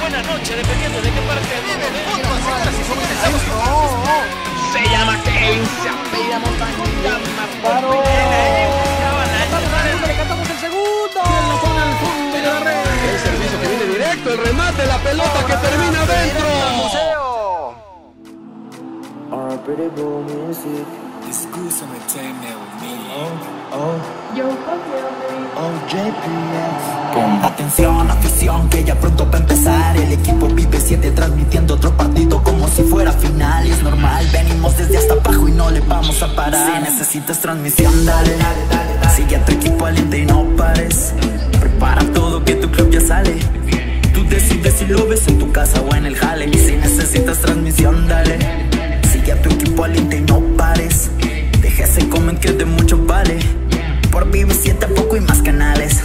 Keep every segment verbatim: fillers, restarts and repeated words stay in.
buena noche, dependiendo de qué parte del mundo venga. Se llama Kevin, se apellida Montaña. Le cantamos el segundo. La pone al fondo de la red. El servicio que viene directo, el remate, la pelota que termina adentro. Escúchame, tenme Yo confío Oh, J P S. Pon atención, afición, que ya pronto va a empezar. El equipo Vive siete transmitiendo otro partido como si fuera final. Y es normal, venimos desde hasta abajo y no le vamos a parar. Si necesitas transmisión, dale, dale, dale, dale. Sigue a tu equipo aliente y no pares. Prepara todo que tu club ya sale. Tú decides si lo ves en tu casa o en el jale. Y si necesitas transmisión, dale. Sigue a tu equipo aliente y no pares. Deja ese comment que de mucho vale. Por Vive siete poco y más canales.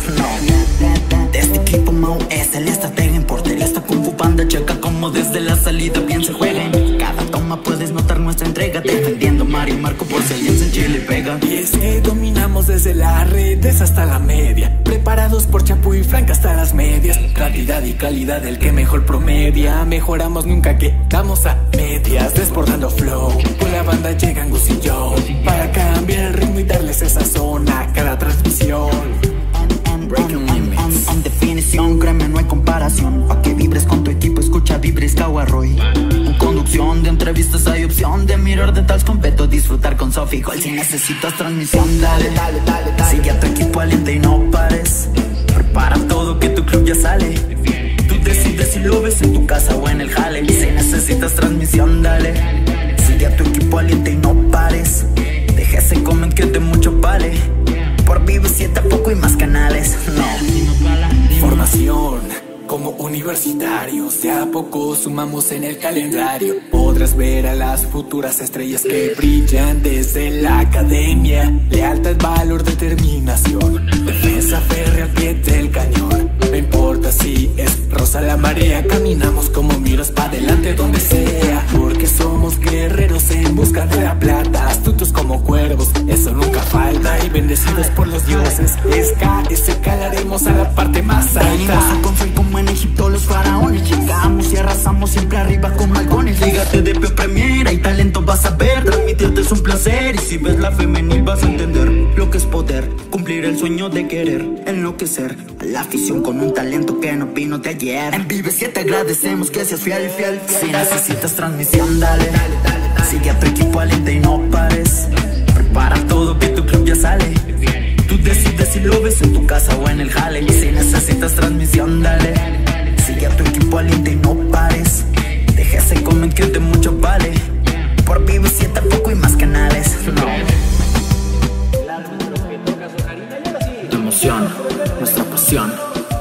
No, de este equipo Mau es el estratega en portería. Esta Kung Fu Panda checa como desde la salida bien se jueguen. Cada toma puedes notar nuestra entrega. Defendiendo Mari y Marco por si alguien se chile pega. Y es que dominamos desde las redes hasta la media. Preparados por Chapu y Frank hasta las medias. Cantidad y calidad del que mejor promedia. Mejoramos nunca quedamos a medias. Desbordando flow, con la banda llegan Gus y yo para cambiar el ritmo y darles esa zona a cada transmisión. Breaking limits. En definición, créeme, no hay comparación. Pa' que vibres con tu equipo, escucha Vibres Kawarroy. En conducción de entrevistas hay opción de mirar de tal completo, disfrutar con Sophie Gold. Si necesitas transmisión, dale, dale, dale, dale. Sigue a tu equipo aliente y no pares. Prepara todo que tu club ya sale. Tú decides si lo ves en tu casa o en el jale. Y si necesitas transmisión, dale. Sigue a tu equipo aliente y no pares. Deja ese comment que de mucho vale. Por Vive siete poco y más canales. No. Formación como universitarios, de a poco sumamos en el calendario. Podrás ver a las futuras estrellas que brillan desde la academia. Lealtad, valor, determinación, defensa férrea al pie del cañón. No importa si es rosa la marea, caminamos como miras pa' adelante donde sea. Porque somos guerreros en busca de la plata, astutos como cuervos, eso nunca falta. Y bendecidos por los dioses, es K S, calaremos a la parte más alta. Venimos a construir como en Egipto los faraones. Llegamos y arrasamos siempre arriba con halcones. Lígate de P Premier, hay talento vas a ver. Transmitirte es un placer y si ves la femenil vas a entender lo que es poder, cumplir el sueño de querer, enloquecer a la afición con un talento que no vino de ayer. En Vive siete agradecemos que seas fiel, fiel, fiel. Si necesitas transmisión, dale, dale, dale, dale. Sigue a tu equipo aliente y no pares. Prepara todo que tu club ya sale. Tú decides si lo ves en tu casa o en el jale. Y si necesitas transmisión, dale. Sigue a tu equipo aliente y no pares. Deja ese comment que de mucho vale. Por Vive siete poco y más canales. No. Tu emoción, nuestra pasión.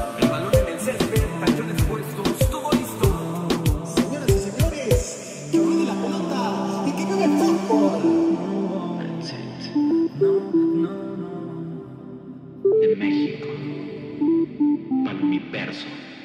Señoras y señores, que viene la pelota y que viene el fútbol. De México, para el universo.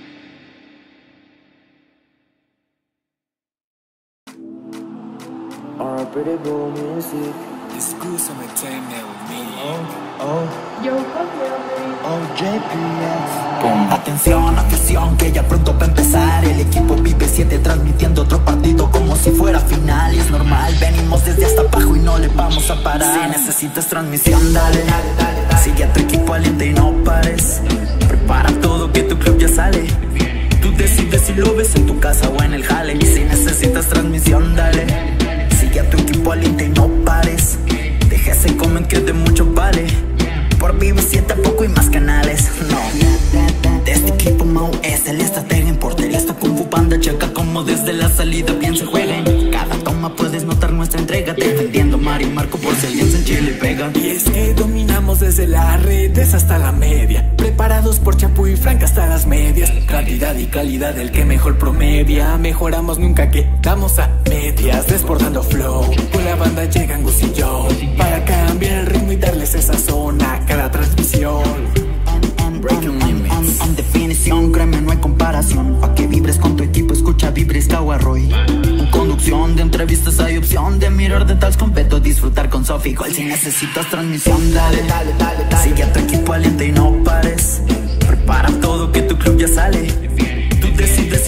Escúchame, tenme Yo confío Oh, J P S. Pon atención, afición, que ya pronto va a empezar. El equipo Vive siete transmitiendo otro partido como si fuera final. Y es normal, venimos desde hasta abajo y no le vamos a parar. Si necesitas transmisión, dale, dale, dale, dale. Sigue a tu equipo aliente y no pares. Prepara todo que tu club ya sale. Tú decides si lo ves en tu casa o en el jale. Y si necesitas transmisión, dale. Sigue a tu equipo aliente y no pares. Deja ese comment que de mucho vale. Por Vive siete poco y más canales. No, de este equipo Mau es el estratega en portería. Esta Kung Fu Panda checa como desde la salida bien se jueguen. Cada toma puedes notar nuestra entrega. Defendiendo Mari y Marco por si alguien se chile pega. Y es que dominamos desde las redes hasta la media. Preparados por Chapu y Frank hasta las medias. Cantidad y calidad del que mejor promedia. Mejoramos nunca quedamos a medias. Desbordando flow, con la banda llegan Gus y yo para cambiar el ritmo y darles esa zona a cada transmisión. Breaking limits. En definición, créeme, no hay comparación. Pa' que vibres con tu equipo, escucha Vibres Kawarroy. En conducción de entrevistas hay opción de mirar de tal completo, disfrutar con Sophie Gold. Si necesitas transmisión, dale, dale, dale, dale. Sigue a tu equipo aliente y no pares. Prepara todo que tu club ya sale. Tú decides si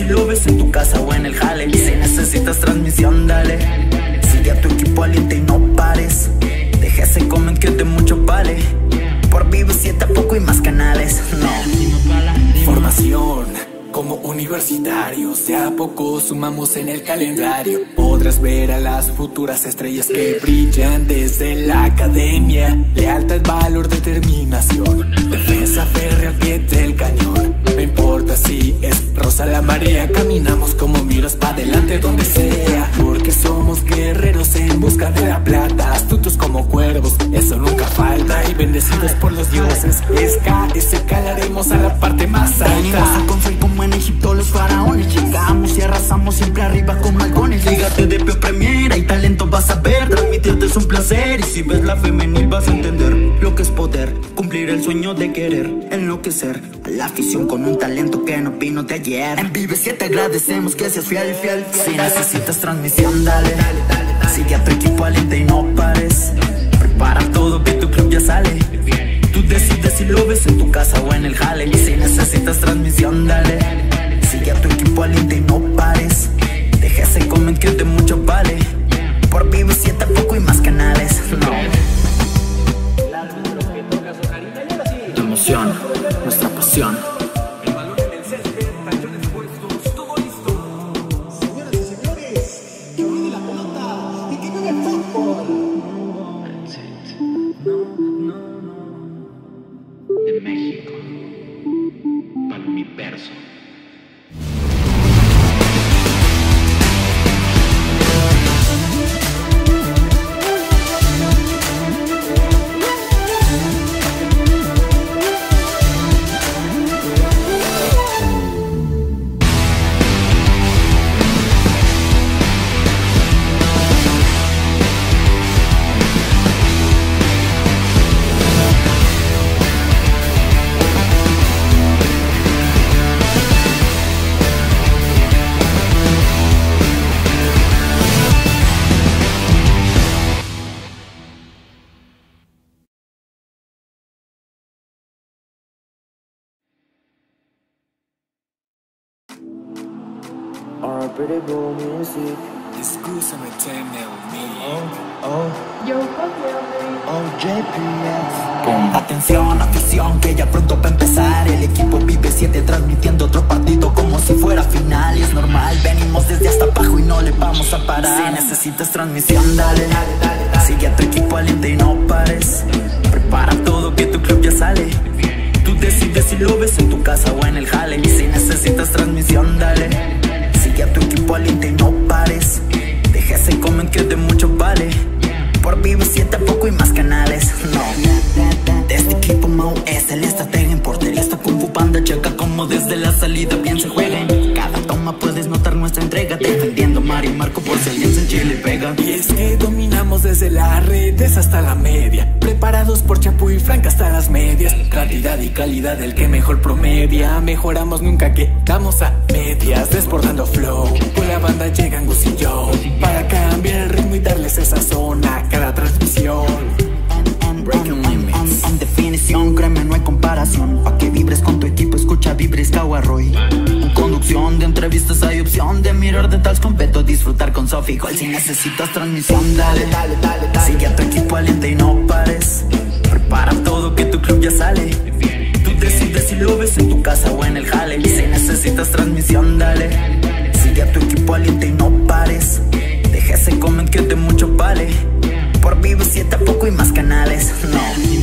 si lo ves en tu casa o en el jale. Y si necesitas transmisión, dale. Sigue a tu equipo aliente y no pares. Deja ese comment que de mucho vale. Por Vive siete a poco y más canales. No. Formación como universitarios, de a poco sumamos en el calendario. Podrás ver a las futuras estrellas que brillan desde la academia. Lealtad, valor, determinación, defensa férrea al pie del cañón. No importa si es rosa la marea, caminamos como miras pa' adelante donde sea. Porque somos guerreros en busca de la plata, astutos como cuervos, eso nunca falta. Y bendecidos por los dioses, es K S calaremos a la parte más alta. Venimos a construir como en Egipto los faraones. Llegamos y arrasamos siempre arriba como halcones. Lígate de Pio Premier, hay talento vas a ver. Transmitirte es un placer y si ves la femenil vas a entender lo que es poder, cumplir el sueño de querer, enloquecer a la afición con un talento que no vino de ayer. En Vive siete agradecemos que seas fiel, fiel, fiel. Si necesitas transmisión, dale, dale, dale, dale. Sigue a tu equipo aliente y no pares. Prepara todo que tu club ya sale. Tú decides si lo ves en tu casa o en el jale. Y si necesitas transmisión, dale. Sigue a tu equipo aliente y no pares. Deja ese comment que de mucho vale. Por Vive siete a poco y más canales. No. La emoción, nuestra pasión. Señoras y señores, que viene la pelota y que vive el fútbol. De México para el universo. Escúchame, teme Yo confío Pon atención, afición, que ya pronto va a empezar. El equipo Vive siete transmitiendo otro partido como si fuera final. Y es normal, venimos desde hasta abajo y no le vamos a parar. Si necesitas transmisión, dale, dale, dale, dale. Sigue a tu equipo aliente y no pares. Prepara todo que tu club ya sale. Tú decides si lo ves en tu casa o en el jale. Y si necesitas transmisión, dale. Sigue a tu equipo aliente y no pares. Deja ese comment que de mucho vale. Por Vive siete a poco y más canales. No. De este equipo Mau es el estratega en portería. Esta Kung Fu Panda checa como desde la salida bien se juega. En cada toma puedes notar nuestra entrega. Defendiendo Mari Marco por si alguien se chile pega. Y es que dominamos desde las redes hasta la media. Preparados por Chapu y Frank hasta las medias. Cantidad y calidad del que mejor promedia. Mejoramos nunca quedamos a medias. Desbordando flow, con la banda llegan Gus y yo para cambiar el ritmo y darles esa zona a cada transmisión. Breaking limits. En definición, créeme, no hay comparación. Pa' que vibres con tu equipo, escucha Vibres Kawarroy. En conducción de entrevistas hay opción de mirar de tals completo, disfrutar con Sophie Gold. Si necesitas transmisión, dale, dale, dale, dale. Sigue a tu equipo aliente y no pares. Prepara todo que tu club ya sale. Tú decides si lo ves en tu casa o en el jale. Y si necesitas transmisión, dale. Sigue a tu equipo aliente y no pares. Deja ese comment que de mucho vale. Por Vive siete a poco y más canales. No.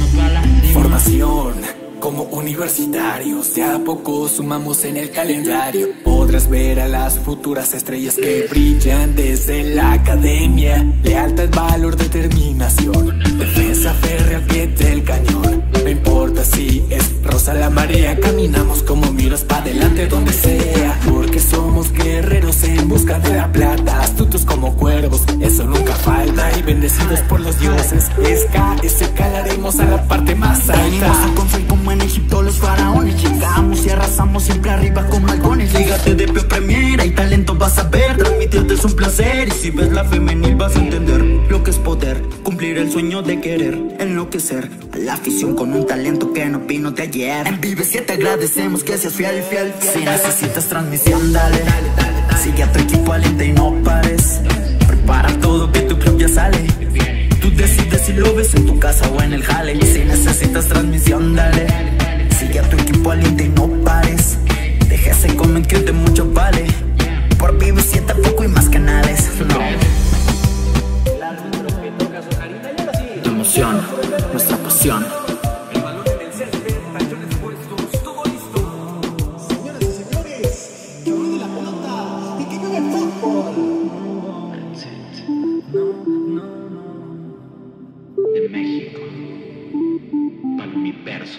Formación como universitarios, de a poco sumamos en el calendario. Podrás ver a las futuras estrellas que brillan desde la academia. Lealtad, valor, determinación, defensa férrea al pie del cañón. No importa si es rosa la marea, caminamos como miras pa' adelante donde sea. Porque somos guerreros en busca de la plata, astutos como cuervos, eso nunca falta. Y bendecidos por los dioses, es K S calaremos a la parte más Venimos alta. a construir como en Egipto los faraones. Llegamos y arrasamos siempre arriba como halcones. Lígate de Pio Premier, hay talento vas a ver. Transmitirte es un placer y si ves la femenil vas a entender lo que es poder, cumplir el sueño de querer, en lo enloquecer a la afición con un talento que no vino de ayer. En Vive siete agradecemos que seas fiel, fiel, fiel. Si necesitas transmisión, dale, dale, dale, dale. Sigue a tu equipo aliente y no pares. Prepara todo que tu club ya sale. Tú decides si lo ves en tu casa o en el jale. Y si necesitas transmisión, dale. Sigue a tu equipo aliente y no pares. Deja ese comment que de mucho vale. Por Vive siete poco y más canales. No. Tu emoción, nuestra pasión. Señoras y señores, que viene la pelota y que vive el fútbol. De México, para el universo.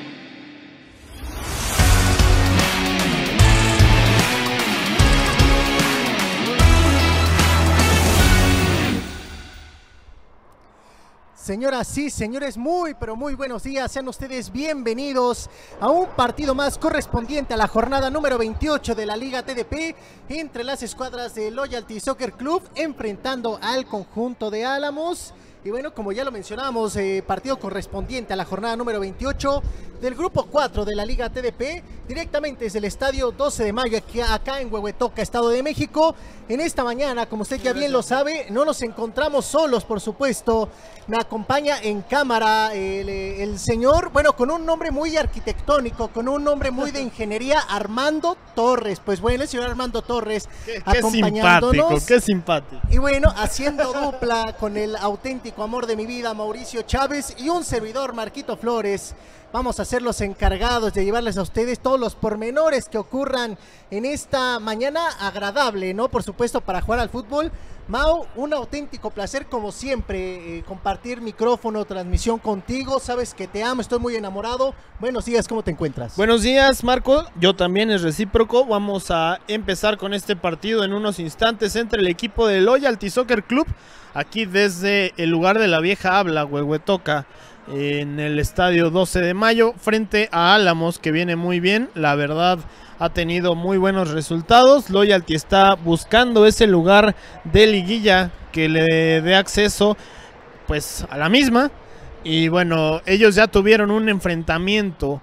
Señoras y señores, muy pero muy buenos días, sean ustedes bienvenidos a un partido más correspondiente a la jornada número veintiocho de la Liga T D P entre las escuadras de Loyalty Soccer Club enfrentando al conjunto de Álamos. Y bueno, como ya lo mencionamos, eh, partido correspondiente a la jornada número veintiocho del grupo cuatro de la Liga T D P, directamente desde el estadio doce de mayo, aquí, acá en Huehuetoca, Estado de México. En esta mañana, como usted ya bien lo sabe, no nos encontramos solos, por supuesto. Me acompaña en cámara el, el señor, bueno, con un nombre muy arquitectónico, con un nombre muy de ingeniería, Armando Torres. Pues bueno, el señor Armando Torres qué, acompañándonos. Qué simpático, qué simpático. Y bueno, haciendo dupla con el auténtico amor de mi vida, Mauricio Chávez, y un servidor, Marquito Flores. Vamos a ser los encargados de llevarles a ustedes todos los pormenores que ocurran en esta mañana agradable, ¿no? Por supuesto, para jugar al fútbol. Mau, un auténtico placer como siempre eh, compartir micrófono, transmisión contigo. Sabes que te amo, estoy muy enamorado. Buenos días, ¿cómo te encuentras? Buenos días, Marco. Yo también, es recíproco. Vamos a empezar con este partido en unos instantes entre el equipo de Loyalty Soccer Club, aquí desde el lugar de la vieja habla, Huehuetoca, en el estadio doce de mayo, frente a Álamos, que viene muy bien. La verdad, ha tenido muy buenos resultados. Loyalty está buscando ese lugar de liguilla que le dé acceso pues a la misma. Y bueno, ellos ya tuvieron un enfrentamiento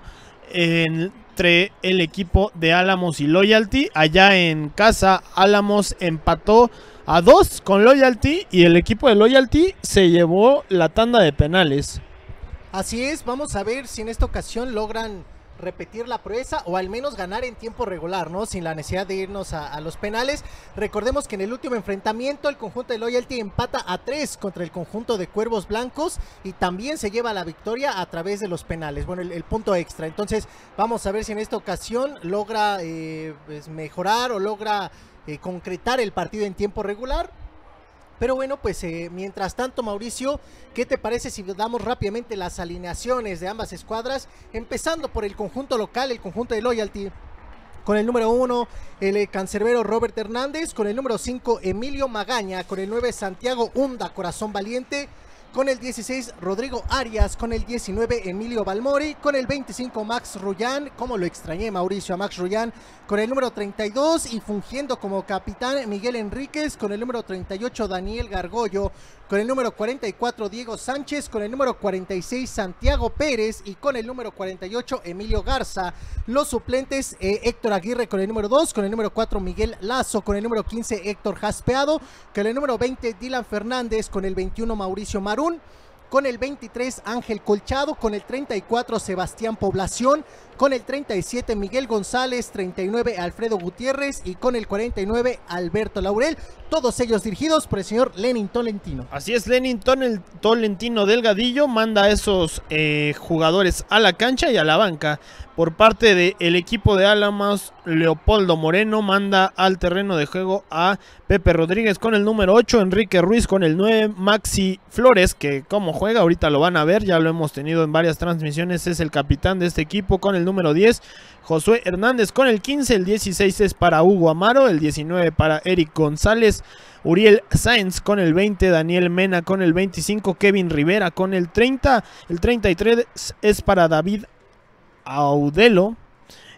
entre el equipo de Álamos y Loyalty. Allá en casa, Álamos empató a dos con Loyalty y el equipo de Loyalty se llevó la tanda de penales. Así es, vamos a ver si en esta ocasión logran repetir la proeza o al menos ganar en tiempo regular, ¿no? Sin la necesidad de irnos a, a los penales. Recordemos que en el último enfrentamiento el conjunto de Loyalty empata a tres contra el conjunto de Cuervos Blancos y también se lleva la victoria a través de los penales, bueno, el, el punto extra. Entonces vamos a ver si en esta ocasión logra eh, pues mejorar o logra eh, concretar el partido en tiempo regular. Pero bueno, pues eh, mientras tanto, Mauricio, ¿qué te parece si damos rápidamente las alineaciones de ambas escuadras? Empezando por el conjunto local, el conjunto de Loyalty. Con el número uno, el eh, cancerbero Robert Hernández. Con el número cinco, Emilio Magaña. Con el nueve, Santiago Hunda, Corazón Valiente. Con el dieciséis, Rodrigo Arias. Con el diecinueve, Emilio Balmori. Con el veinticinco, Max Rullán. Como lo extrañé, Mauricio, a Max Rullán. Con el número treinta y dos y fungiendo como capitán, Miguel Enríquez. Con el número treinta y ocho, Daniel Gargollo. Con el número cuarenta y cuatro, Diego Sánchez. Con el número cuarenta y seis, Santiago Pérez. Y con el número cuarenta y ocho, Emilio Garza. Los suplentes, eh, Héctor Aguirre con el número dos. Con el número cuatro, Miguel Lazo. Con el número quince, Héctor Jaspeado. Con el número veinte, Dylan Fernández. Con el veintiuno, Mauricio Marún. Con el veintitrés, Ángel Colchado. Con el treinta y cuatro, Sebastián Población. Con el treinta y siete, Miguel González. treinta y nueve, Alfredo Gutiérrez. Y con el cuarenta y nueve, Alberto Laurel. Todos ellos dirigidos por el señor Lenin Tolentino. Así es, Lenin Tolentino Delgadillo manda a esos eh, jugadores a la cancha y a la banca. Por parte del equipo de Álamos, Leopoldo Moreno manda al terreno de juego a Pepe Rodríguez con el número ocho, Enrique Ruiz con el nueve, Maxi Flores, que como juega ahorita lo van a ver, ya lo hemos tenido en varias transmisiones, es el capitán de este equipo con el número diez, Josué Hernández con el quince, el dieciséis es para Hugo Amaro, el diecinueve para Eric González, Uriel Sáenz con el veinte, Daniel Mena con el veinticinco, Kevin Rivera con el treinta, el treinta y tres es para David Audelo,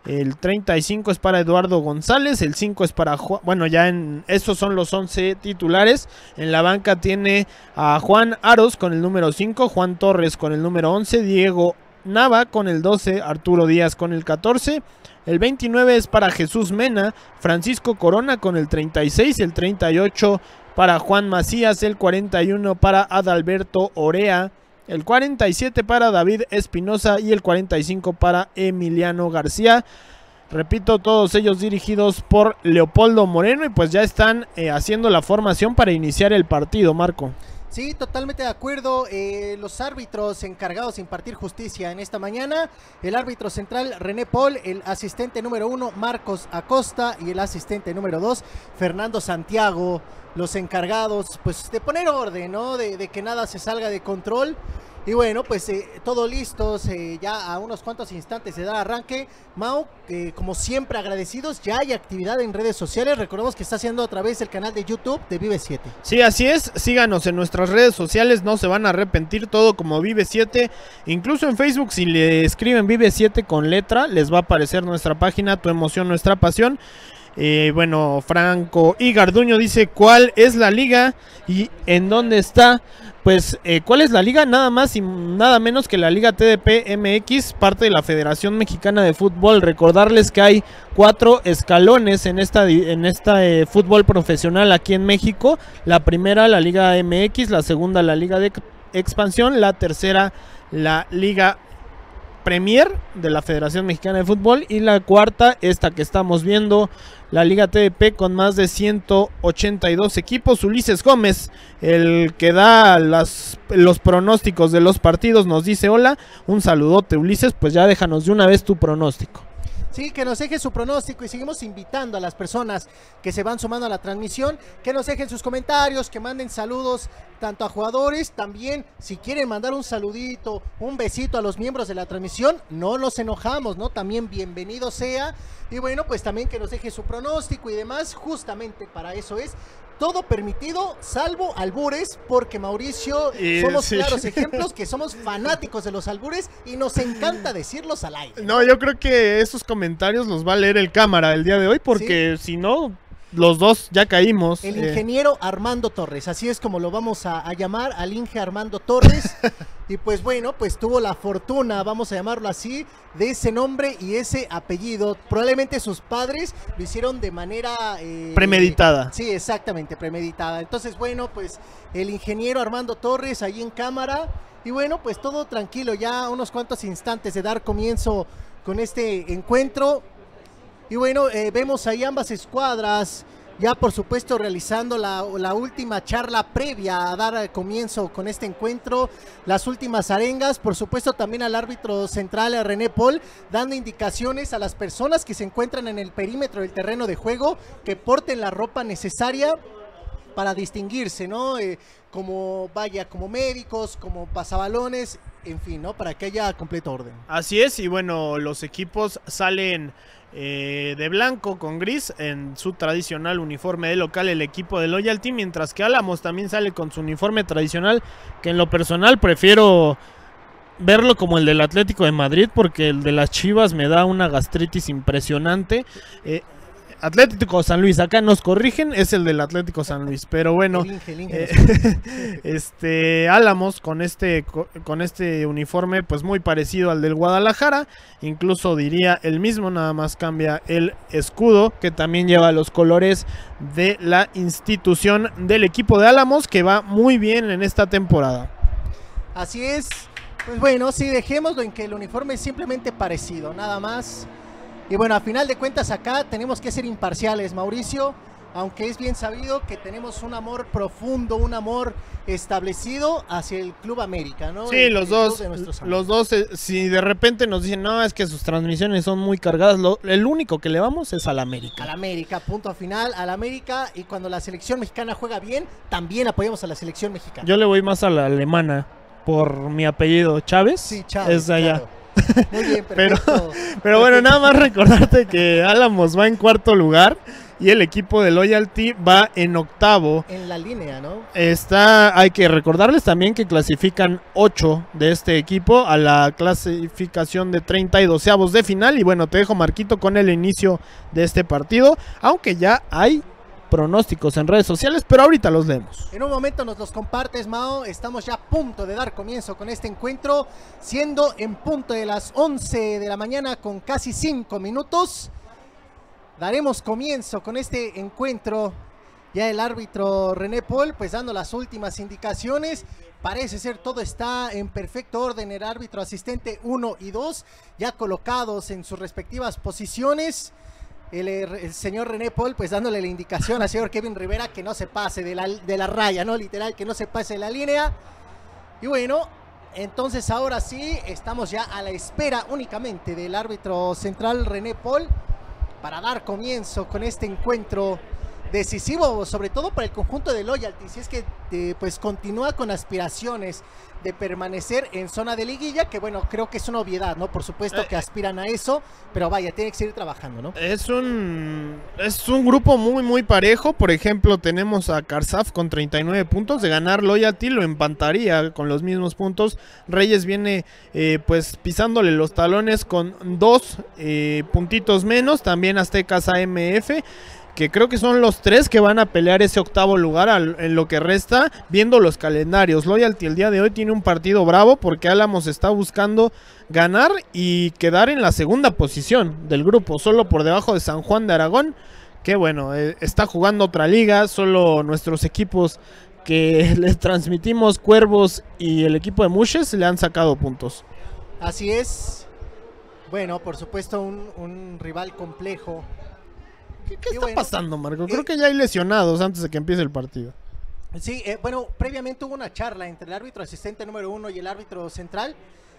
el treinta y cinco es para Eduardo González, el cinco es para Juan, bueno ya en estos son los once titulares. En la banca tiene a Juan Aros con el número cinco, Juan Torres con el número once, Diego Nava con el doce, Arturo Díaz con el catorce, el veintinueve es para Jesús Mena, Francisco Corona con el treinta y seis, el treinta y ocho para Juan Macías, el cuarenta y uno para Adalberto Orea, el cuarenta y siete para David Espinosa y el cuarenta y cinco para Emiliano García. Repito, todos ellos dirigidos por Leopoldo Moreno y pues ya están eh, haciendo la formación para iniciar el partido, Marco. Sí, totalmente de acuerdo. Eh, los árbitros encargados de impartir justicia en esta mañana, el árbitro central René Paul, el asistente número uno Marcos Acosta y el asistente número dos Fernando Santiago, los encargados pues de poner orden, ¿no? De, de que nada se salga de control. Y bueno, pues eh, todo listos, eh, ya a unos cuantos instantes de dar arranque. Mau, eh, como siempre agradecidos, ya hay actividad en redes sociales. Recordemos que está haciendo otra vez el canal de YouTube de Vive siete. Sí, así es, síganos en nuestras redes sociales, no se van a arrepentir, todo como Vive siete. Incluso en Facebook, si le escriben Vive siete con letra, les va a aparecer nuestra página, Tu Emoción, Nuestra Pasión. Eh, bueno, Franco y Garduño dice, ¿cuál es la liga y en dónde está? Pues, eh, ¿cuál es la liga? Nada más y nada menos que la Liga T D P M X, parte de la Federación Mexicana de Fútbol. Recordarles que hay cuatro escalones en esta en esta eh, fútbol profesional aquí en México. La primera, la Liga M X, la segunda, la Liga de Expansión, la tercera, la Liga Premier de la Federación Mexicana de Fútbol y la cuarta, esta que estamos viendo, la Liga T D P con más de ciento ochenta y dos equipos. Ulises Gómez, el que da las, los pronósticos de los partidos, nos dice hola, un saludote Ulises, pues ya déjanos de una vez tu pronóstico. Sí, que nos deje su pronóstico y seguimos invitando a las personas que se van sumando a la transmisión, que nos dejen sus comentarios, que manden saludos tanto a jugadores, también si quieren mandar un saludito, un besito a los miembros de la transmisión, no nos enojamos, ¿no? También bienvenido sea. Y bueno, pues también que nos deje su pronóstico y demás, justamente para eso es. Todo permitido, salvo albures, porque Mauricio, y, somos sí. claros ejemplos que somos fanáticos de los albures y nos encanta decirlos al aire. No, yo creo que esos comentarios los va a leer el cámara el día de hoy, porque ¿sí? Si no, los dos ya caímos. El eh. ingeniero Armando Torres, así es como lo vamos a, a llamar, al Inge Armando Torres. Y pues bueno, pues tuvo la fortuna, vamos a llamarlo así, de ese nombre y ese apellido. Probablemente sus padres lo hicieron de manera... Eh, premeditada. Sí, exactamente, premeditada. Entonces bueno, pues el ingeniero Armando Torres ahí en cámara. Y bueno, pues todo tranquilo, ya unos cuantos instantes de dar comienzo con este encuentro. Y bueno, eh, vemos ahí ambas escuadras ya por supuesto realizando la, la última charla previa a dar comienzo con este encuentro, las últimas arengas, por supuesto también al árbitro central a René Paul, dando indicaciones a las personas que se encuentran en el perímetro del terreno de juego, que porten la ropa necesaria para distinguirse, ¿no? Eh, como, vaya, como médicos, como pasabalones, en fin, ¿no? Para que haya completo orden. Así es, y bueno, los equipos salen eh, de blanco con gris en su tradicional uniforme de local, el equipo de Loyalty, mientras que Álamos también sale con su uniforme tradicional, que en lo personal prefiero verlo como el del Atlético de Madrid, porque el de las Chivas me da una gastritis impresionante. eh, Atlético San Luis, acá nos corrigen, es el del Atlético San Luis, pero bueno, el Inge, el Inge eh, este Álamos con este con este uniforme pues muy parecido al del Guadalajara, incluso diría el mismo, nada más cambia el escudo, que también lleva los colores de la institución del equipo de Álamos, que va muy bien en esta temporada. Así es, pues bueno, sí, dejémoslo en que el uniforme es simplemente parecido, nada más. Y bueno, a final de cuentas acá tenemos que ser imparciales, Mauricio, aunque es bien sabido que tenemos un amor profundo, un amor establecido hacia el Club América, ¿no? Sí, el, los el dos, los dos, eh, si de repente nos dicen, no, es que sus transmisiones son muy cargadas, lo, el único que le vamos es al América. Al América, punto final, al América, y cuando la selección mexicana juega bien, también apoyamos a la selección mexicana. Yo le voy más a la alemana, por mi apellido, Chávez, sí, Chávez, es de allá. Claro. Muy bien, pero, perfecto. pero bueno, nada más recordarte que Álamos va en cuarto lugar. y el equipo de Loyalty va en octavo. En la línea, ¿no? Está, hay que recordarles también que clasifican ocho de este equipo a la clasificación de treinta y doceavos de final. Y bueno, te dejo, Marquito, con el inicio de este partido, aunque ya hay pronósticos en redes sociales, pero ahorita los leemos. En un momento nos los compartes, Mao. Estamos ya a punto de dar comienzo con este encuentro, siendo en punto de las once de la mañana con casi cinco minutos. Daremos comienzo con este encuentro. Ya el árbitro René Paul pues dando las últimas indicaciones. Parece ser todo está en perfecto orden. El árbitro asistente uno y dos ya colocados en sus respectivas posiciones. El, el señor René Paul pues dándole la indicación al señor Kevin Rivera que no se pase de la, de la raya, ¿no? Literal, que no se pase de la línea. Y bueno, entonces ahora sí estamos ya a la espera únicamente del árbitro central René Paul para dar comienzo con este encuentro decisivo, sobre todo para el conjunto de Loyalty, si es que eh, pues continúa con aspiraciones de permanecer en zona de liguilla, que bueno, creo que es una obviedad, ¿no? Por supuesto que aspiran a eso, pero vaya, tiene que seguir trabajando, ¿no? Es un es un grupo muy muy parejo. Por ejemplo, tenemos a Karsaf con treinta y nueve puntos. De ganar Loyalty lo empataría con los mismos puntos. Reyes viene eh, pues pisándole los talones con dos eh, puntitos menos. También Aztecas A M F, que creo que son los tres que van a pelear ese octavo lugar al, en lo que resta, viendo los calendarios. Loyalty el día de hoy tiene un partido bravo porque Álamos está buscando ganar y quedar en la segunda posición del grupo, solo por debajo de San Juan de Aragón, que bueno, eh, está jugando otra liga. Solo nuestros equipos que les transmitimos, Cuervos y el equipo de Mushes, le han sacado puntos. Así es. Bueno, por supuesto un, un rival complejo. ¿Qué, qué está bueno, pasando, Marco? Creo eh, que ya hay lesionados antes de que empiece el partido. Sí, eh, bueno, previamente hubo una charla entre el árbitro asistente número uno y el árbitro central.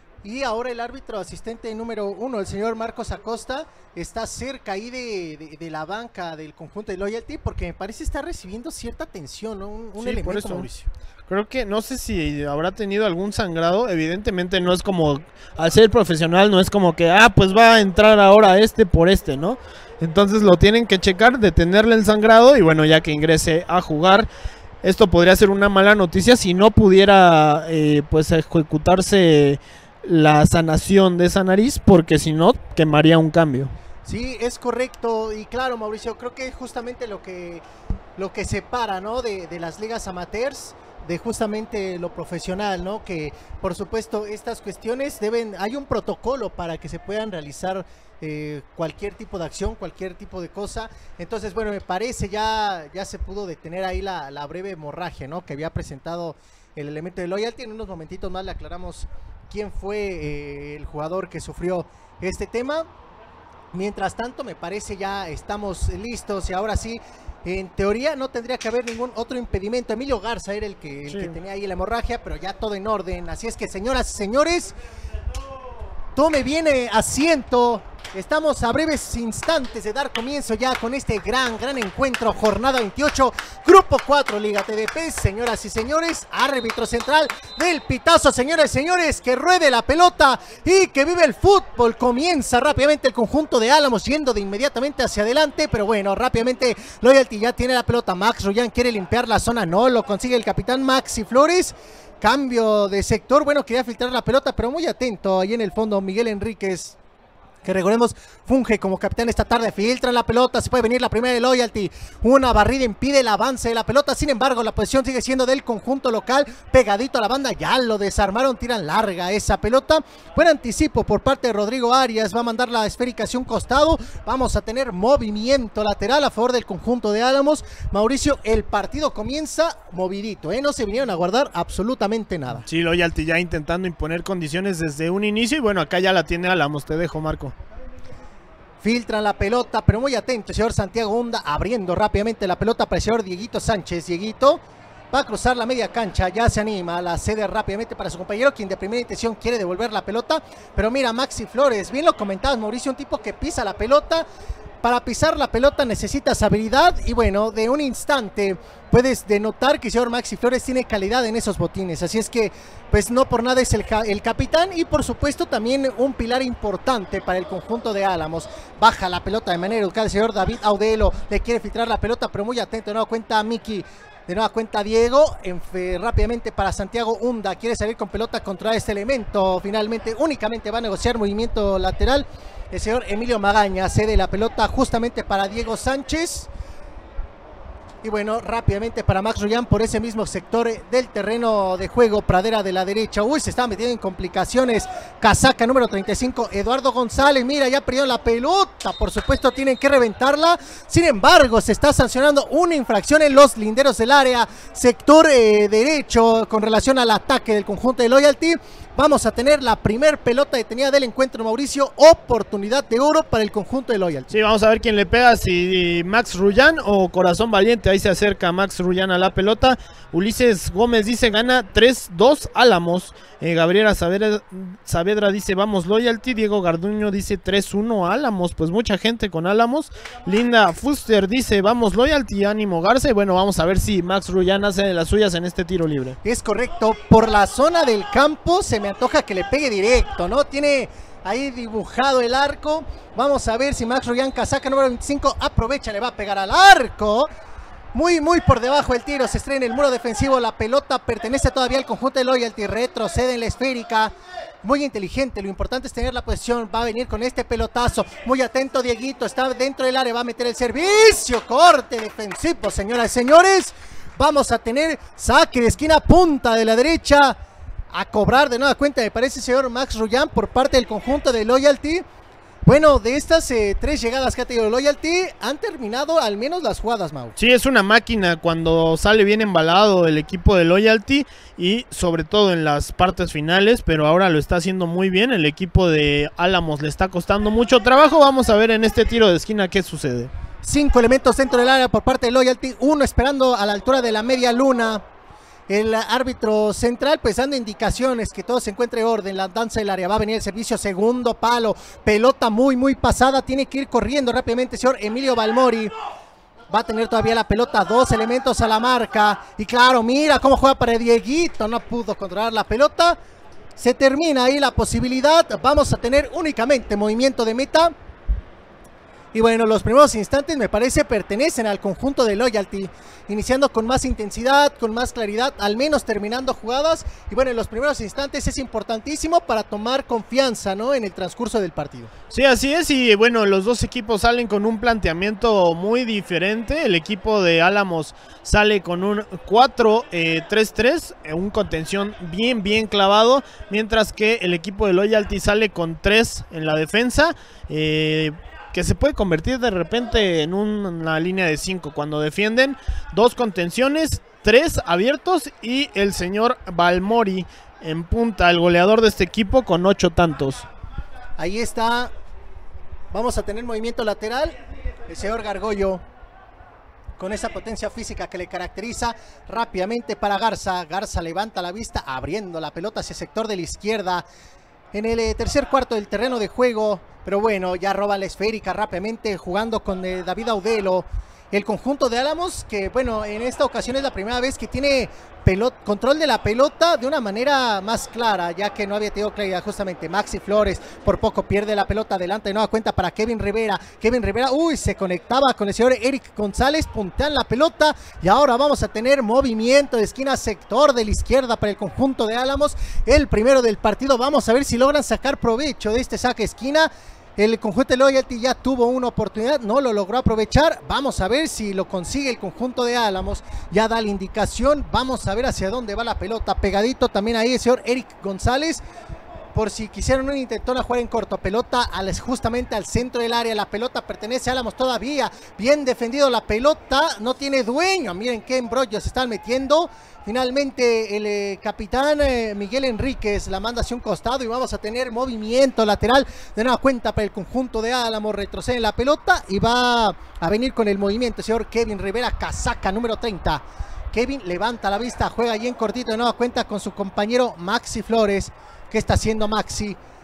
Y ahora el árbitro asistente número uno, el señor Marcos Acosta, está cerca ahí de, de, de la banca del conjunto de Loyalty, porque me parece está recibiendo cierta tensión, ¿no? Un, un sí, elemento, por eso. Mauricio. Creo que, no sé si habrá tenido algún sangrado. Evidentemente no es como, al ser profesional, no es como que, ah, pues va a entrar ahora este por este, ¿no? Entonces lo tienen que checar, detenerle el sangrado y bueno, ya que ingrese a jugar. Esto podría ser una mala noticia si no pudiera eh, pues ejecutarse la sanación de esa nariz, porque si no, quemaría un cambio. Sí, es correcto. Y claro, Mauricio, creo que es justamente lo que, lo que separa, ¿no? de, de las ligas amateurs de justamente lo profesional, ¿no? Que por supuesto estas cuestiones deben, hay un protocolo para que se puedan realizar eh, cualquier tipo de acción, cualquier tipo de cosa. Entonces, bueno, me parece ya, ya se pudo detener ahí la, la breve hemorragia, ¿no? Que había presentado el elemento de Loyalty. En unos momentitos más le aclaramos quién fue eh, el jugador que sufrió este tema. Mientras tanto, me parece ya estamos listos y ahora sí, en teoría no tendría que haber ningún otro impedimento. Emilio Garza era el que, el sí. que tenía ahí la hemorragia, pero ya todo en orden. Así es que, señoras y señores, tome bien asiento. Estamos a breves instantes de dar comienzo ya con este gran, gran encuentro, jornada veintiocho, Grupo cuatro, Liga T D P. Señoras y señores, árbitro central del pitazo, señores y señores, que ruede la pelota y que vive el fútbol. Comienza rápidamente el conjunto de Álamos yendo de inmediatamente hacia adelante, pero bueno, rápidamente Loyalty ya tiene la pelota. Max Royan quiere limpiar la zona, no lo consigue el capitán Maxi Flores. Cambio de sector, bueno, quería filtrar la pelota, pero muy atento ahí en el fondo Miguel Enríquez, que recordemos funge como capitán esta tarde. Filtra la pelota, se puede venir la primera de Loyalty, una barrida impide el avance de la pelota. Sin embargo, la posición sigue siendo del conjunto local, pegadito a la banda, ya lo desarmaron, tiran larga esa pelota. Buen anticipo por parte de Rodrigo Arias, va a mandar la esférica hacia un costado. Vamos a tener movimiento lateral a favor del conjunto de Álamos. Mauricio, el partido comienza movidito, ¿eh? No se vinieron a guardar absolutamente nada. Sí, Loyalty ya intentando imponer condiciones desde un inicio y bueno, acá ya la tiene Álamos. Te dejo, Marco. Filtran la pelota, pero muy atento el señor Santiago Honda, abriendo rápidamente la pelota para el señor Dieguito Sánchez. Dieguito va a cruzar la media cancha, ya se anima, la cede rápidamente para su compañero, quien de primera intención quiere devolver la pelota. Pero mira, Maxi Flores, bien lo comentabas, Mauricio, un tipo que pisa la pelota, para pisar la pelota necesitas habilidad y bueno, de un instante puedes denotar que el señor Maxi Flores tiene calidad en esos botines, así es que pues no por nada es el, el capitán y por supuesto también un pilar importante para el conjunto de Álamos. Baja la pelota de manera educada el señor David Audelo, le quiere filtrar la pelota pero muy atento, de nueva cuenta a Miki. De nueva cuenta Diego, en fe, rápidamente para Santiago Hunda, quiere salir con pelota contra este elemento, finalmente únicamente va a negociar movimiento lateral, el señor Emilio Magaña cede la pelota justamente para Diego Sánchez, y bueno, rápidamente para Max Rullán por ese mismo sector del terreno de juego, pradera de la derecha. Uy, se está metiendo en complicaciones. Casaca número treinta y cinco, Eduardo González. Mira, ya perdió la pelota. Por supuesto, tienen que reventarla. Sin embargo, se está sancionando una infracción en los linderos del área. Sector eh, derecho con relación al ataque del conjunto de Loyalty. Vamos a tener la primer pelota detenida del encuentro, Mauricio. Oportunidad de oro para el conjunto de Loyalty. Sí, vamos a ver quién le pega, si Max Rullán o Corazón Valiente. Ahí se acerca Max Rullán a la pelota. Ulises Gómez dice gana tres dos Álamos. Eh, Gabriela Saavedra, Saavedra dice vamos Loyalty. Diego Garduño dice tres uno Álamos. Pues mucha gente con Álamos. Linda Fuster dice vamos Loyalty. Ánimo Garza. Y bueno, vamos a ver si Max Rullán hace de las suyas en este tiro libre. Es correcto. Por la zona del campo se me antoja que le pegue directo, ¿no? Tiene ahí dibujado el arco. Vamos a ver si Max Rullán, casaca número veinticinco, aprovecha, le va a pegar al arco. Muy, muy por debajo el tiro, se estrena en el muro defensivo, la pelota pertenece todavía al conjunto de Loyalty, retrocede en la esférica. Muy inteligente, lo importante es tener la posición, va a venir con este pelotazo. Muy atento Dieguito, está dentro del área, va a meter el servicio, corte defensivo, señoras y señores. Vamos a tener saque de esquina, punta de la derecha. A cobrar de nueva cuenta, me parece, señor Max Rullán por parte del conjunto de Loyalty. Bueno, de estas eh, tres llegadas que ha tenido Loyalty, han terminado al menos las jugadas, Mau. Sí, es una máquina cuando sale bien embalado el equipo de Loyalty y sobre todo en las partes finales, pero ahora lo está haciendo muy bien. El equipo de Álamos le está costando mucho trabajo. Vamos a ver en este tiro de esquina qué sucede. Cinco elementos dentro del área por parte de Loyalty, uno esperando a la altura de la media luna. El árbitro central pues dando indicaciones que todo se encuentre en orden, la danza del área, va a venir el servicio, segundo palo, pelota muy muy pasada, tiene que ir corriendo rápidamente el señor Emilio Balmori, va a tener todavía la pelota, dos elementos a la marca, y claro, mira cómo juega para Dieguito, no pudo controlar la pelota, se termina ahí la posibilidad, vamos a tener únicamente movimiento de meta. Y bueno, los primeros instantes me parece pertenecen al conjunto de Loyalty, iniciando con más intensidad, con más claridad, al menos terminando jugadas. Y bueno, en los primeros instantes es importantísimo para tomar confianza, ¿no?, en el transcurso del partido. Sí, así es, y bueno, los dos equipos salen con un planteamiento muy diferente. El equipo de Álamos sale con un cuatro tres tres, un contención bien, bien clavado, mientras que el equipo de Loyalty sale con tres en la defensa, eh... que se puede convertir de repente en una línea de cinco cuando defienden, dos contenciones, tres abiertos y el señor Balmori en punta, el goleador de este equipo con ocho tantos. Ahí está, vamos a tener movimiento lateral, el señor Gargollo con esa potencia física que le caracteriza, rápidamente para Garza, Garza levanta la vista abriendo la pelota hacia el sector de la izquierda, en el eh, tercer cuarto del terreno de juego, pero bueno, ya roba la esférica rápidamente jugando con eh, David Audelo. El conjunto de Álamos, que bueno, en esta ocasión es la primera vez que tiene pelot control de la pelota de una manera más clara, ya que no había tenido claridad justamente. Maxi Flores por poco pierde la pelota adelante de nueva cuenta para Kevin Rivera. Kevin Rivera, uy, se conectaba con el señor Eric González, puntean la pelota y ahora vamos a tener movimiento de esquina, sector de la izquierda para el conjunto de Álamos. El primero del partido, vamos a ver si logran sacar provecho de este saque esquina. El conjunto de Loyalty ya tuvo una oportunidad, no lo logró aprovechar. Vamos a ver si lo consigue el conjunto de Álamos. Ya da la indicación. Vamos a ver hacia dónde va la pelota. Pegadito también ahí el señor Eric González. Por si quisieron un intentón a jugar en corto. Pelota al, justamente al centro del área. La pelota pertenece a Álamos todavía. Bien defendido la pelota. No tiene dueño. Miren qué embrollo se están metiendo. Finalmente el eh, capitán eh, Miguel Enríquez la manda hacia un costado y vamos a tener movimiento lateral de nueva cuenta para el conjunto de Álamos. Retrocede la pelota y va a venir con el movimiento el señor Kevin Rivera, casaca número treinta. Kevin levanta la vista, juega allí en cortito de nueva cuenta con su compañero Maxi Flores. ¿Qué está haciendo Maxi?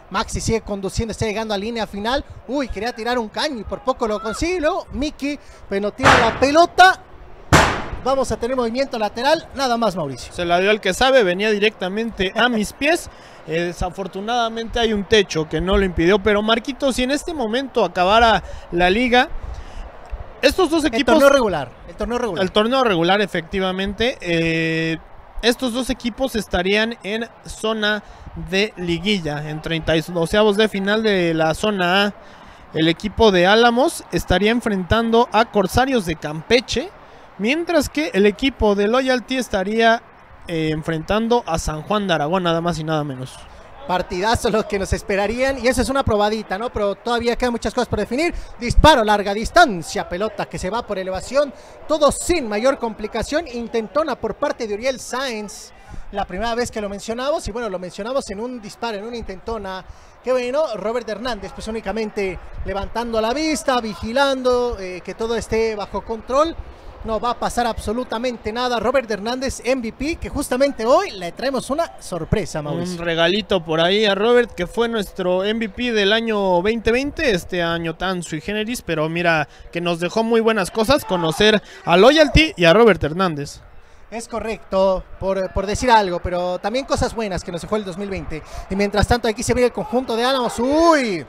Maxi sigue conduciendo, está llegando a línea final. Uy, quería tirar un caño y por poco lo consigue. Luego Miki, pero tira la pelota. Vamos a tener movimiento lateral, nada más, Mauricio. Se la dio el que sabe, venía directamente a mis pies. Eh, desafortunadamente hay un techo que no lo impidió, pero Marquito, si en este momento acabara la liga, estos dos equipos... El torneo regular, el torneo regular. El torneo regular, efectivamente. Eh, estos dos equipos estarían en zona de liguilla, en treinta y dos de final de la zona A. El equipo de Álamos estaría enfrentando a Corsarios de Campeche, mientras que el equipo de Loyalty estaría eh, enfrentando a San Juan de Aragón, nada más y nada menos. Partidazo los que nos esperarían, y eso es una probadita, ¿no? Pero todavía quedan muchas cosas por definir. Disparo, larga distancia, pelota que se va por elevación, todo sin mayor complicación. Intentona por parte de Uriel Sáenz, la primera vez que lo mencionamos, y bueno, lo mencionamos en un disparo, en una intentona. Qué bueno, Robert Hernández, pues únicamente levantando la vista, vigilando eh, que todo esté bajo control. No va a pasar absolutamente nada. Robert Hernández, M V P, que justamente hoy le traemos una sorpresa, Mauricio. Un regalito por ahí a Robert, que fue nuestro M V P del año veinte veinte, este año tan sui generis, pero mira que nos dejó muy buenas cosas, conocer a Loyalty y a Robert Hernández. Es correcto, por, por decir algo, pero también cosas buenas que nos dejó el dos mil veinte. Y mientras tanto aquí se ve el conjunto de Álamos. ¡Uy!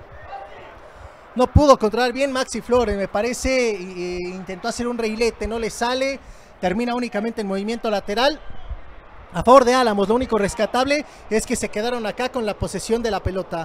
No pudo controlar bien Maxi Flores, me parece, eh, intentó hacer un reilete, no le sale, termina únicamente en movimiento lateral. A favor de Álamos, lo único rescatable es que se quedaron acá con la posesión de la pelota.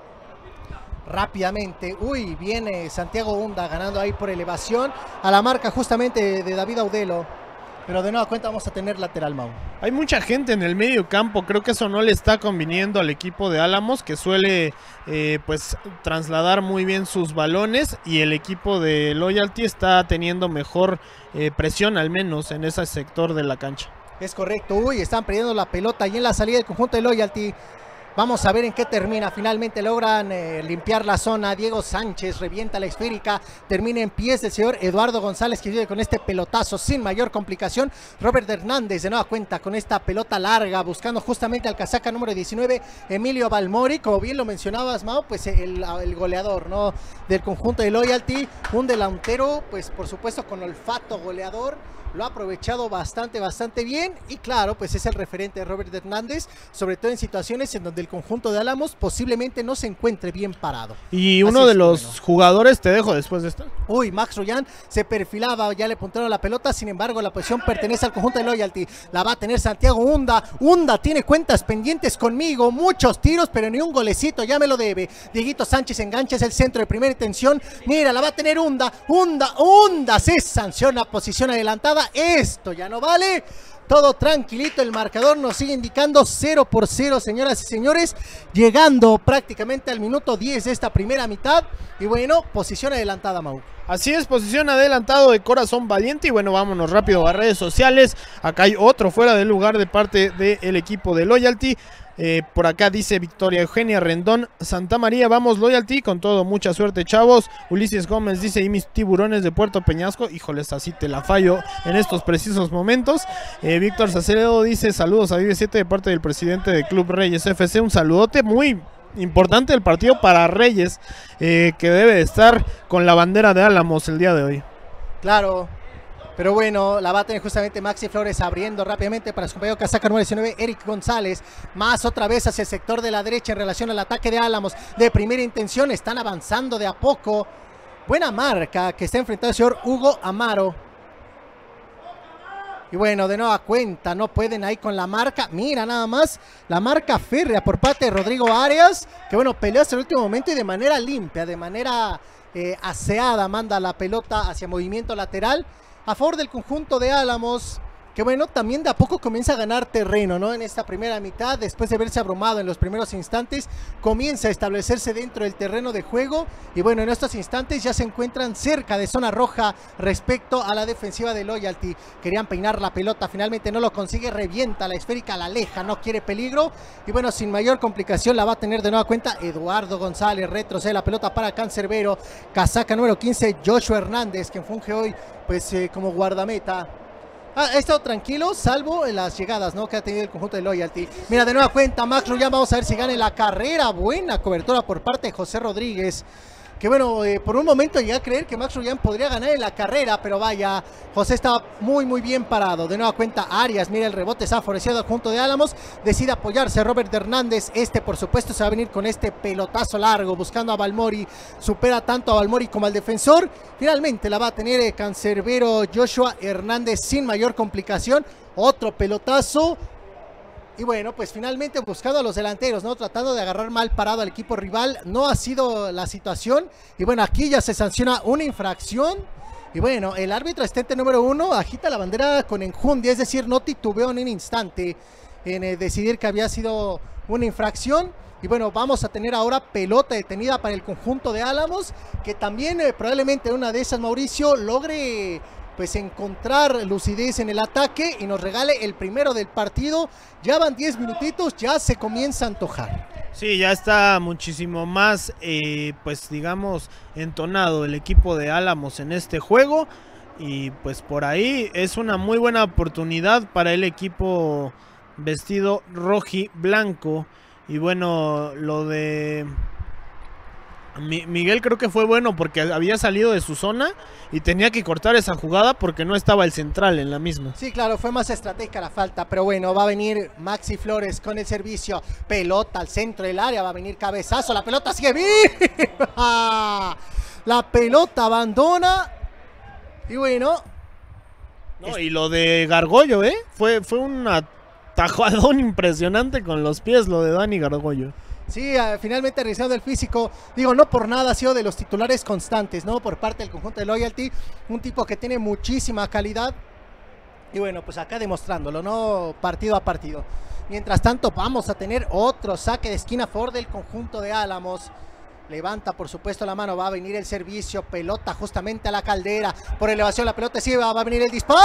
Rápidamente, uy, viene Santiago Hunda ganando ahí por elevación a la marca justamente de David Audelo. Pero de nueva cuenta vamos a tener lateral, Mau. Hay mucha gente en el medio campo, creo que eso no le está conviniendo al equipo de Álamos, que suele eh, pues trasladar muy bien sus balones, y el equipo de Loyalty está teniendo mejor eh, presión, al menos en ese sector de la cancha. Es correcto, uy, están perdiendo la pelota y en la salida del conjunto de Loyalty. Vamos a ver en qué termina. Finalmente logran eh, limpiar la zona. Diego Sánchez revienta la esférica. Termina en pies del señor Eduardo González, que viene con este pelotazo sin mayor complicación. Robert Hernández de nueva cuenta con esta pelota larga, buscando justamente al casaca número diecinueve, Emilio Balmori. Como bien lo mencionabas, Mau, pues el, el goleador, ¿no?, del conjunto de Loyalty. Un delantero, pues por supuesto con olfato goleador. Lo ha aprovechado bastante, bastante bien. Y claro, pues es el referente de Robert Hernández, sobre todo en situaciones en donde el conjunto de Álamos posiblemente no se encuentre bien parado. Y uno Así de es, los bueno. jugadores, te dejo después de esto. Uy, Max Royan se perfilaba, ya le apuntaron la pelota, sin embargo la posición pertenece al conjunto de Loyalty. La va a tener Santiago Hunda. Hunda tiene cuentas pendientes conmigo, muchos tiros, pero ni un golecito, ya me lo debe. Dieguito Sánchez engancha, es el centro de primera intención. Mira, la va a tener Hunda, Hunda, Hunda, se sanciona posición adelantada. Esto ya no vale. Todo tranquilito, el marcador nos sigue indicando cero por cero, señoras y señores, llegando prácticamente al minuto diez de esta primera mitad. Y bueno, posición adelantada, Mau. Así es, posición adelantado de Corazón Valiente. Y bueno, vámonos rápido a redes sociales. Acá hay otro fuera de lugar de parte del equipo de Loyalty. Eh, por acá dice Victoria Eugenia Rendón: Santa María, vamos Loyalty, con todo, mucha suerte, chavos. Ulises Gómez dice: y mis tiburones de Puerto Peñasco. Híjoles, así te la fallo en estos precisos momentos. eh, Víctor Saceredo dice: saludos a Vive siete de parte del presidente del Club Reyes F C. Un saludote muy importante del partido para Reyes, eh, que debe estar con la bandera de Álamos el día de hoy. Claro, pero bueno, la va a tener justamente Maxi Flores abriendo rápidamente para su compañero casaca número diecinueve, Eric González. Más otra vez hacia el sector de la derecha en relación al ataque de Álamos. De primera intención, están avanzando de a poco. Buena marca que está enfrentando el señor Hugo Amaro. Y bueno, de nueva cuenta, no pueden ahí con la marca. Mira nada más, la marca férrea por parte de Rodrigo Arias, que bueno, peleó hasta el último momento y de manera limpia, de manera eh, aseada, manda la pelota hacia movimiento lateral a favor del conjunto de Álamos, que bueno, también de a poco comienza a ganar terreno, ¿no? En esta primera mitad, después de verse abrumado en los primeros instantes, comienza a establecerse dentro del terreno de juego. Y bueno, en estos instantes ya se encuentran cerca de zona roja respecto a la defensiva de Loyalty. Querían peinar la pelota, finalmente no lo consigue, revienta la esférica, la aleja, no quiere peligro. Y bueno, sin mayor complicación la va a tener de nueva cuenta Eduardo González, retrocede la pelota para Cancerbero. Casaca número quince, Joshua Hernández, quien funge hoy pues eh, como guardameta. Ha, ha estado tranquilo, salvo en las llegadas, ¿no? Que ha tenido el conjunto de Loyalty. Mira, de nueva cuenta, Max Ruyan, vamos a ver si gana en la carrera. Buena cobertura por parte de José Rodríguez. Que bueno, eh, por un momento llegué a creer que Max Ruyan podría ganar en la carrera, pero vaya, José estaba muy muy bien parado. De nueva cuenta Arias, mira el rebote, está favorecido al conjunto de Álamos, decide apoyarse Robert Hernández, este por supuesto se va a venir con este pelotazo largo, buscando a Balmori, supera tanto a Balmori como al defensor, finalmente la va a tener el cancerbero Joshua Hernández sin mayor complicación, otro pelotazo. Y bueno, pues finalmente buscando a los delanteros, ¿no? Tratando de agarrar mal parado al equipo rival. No ha sido la situación. Y bueno, aquí ya se sanciona una infracción. Y bueno, el árbitro asistente número uno agita la bandera con enjundia. Es decir, no titubeó en un instante en eh, decidir que había sido una infracción. Y bueno, vamos a tener ahora pelota detenida para el conjunto de Álamos. Que también eh, probablemente una de esas, Mauricio, logre... pues encontrar lucidez en el ataque y nos regale el primero del partido. Ya van diez minutitos, ya se comienza a antojar. Sí, ya está muchísimo más, eh, pues digamos, entonado el equipo de Álamos en este juego. Y pues por ahí es una muy buena oportunidad para el equipo vestido roji blanco. Y bueno, lo de... Miguel creo que fue bueno porque había salido de su zona y tenía que cortar esa jugada porque no estaba el central en la misma. Sí, claro, fue más estratégica la falta, pero bueno, va a venir Maxi Flores con el servicio, pelota al centro del área, va a venir cabezazo, la pelota sigue viva, la pelota abandona y bueno. No, y lo de Gargollo, ¿eh? Fue, fue un atajadón impresionante con los pies lo de Dani Gargollo. Sí, uh, finalmente realizado el físico, digo, no por nada ha sido de los titulares constantes, ¿no? Por parte del conjunto de Loyalty, un tipo que tiene muchísima calidad. Y bueno, pues acá demostrándolo, ¿no? Partido a partido. Mientras tanto, vamos a tener otro saque de esquina a favor del conjunto de Álamos. Levanta, por supuesto, la mano, va a venir el servicio, pelota justamente a la Caldera. Por elevación la pelota sí va, va a venir el disparo.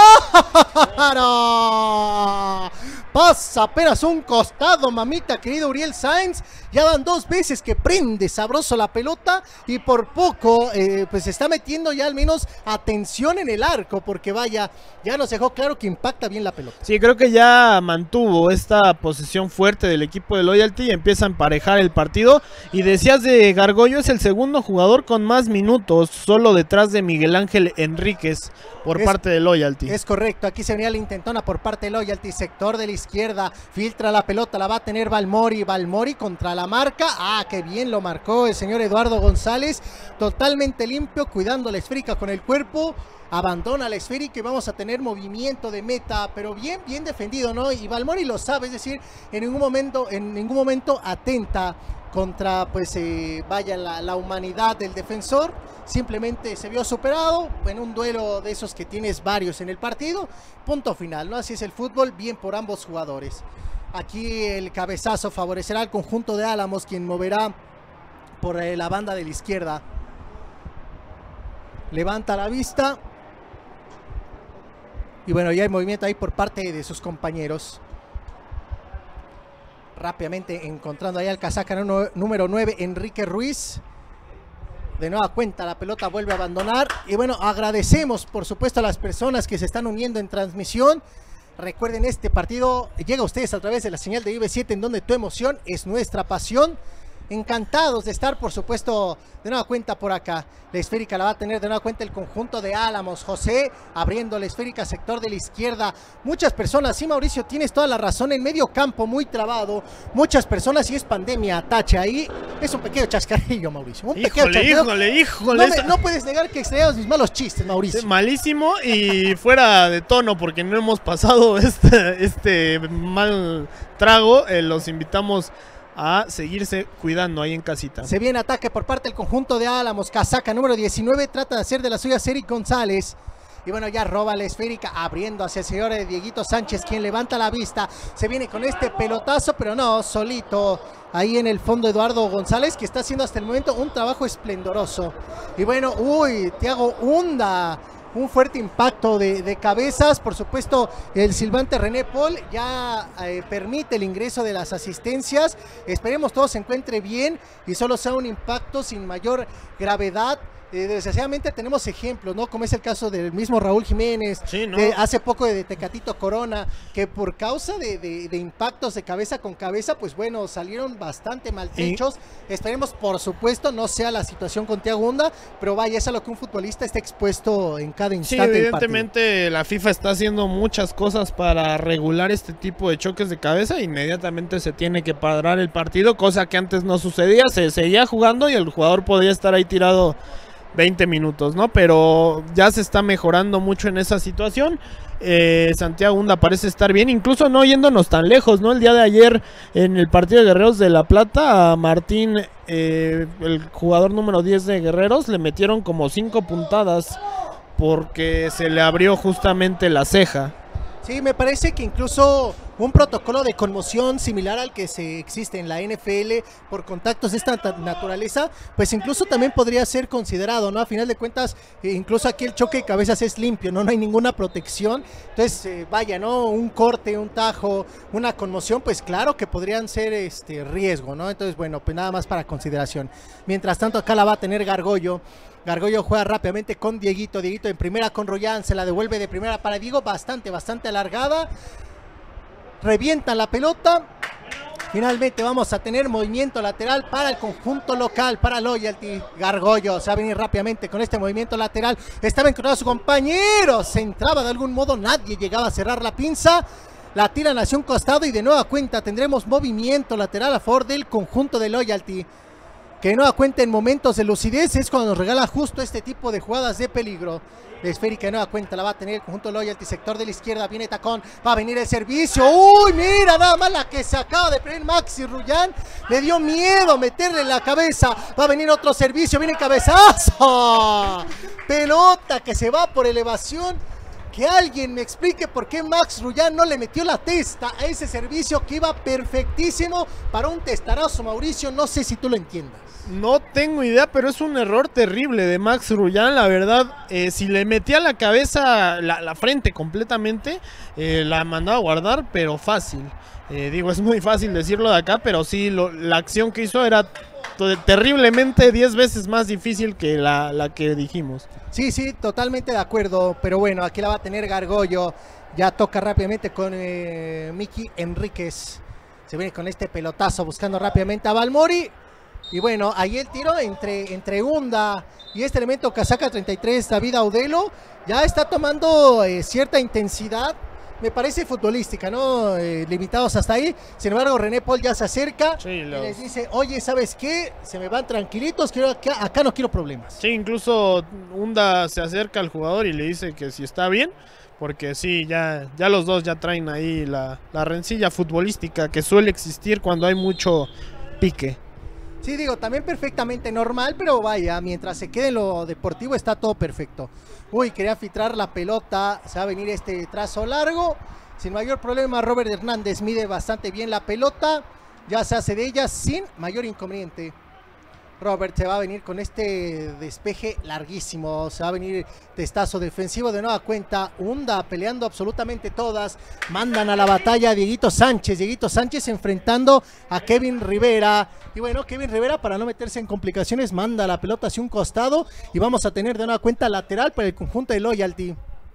Pasa apenas un costado, mamita, querido Uriel Sáenz. Ya van dos veces que prende sabroso la pelota y por poco, eh, pues se está metiendo ya al menos atención en el arco, porque vaya, ya nos dejó claro que impacta bien la pelota. Sí, creo que ya mantuvo esta posesión fuerte del equipo de Loyalty y empieza a emparejar el partido. Y decías de Gargollo, es el segundo jugador con más minutos, solo detrás de Miguel Ángel Enríquez por es, parte de Loyalty. Es correcto, aquí se venía la intentona por parte de Loyalty, sector de la izquierda, filtra la pelota, la va a tener Balmori, Balmori contra la marca, ah, qué bien lo marcó el señor Eduardo González, totalmente limpio, cuidando la esférica con el cuerpo, abandona la esférica y vamos a tener movimiento de meta, pero bien, bien defendido, ¿no? Y Balmori lo sabe, es decir, en ningún momento, en ningún momento atenta contra, pues, eh, vaya, la, la humanidad del defensor, simplemente se vio superado en un duelo de esos que tienes varios en el partido, punto final, ¿no? Así es el fútbol, bien por ambos jugadores. Aquí el cabezazo favorecerá al conjunto de Álamos, quien moverá por eh, la banda de la izquierda. Levanta la vista. Y bueno, ya hay movimiento ahí por parte de sus compañeros. Rápidamente encontrando ahí al casaca número nueve, Enrique Ruiz. De nueva cuenta la pelota vuelve a abandonar. Y bueno, agradecemos por supuesto a las personas que se están uniendo en transmisión. Recuerden, este partido llega a ustedes a través de la señal de I B siete, en donde tu emoción es nuestra pasión. Encantados de estar, por supuesto, de nueva cuenta por acá. La esférica la va a tener de nueva cuenta el conjunto de Álamos. José abriendo la esférica, sector de la izquierda. Muchas personas, sí, Mauricio, tienes toda la razón. En medio campo muy trabado. Muchas personas, y es pandemia, tacha ahí. Es un pequeño chascarrillo, Mauricio. Un híjole, pequeño chascarrillo. híjole, híjole. No, me, no puedes negar que extraemos mis malos chistes, Mauricio. Sí, malísimo y fuera de tono porque no hemos pasado este, este mal trago. Eh, los invitamos a seguirse cuidando ahí en casita. Se viene ataque por parte del conjunto de Álamos. Casaca número diecinueve trata de hacer de las suyas Eric González. Y bueno, ya roba la esférica, abriendo hacia el señor Dieguito Sánchez, quien levanta la vista. Se viene con este pelotazo, pero no, solito. Ahí en el fondo Eduardo González, que está haciendo hasta el momento un trabajo esplendoroso. Y bueno, uy, Thiago Hunda. Un fuerte impacto de, de cabezas, por supuesto el silbante René Paul ya eh, permite el ingreso de las asistencias, esperemos todo se encuentre bien y solo sea un impacto sin mayor gravedad. Eh, desgraciadamente tenemos ejemplos, ¿no? Como es el caso del mismo Raúl Jiménez, sí, ¿no? de hace poco de, de Tecatito Corona, que por causa de, de, de impactos de cabeza con cabeza, pues bueno, salieron bastante maltrechos. ¿Y? Esperemos, por supuesto, no sea la situación con Thiago Hunda, pero vaya, es a lo que un futbolista está expuesto en cada instante. Sí, evidentemente la FIFA está haciendo muchas cosas para regular este tipo de choques de cabeza. Inmediatamente se tiene que parar el partido, cosa que antes no sucedía, se seguía jugando y el jugador podía estar ahí tirado veinte minutos, ¿no? Pero ya se está mejorando mucho en esa situación. eh, Santiago Hunda parece estar bien, incluso no yéndonos tan lejos, ¿no? El día de ayer en el partido de Guerreros de La Plata, a Martín, eh, el jugador número diez de Guerreros, le metieron como cinco puntadas porque se le abrió justamente la ceja. Sí, me parece que incluso un protocolo de conmoción similar al que se existe en la N F L por contactos de esta naturaleza, pues incluso también podría ser considerado, ¿no? A final de cuentas, incluso aquí el choque de cabezas es limpio, ¿no? No hay ninguna protección. Entonces, eh, vaya, ¿no? Un corte, un tajo, una conmoción, pues claro que podrían ser este riesgo, ¿no? Entonces, bueno, pues nada más para consideración. Mientras tanto, acá la va a tener Gargollo. Gargollo juega rápidamente con Dieguito, Dieguito en primera con Royan, se la devuelve de primera para Diego, bastante, bastante alargada, revienta la pelota, finalmente vamos a tener movimiento lateral para el conjunto local, para Loyalty. Gargollo se va a venir rápidamente con este movimiento lateral, estaba encontrado a su compañero, se entraba de algún modo, nadie llegaba a cerrar la pinza, la tiran hacia un costado y de nueva cuenta tendremos movimiento lateral a favor del conjunto de Loyalty. Que no da cuenta en momentos de lucidez es cuando nos regala justo este tipo de jugadas de peligro. La esférica de nueva cuenta la va a tener el conjunto Loyalty, sector de la izquierda, viene Tacón, va a venir el servicio. Uy, mira nada más la que se acaba de prender Maxi Rullán, le dio miedo meterle en la cabeza, va a venir otro servicio, viene cabezazo, pelota que se va por elevación. Que alguien me explique por qué Max Rullán no le metió la testa a ese servicio que iba perfectísimo para un testarazo, Mauricio, no sé si tú lo entiendas. No tengo idea, pero es un error terrible de Max Rullán, la verdad. Eh, si le metía la cabeza, la, la frente completamente, eh, la mandaba a guardar, pero fácil. Eh, digo, es muy fácil decirlo de acá, pero sí, lo, la acción que hizo era terriblemente diez veces más difícil que la, la que dijimos. Sí, sí, totalmente de acuerdo, pero bueno, aquí la va a tener Gargollo. Ya toca rápidamente con eh, Miki Enríquez. Se viene con este pelotazo buscando rápidamente a Balmori. Y bueno, ahí el tiro entre, entre Hunda y este elemento casaca treinta y tres, David Audelo, ya está tomando eh, cierta intensidad, me parece futbolística, ¿no? Eh, limitados hasta ahí. Sin embargo, René Paul ya se acerca sí, los... y les dice, oye, ¿sabes qué? Se me van tranquilitos, quiero, acá, acá no quiero problemas. Sí, incluso Hunda se acerca al jugador y le dice que si está bien, porque sí, ya, ya los dos ya traen ahí la, la rencilla futbolística que suele existir cuando hay mucho pique. Sí, digo, también perfectamente normal, pero vaya, mientras se quede en lo deportivo está todo perfecto. Uy, quería filtrar la pelota, se va a venir este trazo largo, sin mayor problema. Robert Hernández mide bastante bien la pelota, ya se hace de ella sin mayor inconveniente. Robert se va a venir con este despeje larguísimo, se va a venir testazo defensivo de nueva cuenta. Hunda peleando absolutamente todas, mandan a la batalla a Dieguito Sánchez, Dieguito Sánchez enfrentando a Kevin Rivera. Y bueno, Kevin Rivera, para no meterse en complicaciones, manda la pelota hacia un costado y vamos a tener de nueva cuenta lateral para el conjunto de Loyalty.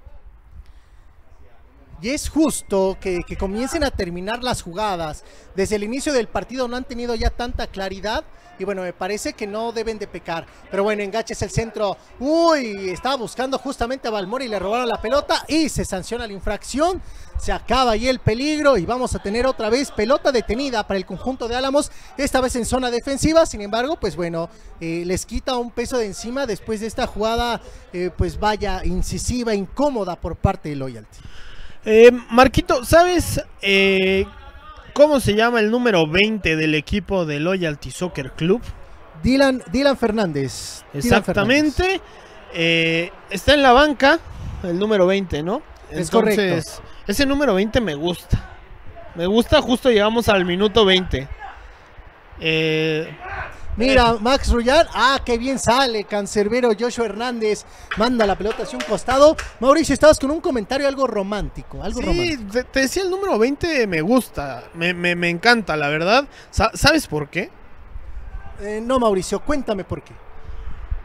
Y es justo que, que comiencen a terminar las jugadas. Desde el inicio del partido no han tenido ya tanta claridad. Y bueno, me parece que no deben de pecar. Pero bueno, enganches el centro. Uy, estaba buscando justamente a Balmori y le robaron la pelota. Y se sanciona la infracción. Se acaba ahí el peligro. Y vamos a tener otra vez pelota detenida para el conjunto de Álamos. Esta vez en zona defensiva. Sin embargo, pues bueno, eh, les quita un peso de encima después de esta jugada, eh, pues vaya, incisiva, incómoda por parte de Loyalty. Eh, Marquito, ¿sabes eh, cómo se llama el número veinte del equipo de Loyalty Soccer Club? Dylan, Dylan Fernández. Exactamente. Dylan Fernández. Eh, está en la banca el número veinte, ¿no? Es Entonces, correcto. Ese número veinte me gusta. Me gusta, justo llegamos al minuto veinte. Eh... Mira, Max Rullán, ah, qué bien sale, cancerbero Joshua Hernández, manda la pelota hacia un costado. Mauricio, estabas con un comentario algo romántico, algo sí, romántico. Te, te decía el número veinte, me gusta, me, me, me encanta, la verdad. Sa ¿Sabes por qué? Eh, no, Mauricio, cuéntame por qué.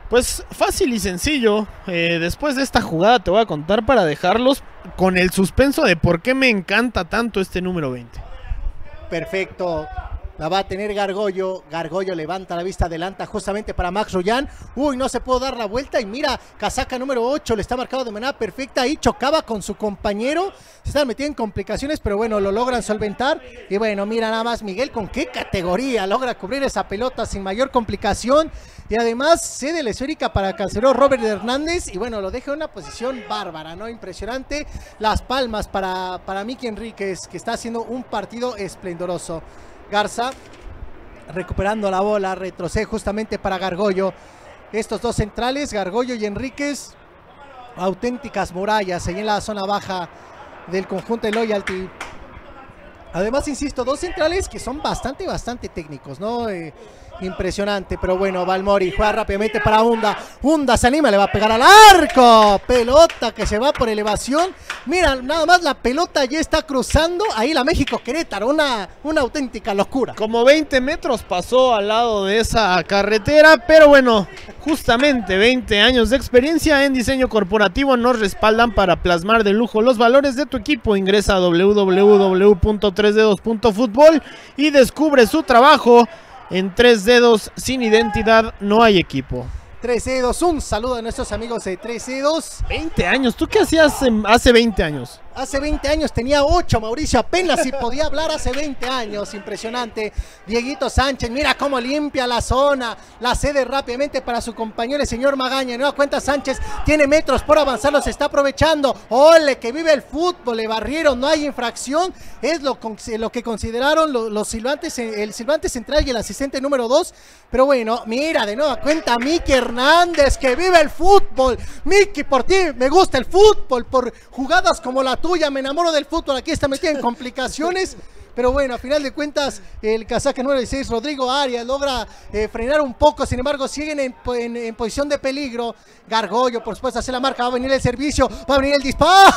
Pues fácil y sencillo. Eh, después de esta jugada te voy a contar para dejarlos con el suspenso de por qué me encanta tanto este número veinte. Perfecto. La va a tener Gargollo. Gargollo levanta la vista, adelanta justamente para Max Royan. Uy, no se pudo dar la vuelta. Y mira, casaca número ocho le está marcado de manera perfecta. Ahí chocaba con su compañero. Se están metiendo en complicaciones, pero bueno, lo logran solventar. Y bueno, mira nada más Miguel con qué categoría logra cubrir esa pelota sin mayor complicación. Y además cede la esférica para Cancelero Robert Hernández. Y bueno, lo deja en una posición bárbara, ¿no? Impresionante. Las palmas para, para Miki Enríquez, que está haciendo un partido esplendoroso. Garza recuperando la bola, retrocede justamente para Gargollo. Estos dos centrales, Gargollo y Enríquez, auténticas murallas ahí en la zona baja del conjunto de Loyalty. Además, insisto, dos centrales que son bastante, bastante técnicos, ¿no? Eh, impresionante, pero bueno, Balmori juega rápidamente para Hunda. Hunda se anima, le va a pegar al arco. Pelota que se va por elevación. Mira, nada más la pelota ya está cruzando. Ahí la México Querétaro, una, una auténtica locura. Como veinte metros pasó al lado de esa carretera, pero bueno, justamente veinte años de experiencia en diseño corporativo nos respaldan para plasmar de lujo los valores de tu equipo. Ingresa a doble u doble u doble u punto tres dedos punto fútbol y descubre su trabajo. En Tres Dedos, sin identidad no hay equipo. Tres Dedos, un saludo a nuestros amigos de Tres Dedos. veinte años, ¿tú qué hacías en, hace veinte años? Hace veinte años tenía ocho, Mauricio, apenas si podía hablar hace veinte años, impresionante. Dieguito Sánchez, mira cómo limpia la zona, la cede rápidamente para su compañero el señor Magaña. De nueva cuenta Sánchez tiene metros por avanzar, los está aprovechando. Ole, que vive el fútbol, le barrieron, no hay infracción. Es lo, lo que consideraron los, los silbantes, el silbante central y el asistente número dos. Pero bueno, mira, de nueva cuenta Miki Hernández, que vive el fútbol. Miki, por ti me gusta el fútbol, por jugadas como la tuya, me enamoro del fútbol. Aquí está metida en complicaciones, pero bueno, a final de cuentas el casaca número dieciséis, Rodrigo Arias, logra eh, frenar un poco. Sin embargo, siguen en, en, en posición de peligro. Gargollo, por supuesto, hace la marca, va a venir el servicio, va a venir el disparo.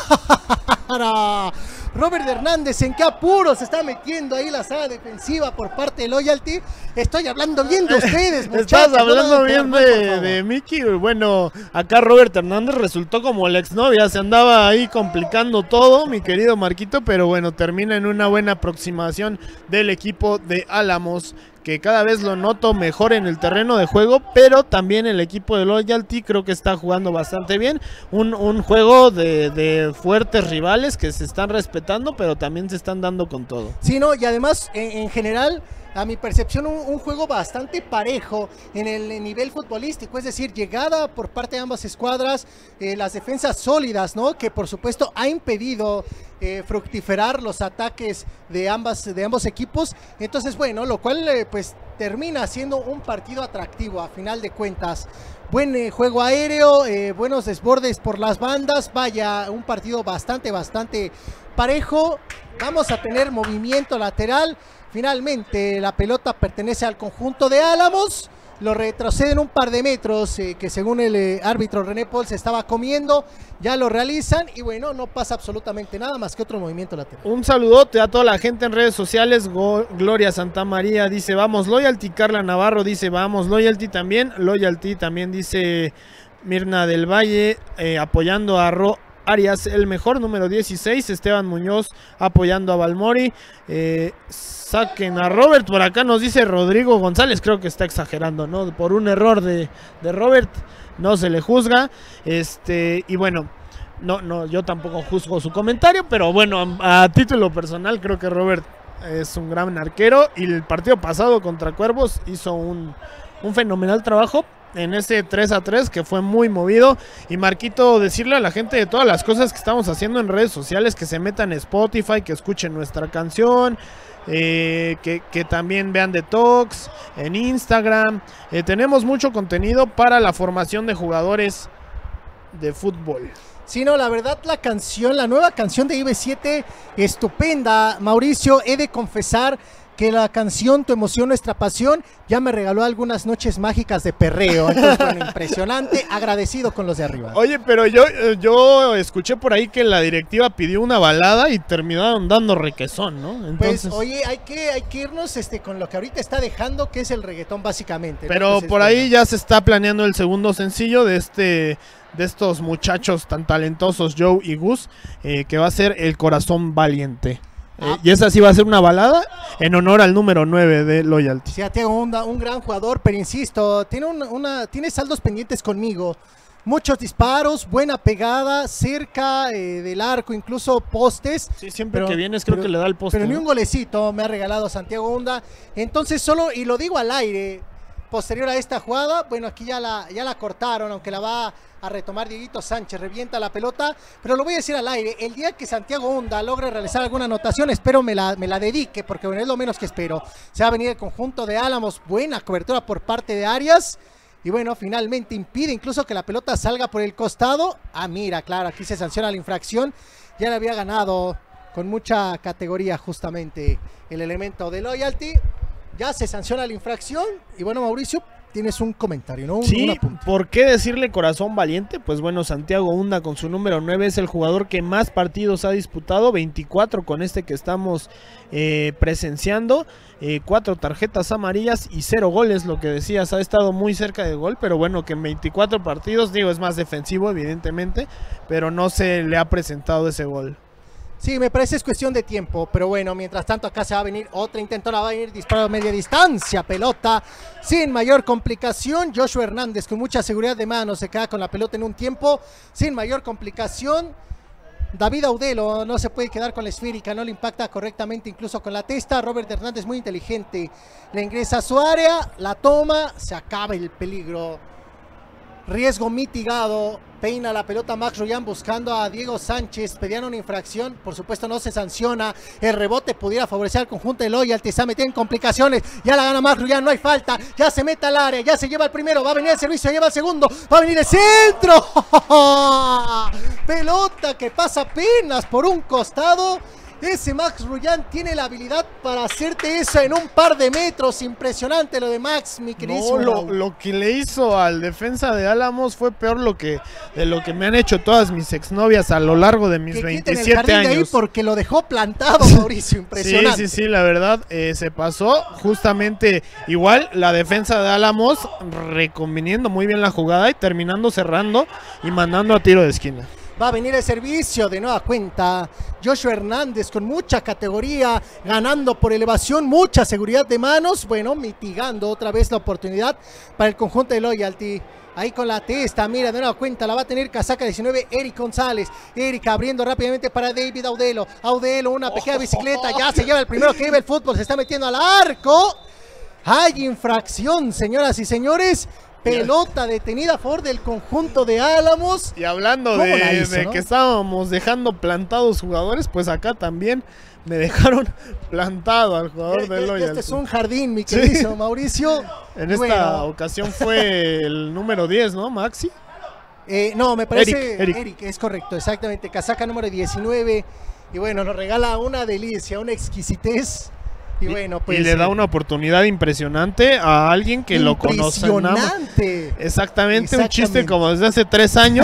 Robert Hernández, ¿en qué apuro se está metiendo ahí la saga defensiva por parte de Loyalty? Estoy hablando bien de ustedes, muchachos. Estás hablando no bien de, de Miki. Bueno, acá Robert Hernández resultó como la exnovia, se andaba ahí complicando todo, mi querido Marquito, pero bueno, termina en una buena aproximación del equipo de Álamos, que cada vez lo noto mejor en el terreno de juego, pero también el equipo de Loyalty creo que está jugando bastante bien. Un, un juego de, de fuertes rivales que se están respetando, pero también se están dando con todo. Sí, no, y además, en, en general, a mi percepción, un, un juego bastante parejo en el nivel futbolístico, es decir, llegada por parte de ambas escuadras, eh, las defensas sólidas, ¿no? Que por supuesto ha impedido eh, fructiferar los ataques de, ambas, de ambos equipos. Entonces, bueno, lo cual eh, pues termina siendo un partido atractivo a final de cuentas. Buen eh, juego aéreo, eh, buenos desbordes por las bandas, vaya, un partido bastante, bastante parejo. Vamos a tener movimiento lateral. Finalmente la pelota pertenece al conjunto de Álamos, lo retroceden un par de metros eh, que según el eh, árbitro René Paul se estaba comiendo, ya lo realizan y bueno, no pasa absolutamente nada más que otro movimiento lateral. Un saludote a toda la gente en redes sociales. Go Gloria Santa María dice vamos Loyalty, Carla Navarro dice vamos Loyalty también, Loyalty también dice Mirna del Valle eh, apoyando a Ro Arias, el mejor, número dieciséis, Esteban Muñoz apoyando a Balmori, eh, saquen a Robert, por acá nos dice Rodrigo González, creo que está exagerando, ¿no? Por un error de, de Robert, no se le juzga, este, y bueno, no, no, yo tampoco juzgo su comentario, pero bueno, a, a título personal creo que Robert es un gran arquero, y el partido pasado contra Cuervos hizo un, un fenomenal trabajo en ese tres a tres que fue muy movido. Y Marquito, decirle a la gente de todas las cosas que estamos haciendo en redes sociales, que se metan en Spotify, que escuchen nuestra canción, eh, que, que también vean The Talks en Instagram. Eh, tenemos mucho contenido para la formación de jugadores de fútbol. Sí, no, la verdad la canción, la nueva canción de I B siete, estupenda, Mauricio, he de confesar que la canción Tu emoción, nuestra pasión ya me regaló algunas noches mágicas de perreo. Entonces, bueno, impresionante, agradecido con los de arriba. Oye, pero yo, yo escuché por ahí que la directiva pidió una balada y terminaron dando requesón, ¿no? Entonces... Pues, oye, hay que, hay que irnos este, con lo que ahorita está dejando, que es el reggaetón básicamente, ¿no? Pero Entonces, por bueno. ahí ya se está planeando el segundo sencillo de este... de estos muchachos tan talentosos, Joe y Gus, eh, que va a ser El Corazón Valiente. Eh, Ah. y esa sí va a ser una balada en honor al número nueve de Loyalty. Sí, Santiago Honda, un gran jugador, pero insisto, tiene, una, una, tiene saldos pendientes conmigo. Muchos disparos, buena pegada, cerca eh, del arco, incluso postes. Sí, siempre pero, que vienes creo pero, que le da el poste. Pero ni ¿no? un golecito me ha regalado Santiago Honda. Entonces solo, y lo digo al aire, posterior a esta jugada, bueno, aquí ya la, ya la cortaron, aunque la va a retomar Dieguito Sánchez, revienta la pelota, pero lo voy a decir al aire, el día que Santiago Honda logre realizar alguna anotación, espero me la, me la dedique, porque bueno, es lo menos que espero. Se va a venir el conjunto de Álamos, buena cobertura por parte de Arias, y bueno, finalmente impide incluso que la pelota salga por el costado. Ah, mira, claro, aquí se sanciona la infracción, ya le había ganado con mucha categoría justamente el elemento de Loyalty. Ya se sanciona la infracción. Y bueno, Mauricio, tienes un comentario, ¿no? Un, sí, ¿por qué decirle Corazón Valiente? Pues bueno, Santiago Honda con su número nueve es el jugador que más partidos ha disputado, veinticuatro con este que estamos eh, presenciando, eh, cuatro tarjetas amarillas y cero goles, lo que decías, ha estado muy cerca del gol, pero bueno, que en veinticuatro partidos, digo, es más defensivo evidentemente, pero no se le ha presentado ese gol. Sí, me parece es cuestión de tiempo, pero bueno, mientras tanto acá se va a venir otra intentona, va a venir disparo a media distancia, pelota sin mayor complicación. Joshua Hernández con mucha seguridad de mano se queda con la pelota en un tiempo sin mayor complicación. David Audelo no se puede quedar con la esférica, no le impacta correctamente incluso con la testa. Robert Hernández muy inteligente, le ingresa a su área, la toma, se acaba el peligro. Riesgo mitigado, peina la pelota Max Rullán buscando a Diego Sánchez, pedían una infracción, por supuesto no se sanciona, el rebote pudiera favorecer al conjunto de Loyalty, se ha metido en complicaciones, ya la gana Max Rullán, no hay falta, ya se mete al área, ya se lleva el primero, va a venir el servicio, lleva el segundo, va a venir el centro, pelota que pasa apenas por un costado. Ese Max Rullán tiene la habilidad para hacerte eso en un par de metros. Impresionante lo de Max, mi querido. No, lo, lo que le hizo al defensa de Álamos fue peor lo que, de lo que me han hecho todas mis exnovias a lo largo de mis que veintisiete años. De ahí porque lo dejó plantado, Mauricio, impresionante. Sí, sí, sí, la verdad eh, se pasó justamente igual la defensa de Álamos reconviniendo muy bien la jugada y terminando cerrando y mandando a tiro de esquina. Va a venir el servicio de nueva cuenta. Joshua Hernández con mucha categoría, ganando por elevación, mucha seguridad de manos. Bueno, mitigando otra vez la oportunidad para el conjunto de Loyalty. Ahí con la testa, mira, de nueva cuenta, la va a tener casaca diecinueve, Eric González. Eric abriendo rápidamente para David Audelo. Audelo, una pequeña bicicleta, ya se lleva el primero que lleva el fútbol, se está metiendo al arco. Hay infracción, señoras y señores. Pelota detenida a favor del conjunto de Álamos. Y hablando de, hizo, de ¿no? que estábamos dejando plantados jugadores, pues acá también me dejaron plantado al jugador de Loyalty. Este es un jardín, mi querido sí. Mauricio. En esta bueno. ocasión fue el número diez, ¿no, Maxi? Eh, no, me parece Eric, Eric. Eric, es correcto, exactamente. Casaca número diecinueve. Y bueno, nos regala una delicia, una exquisitez. Y, bueno, pues, y le da una oportunidad impresionante a alguien que lo conoce. Impresionante. Exactamente, Exactamente, un chiste como desde hace tres años.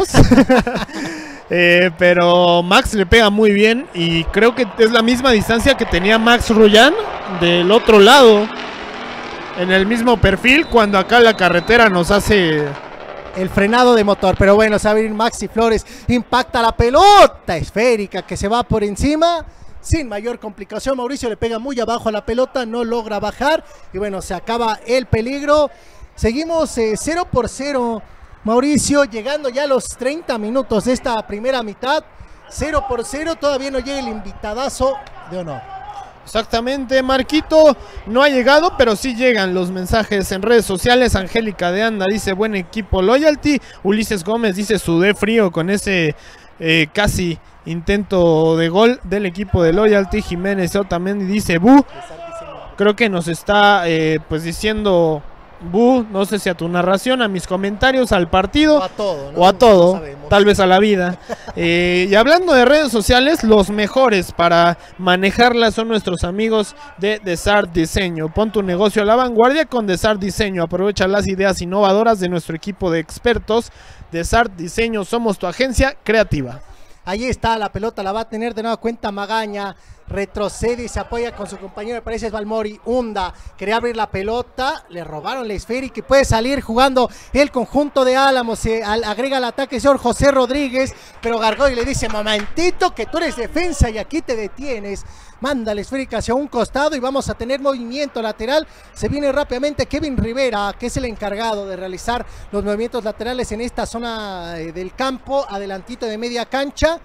eh, pero Max le pega muy bien y creo que es la misma distancia que tenía Max Rullán del otro lado. En el mismo perfil, cuando acá la carretera nos hace... el frenado de motor, pero bueno, se va a venir Maxi Flores, impacta la pelota esférica que se va por encima. Sin mayor complicación, Mauricio le pega muy abajo a la pelota, no logra bajar y bueno, se acaba el peligro. Seguimos eh, cero por cero, Mauricio, llegando ya a los treinta minutos de esta primera mitad. cero por cero, todavía no llega el invitadazo de honor. Exactamente, Marquito no ha llegado, pero sí llegan los mensajes en redes sociales. Angélica de Anda dice buen equipo Loyalty. Ulises Gómez dice sudé frío con ese eh, casi intento de gol del equipo de Loyalty. Jiménez también dice bu. Creo que nos está eh, pues diciendo Bu, no sé si a tu narración, a mis comentarios, al partido o a todo, ¿no? o a todo, no tal vez a la vida. eh, y hablando de redes sociales, los mejores para manejarlas son nuestros amigos de Desart Diseño. Pon tu negocio a la vanguardia con Desart Diseño. Aprovecha las ideas innovadoras de nuestro equipo de expertos. Desart Diseño, somos tu agencia creativa. Ahí está, la pelota la va a tener de nueva cuenta Magaña. Retrocede y se apoya con su compañero, me parece es Balmori. Hunda, quería abrir la pelota, le robaron la esfera y que puede salir jugando el conjunto de Álamos. Se al, agrega al ataque el señor José Rodríguez, pero Gargoy le dice, momentito que tú eres defensa y aquí te detienes. Manda la esférica hacia un costado y vamos a tener movimiento lateral. Se viene rápidamente Kevin Rivera, que es el encargado de realizar los movimientos laterales en esta zona eh, del campo, adelantito de media cancha.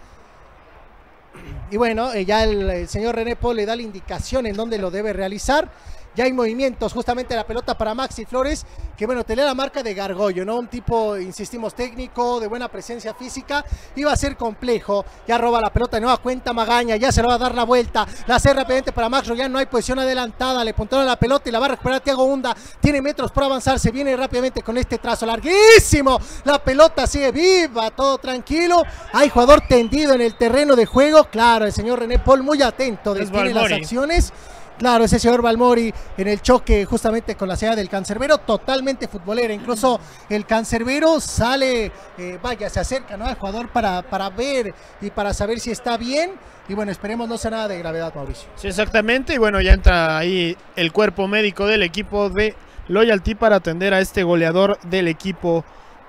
Y bueno, eh, ya el, el señor René Paul le da la indicación en dónde lo debe realizar. Ya hay movimientos, justamente la pelota para Maxi Flores, que bueno, tenía la marca de Gargollo, ¿no? Un tipo, insistimos, técnico, de buena presencia física, iba a ser complejo. Ya roba la pelota de nueva cuenta Magaña, ya se lo va a dar la vuelta, la hace rápidamente para Max Royan, no hay posición adelantada, le puntaron la pelota y la va a recuperar Thiago Hunda, tiene metros por avanzar, se viene rápidamente con este trazo larguísimo, la pelota sigue viva, todo tranquilo, hay jugador tendido en el terreno de juego, claro, el señor René Paul muy atento, detiene las acciones. Claro, ese señor Balmori en el choque justamente con la ciudad del Cancerbero, totalmente futbolera. Incluso el Cancerbero sale, eh, vaya, se acerca, ¿no?, al jugador para, para ver y para saber si está bien. Y bueno, esperemos no sea nada de gravedad, Mauricio. Sí, exactamente. Y bueno, ya entra ahí el cuerpo médico del equipo de Loyalty para atender a este goleador del equipo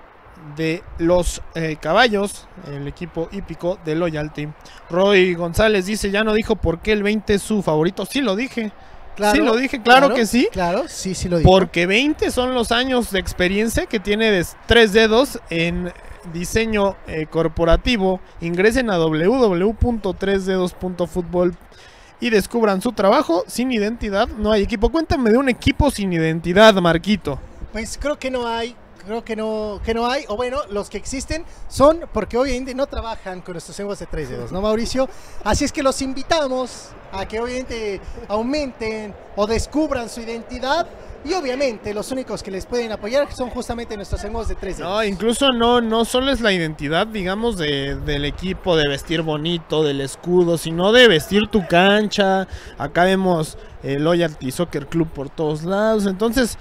de los eh, caballos, el equipo hípico de Loyalty. Roy González dice, ya no dijo por qué el veinte es su favorito. Sí lo dije, claro, sí lo dije, claro, claro que sí. Claro, sí, sí lo dije. Porque veinte son los años de experiencia que tiene de tres dedos en diseño eh, corporativo. Ingresen a w w w punto tres dedos punto futbol y descubran su trabajo. Sin identidad no hay equipo. Cuéntame de un equipo sin identidad, Marquito. Pues creo que no hay. Creo que no, que no hay, o bueno, los que existen son porque obviamente no trabajan con nuestros egos de tres dedos, ¿no, Mauricio? Así es que los invitamos a que obviamente aumenten o descubran su identidad y obviamente los únicos que les pueden apoyar son justamente nuestros egos de tres dedos. No, incluso no, no solo es la identidad, digamos, de, del equipo, de vestir bonito, del escudo, sino de vestir tu cancha. Acá vemos el Loyalty Soccer Club por todos lados, entonces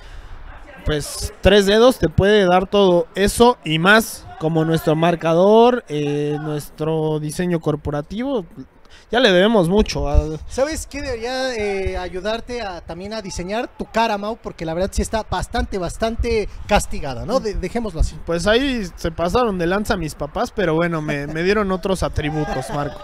pues tres dedos te puede dar todo eso y más, como nuestro marcador, eh, nuestro diseño corporativo. Ya le debemos mucho. A... ¿Sabes qué debería eh, ayudarte a, también a diseñar tu cara, Mau? Porque la verdad sí está bastante, bastante castigada, ¿no? De, dejémoslo así. Pues ahí se pasaron de lanza mis papás, pero bueno, me, me dieron otros atributos, Marco.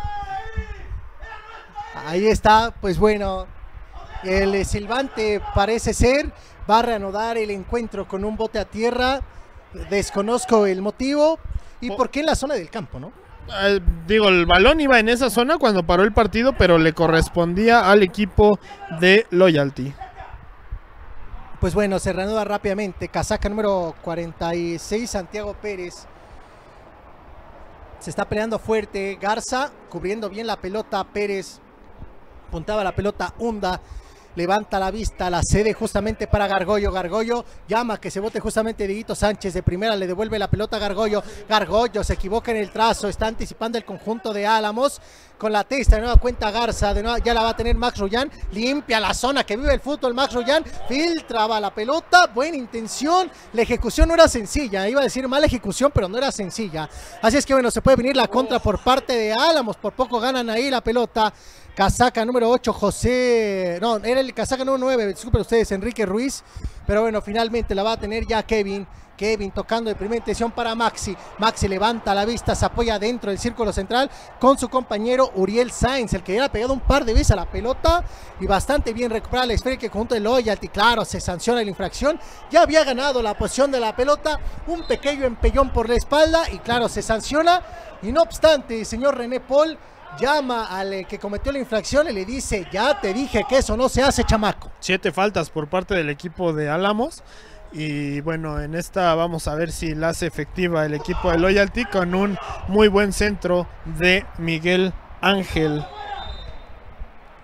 Ahí está, pues bueno, el silbante parece ser... va a reanudar el encuentro con un bote a tierra. Desconozco el motivo y por qué en la zona del campo, ¿no? Eh, digo, el balón iba en esa zona cuando paró el partido, pero le correspondía al equipo de Loyalty. Pues bueno, se reanuda rápidamente. Casaca número cuarenta y seis, Santiago Pérez. Se está peleando fuerte. Garza cubriendo bien la pelota. Pérez puntaba la pelota. Hunda levanta la vista, la cede justamente para Gargollo. Gargollo llama que se bote justamente Dieguito Sánchez de primera, le devuelve la pelota a Gargollo. Gargollo se equivoca en el trazo, está anticipando el conjunto de Álamos. Con la testa de nueva cuenta Garza, de nueva, ya la va a tener Max Royan, limpia la zona que vive el fútbol. Max Royan filtraba la pelota, buena intención, la ejecución no era sencilla, iba a decir mala ejecución, pero no era sencilla. Así es que bueno, se puede venir la contra por parte de Álamos, por poco ganan ahí la pelota. Casaca número ocho, José, no, era el casaca número nueve, disculpen ustedes, Enrique Ruiz, pero bueno, finalmente la va a tener ya Kevin. Kevin tocando de primera intención para Maxi. Maxi levanta la vista, se apoya dentro del círculo central con su compañero Uriel Sainz, el que ya ha pegado un par de veces a la pelota y bastante bien recuperada la esfera que conjunto de Loyalty. Claro, se sanciona la infracción. Ya había ganado la posición de la pelota, un pequeño empellón por la espalda y claro, se sanciona. Y no obstante, el señor René Paul llama al que cometió la infracción y le dice, ya te dije que eso no se hace, chamaco. Siete faltas por parte del equipo de Álamos. Y bueno, en esta vamos a ver si la hace efectiva el equipo de Loyalty con un muy buen centro de Miguel Ángel.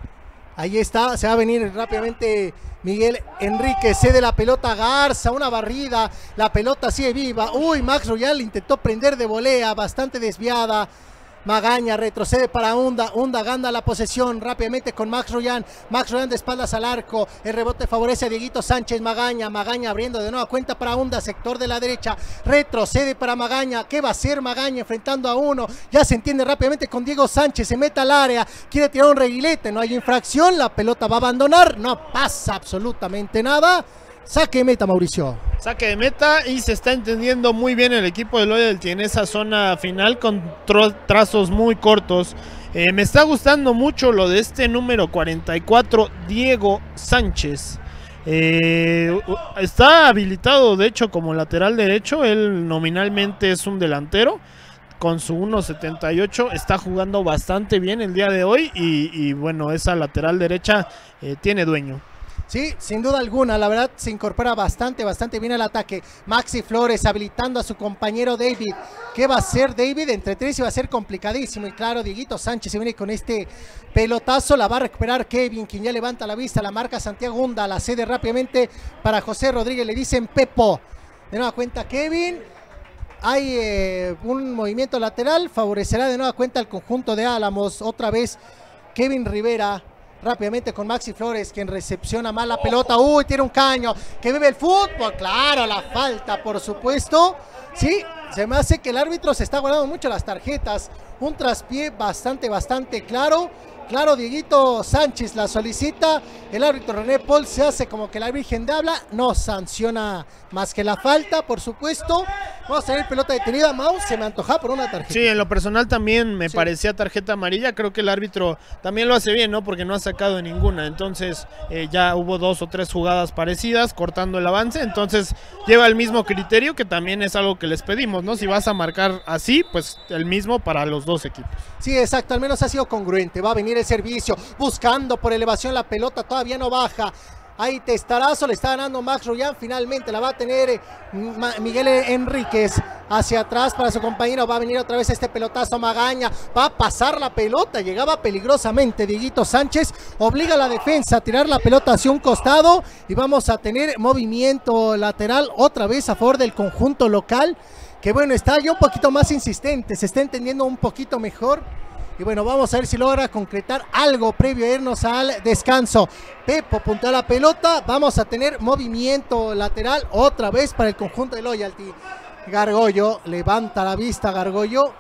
Ahí está, se va a venir rápidamente Miguel Enrique, cede la pelota a Garza, una barrida, la pelota sigue viva. Uy, Max Royal intentó prender de volea, bastante desviada. Magaña retrocede para Hunda, Hunda gana la posesión rápidamente con Max Royan, Max Royan de espaldas al arco, el rebote favorece a Dieguito Sánchez, Magaña, Magaña abriendo de nueva cuenta para Hunda, sector de la derecha, retrocede para Magaña, ¿qué va a hacer Magaña enfrentando a uno? Ya se entiende rápidamente con Diego Sánchez, se mete al área, quiere tirar un reguilete, no hay infracción, la pelota va a abandonar, no pasa absolutamente nada. Saque de meta, Mauricio. Saque de meta y se está entendiendo muy bien el equipo de Loyalty en esa zona final con trazos muy cortos. Eh, me está gustando mucho lo de este número cuarenta y cuatro, Diego Sánchez. Eh, está habilitado de hecho como lateral derecho, él nominalmente es un delantero. Con su uno setenta y ocho está jugando bastante bien el día de hoy y, y bueno, esa lateral derecha eh, tiene dueño. Sí, sin duda alguna, la verdad se incorpora bastante, bastante bien al ataque. Maxi Flores habilitando a su compañero David. ¿Qué va a hacer David? Entre tres y va a ser complicadísimo. Y claro, Dieguito Sánchez se viene con este pelotazo, la va a recuperar Kevin, quien ya levanta la vista, la marca Santiago Hunda, la cede rápidamente para José Rodríguez, le dicen Pepo. De nueva cuenta Kevin. Hay eh, un movimiento lateral, favorecerá de nueva cuenta al conjunto de Álamos. Otra vez Kevin Rivera. Rápidamente con Maxi Flores, quien recepciona mal la pelota. Uy, tiene un caño. Que vive el fútbol. Claro, la falta, por supuesto. Sí, se me hace que el árbitro se está guardando mucho las tarjetas. Un traspié bastante, bastante claro. Claro, Dieguito Sánchez la solicita. El árbitro René Paul se hace como que la Virgen de habla. No sanciona más que la falta, por supuesto. Vamos a tener pelota detenida. Mau, se me antoja por una tarjeta. Sí, en lo personal también me sí. parecía tarjeta amarilla. Creo que el árbitro también lo hace bien, ¿no? Porque no ha sacado ninguna. Entonces eh, ya hubo dos o tres jugadas parecidas cortando el avance. Entonces lleva el mismo criterio, que también es algo que les pedimos, ¿no? Si vas a marcar así, pues el mismo para los dos equipos. Sí, exacto. Al menos ha sido congruente. Va a venir el servicio, buscando por elevación la pelota, todavía no baja. Ahí testarazo, le está ganando Max Royan, finalmente la va a tener eh, Miguel Enríquez hacia atrás para su compañero, va a venir otra vez este pelotazo Magaña, va a pasar la pelota, llegaba peligrosamente Dieguito Sánchez, obliga a la defensa a tirar la pelota hacia un costado y vamos a tener movimiento lateral otra vez a favor del conjunto local, que bueno, está ya un poquito más insistente, se está entendiendo un poquito mejor. Y bueno, vamos a ver si logra concretar algo previo a irnos al descanso. Pepo puntea la pelota. Vamos a tener movimiento lateral otra vez para el conjunto de Loyalty. Gargollo levanta la vista. Gargollo.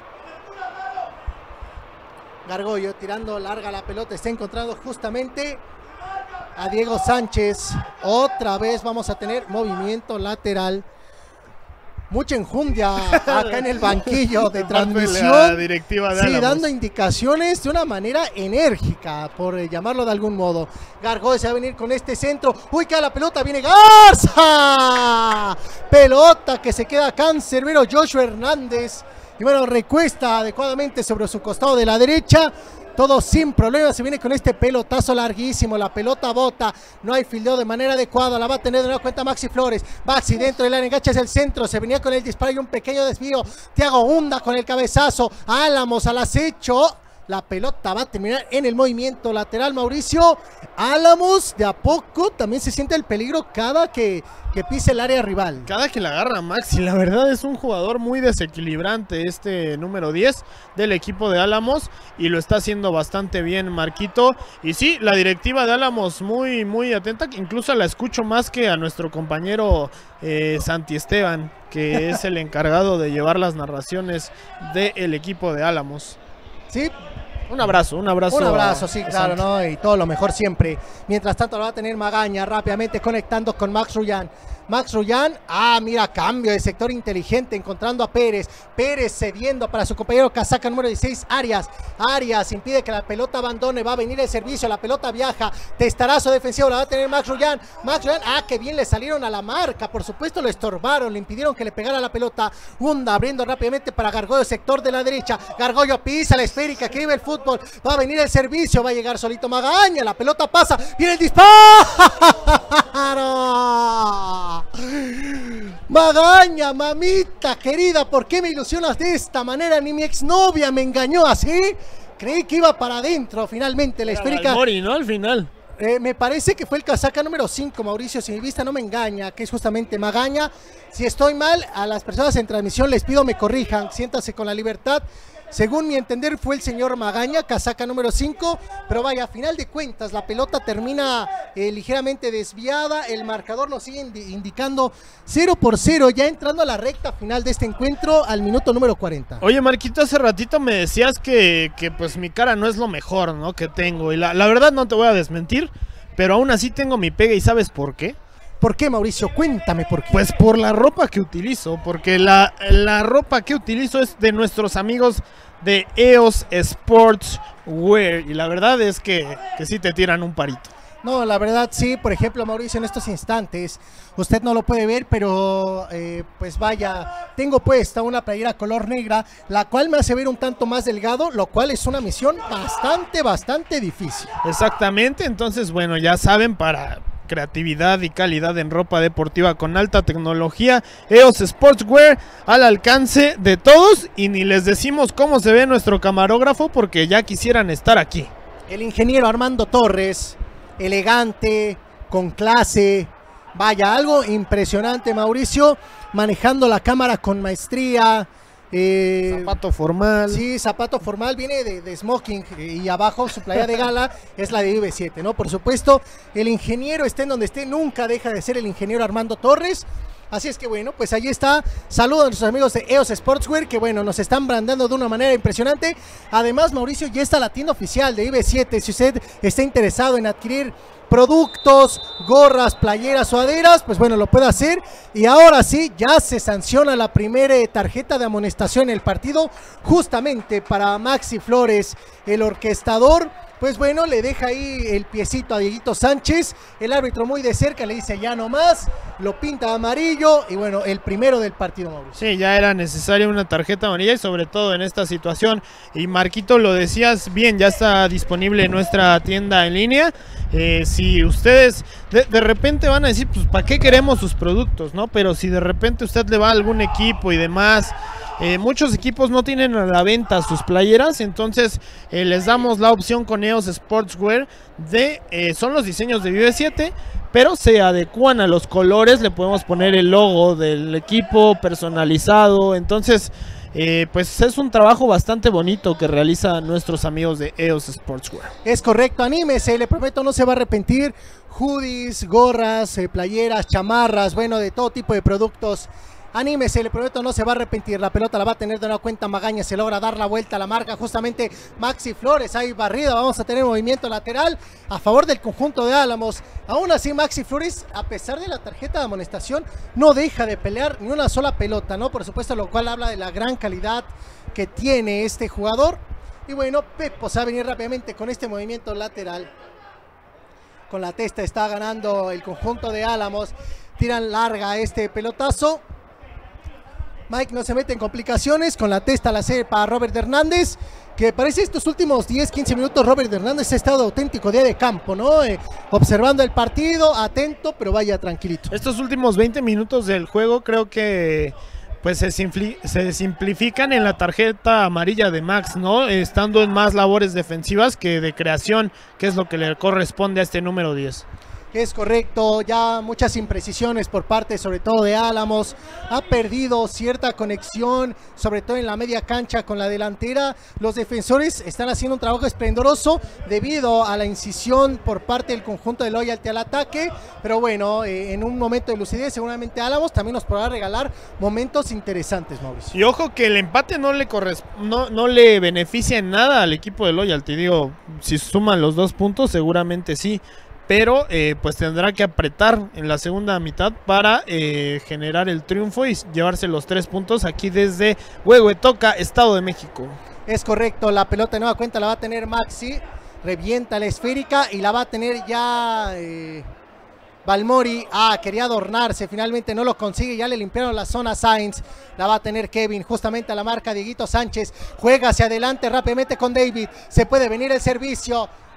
Gargollo tirando larga la pelota. Está encontrando justamente a Diego Sánchez. Otra vez vamos a tener movimiento lateral. Mucha enjundia acá en el banquillo de transmisión. La directiva de sí, Álamos. dando indicaciones de una manera enérgica, por llamarlo de algún modo. Gargoy se va a venir con este centro. Uy, queda la pelota, viene Garza. Pelota que se queda cancerbero Joshua Hernández. Y bueno, recuesta adecuadamente sobre su costado de la derecha. Todo sin problema, se viene con este pelotazo larguísimo, la pelota bota, no hay fildeo de manera adecuada, la va a tener de nueva cuenta Maxi Flores, Maxi dentro del área, engancha hacia el centro, se venía con el disparo y un pequeño desvío, Thiago Hunda con el cabezazo, Álamos al acecho, la pelota va a terminar en el movimiento lateral, Mauricio. Álamos de a poco también se siente el peligro cada que, que pise el área rival. Cada que la agarra Maxi, la verdad es un jugador muy desequilibrante este número diez del equipo de Álamos y lo está haciendo bastante bien Marquito. Y sí, la directiva de Álamos muy, muy atenta, que incluso la escucho más que a nuestro compañero eh, Santi Esteban, que es el encargado de llevar las narraciones del equipo de Álamos. Sí. Un abrazo, un abrazo. Un abrazo, sí, claro, Santi. ¿no? Y todo lo mejor siempre. Mientras tanto lo va a tener Magaña rápidamente conectando con Max Royan. Max Royan, ah, mira, cambio de sector inteligente, encontrando a Pérez. Pérez cediendo para su compañero casaca número dieciséis, Arias. Arias impide que la pelota abandone, va a venir el servicio, la pelota viaja. Testarazo defensivo, la va a tener Max Royan. Max Royan, ah, que bien le salieron a la marca. Por supuesto lo estorbaron, le impidieron que le pegara la pelota. Hunda abriendo rápidamente para Gargollo, sector de la derecha. Gargollo pisa la esférica, que vive el fútbol. Va a venir el servicio, va a llegar solito Magaña. La pelota pasa, viene el disparo. Magaña, mamita querida, ¿por qué me ilusionas de esta manera? Ni mi exnovia me engañó así. creí que iba para adentro finalmente la esférica. Balmori, ¿no? Al final. Eh, me parece que fue el casaca número cinco, Mauricio, si mi vista no me engaña, que es justamente Magaña. Si estoy mal, a las personas en transmisión les pido me corrijan, siéntase con la libertad. Según mi entender fue el señor Magaña, casaca número cinco, pero vaya, a final de cuentas la pelota termina eh, ligeramente desviada, el marcador nos sigue indi indicando cero por cero, ya entrando a la recta final de este encuentro al minuto número cuarenta. Oye, Marquito, hace ratito me decías que, que pues mi cara no es lo mejor, ¿no? Que tengo, y la, la verdad no te voy a desmentir, pero aún así tengo mi pega, ¿y sabes por qué? ¿Por qué, Mauricio? Cuéntame por qué. Pues por la ropa que utilizo, porque la, la ropa que utilizo es de nuestros amigos de E O S Sportswear, y la verdad es que, que sí te tiran un parito. No, la verdad sí, por ejemplo, Mauricio, en estos instantes, usted no lo puede ver, pero eh, pues vaya, tengo puesta una playera color negra, la cual me hace ver un tanto más delgado, lo cual es una misión bastante, bastante difícil. Exactamente, entonces bueno, ya saben, para creatividad y calidad en ropa deportiva con alta tecnología, E O S Sportswear al alcance de todos, y ni les decimos cómo se ve nuestro camarógrafo porque ya quisieran estar aquí. El ingeniero Armando Torres, elegante, con clase, vaya, algo impresionante, Mauricio, manejando la cámara con maestría. Eh, zapato formal. Sí, zapato formal, viene de, de smoking, y abajo su playa de gala es la de I B siete, ¿no? Por supuesto, el ingeniero esté en donde esté, nunca deja de ser el ingeniero Armando Torres. Así es que bueno, pues ahí está. Saludos a nuestros amigos de E O S Sportswear, que bueno, nos están brandando de una manera impresionante. Además, Mauricio, ya está la tienda oficial de I B siete. Si usted está interesado en adquirir productos, gorras, playeras, sudaderas, pues bueno, lo puede hacer. Y ahora sí, ya se sanciona la primera tarjeta de amonestación en el partido, justamente para Maxi Flores, el orquestador. Pues bueno, le deja ahí el piecito a Dieguito Sánchez, el árbitro muy de cerca le dice ya no más, lo pinta amarillo, y bueno, el primero del partido, Mauricio. Sí, ya era necesaria una tarjeta amarilla, y sobre todo en esta situación. Y Marquito, lo decías bien, ya está disponible en nuestra tienda en línea. Eh, si ustedes de, de repente van a decir, pues ¿para qué queremos sus productos, no? Pero si de repente usted le va a algún equipo y demás, Eh, muchos equipos no tienen a la venta sus playeras, entonces eh, les damos la opción con E O S Sportswear de, eh, son los diseños de I B siete, pero se adecuan a los colores, le podemos poner el logo del equipo personalizado, entonces eh, pues es un trabajo bastante bonito que realizan nuestros amigos de E O S Sportswear. Es correcto, anímese, le prometo no se va a arrepentir, hoodies, gorras, eh, playeras, chamarras, bueno, de todo tipo de productos. Anímese, le prometo no se va a arrepentir. La pelota la va a tener de una cuenta Magaña, se logra dar la vuelta a la marca justamente Maxi Flores, hay barrida, vamos a tener movimiento lateral a favor del conjunto de Álamos. Aún así Maxi Flores, a pesar de la tarjeta de amonestación, no deja de pelear ni una sola pelota, ¿no? Por supuesto, lo cual habla de la gran calidad que tiene este jugador. Y bueno, Pepo se va a venir rápidamente con este movimiento lateral. Con la testa está ganando el conjunto de Álamos, tiran larga este pelotazo. Mike no se mete en complicaciones, con la testa la serie para Robert Hernández, que parece estos últimos diez, quince minutos Robert Hernández ha estado auténtico día de campo, ¿no? Eh, observando el partido, atento, pero vaya tranquilito. Estos últimos veinte minutos del juego creo que pues se, se simplifican en la tarjeta amarilla de Max, ¿no? Estando en más labores defensivas que de creación, que es lo que le corresponde a este número diez. Es correcto, ya muchas imprecisiones por parte sobre todo de Álamos, ha perdido cierta conexión, sobre todo en la media cancha con la delantera. Los defensores están haciendo un trabajo esplendoroso debido a la incisión por parte del conjunto de Loyalty al ataque, pero bueno, eh, en un momento de lucidez seguramente Álamos también nos podrá regalar momentos interesantes, Mauricio. Y ojo que el empate no le no, no le beneficia en nada al equipo de Loyalty, digo, si suman los dos puntos seguramente sí, pero eh, pues tendrá que apretar en la segunda mitad para eh, generar el triunfo y llevarse los tres puntos aquí desde Huehuetoca, Estado de México. Es correcto, la pelota de nueva cuenta la va a tener Maxi, revienta la esférica y la va a tener ya eh, Balmori. Ah, quería adornarse, finalmente no lo consigue, ya le limpiaron la zona Sainz, la va a tener Kevin, justamente a la marca Dieguito Sánchez, juega hacia adelante rápidamente con David, se puede venir el servicio.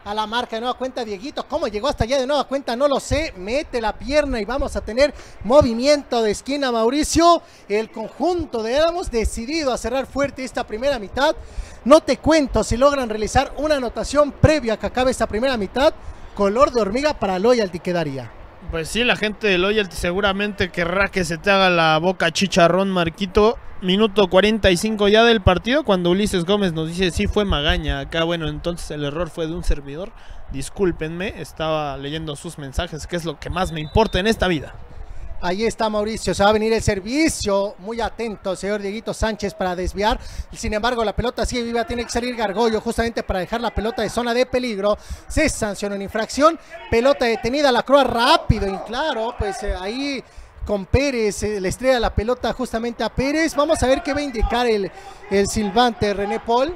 a la marca de nueva cuenta Dieguito. ¿Cómo llegó hasta allá de nueva cuenta? No lo sé. Mete la pierna y vamos a tener movimiento de esquina, Mauricio. El conjunto de Álamos decidido a cerrar fuerte esta primera mitad. No te cuento si logran realizar una anotación previa a que acabe esta primera mitad. Color de hormiga para Loyalty quedaría. Pues sí, la gente de Loyalty seguramente querrá que se te haga la boca chicharrón, Marquito. Minuto cuarenta y cinco ya del partido, cuando Ulises Gómez nos dice sí fue magaña. Acá, bueno, entonces el error fue de un servidor. Discúlpenme, estaba leyendo sus mensajes, que es lo que más me importa en esta vida. Ahí está Mauricio, se va a venir el servicio, muy atento señor Dieguito Sánchez para desviar, sin embargo la pelota sigue viva, tiene que salir Gargollo justamente para dejar la pelota de zona de peligro, se sancionó una infracción, pelota detenida, la Croa rápido y claro, pues eh, ahí con Pérez, eh, le estrella la pelota justamente a Pérez, vamos a ver qué va a indicar el, el silbante René Paul.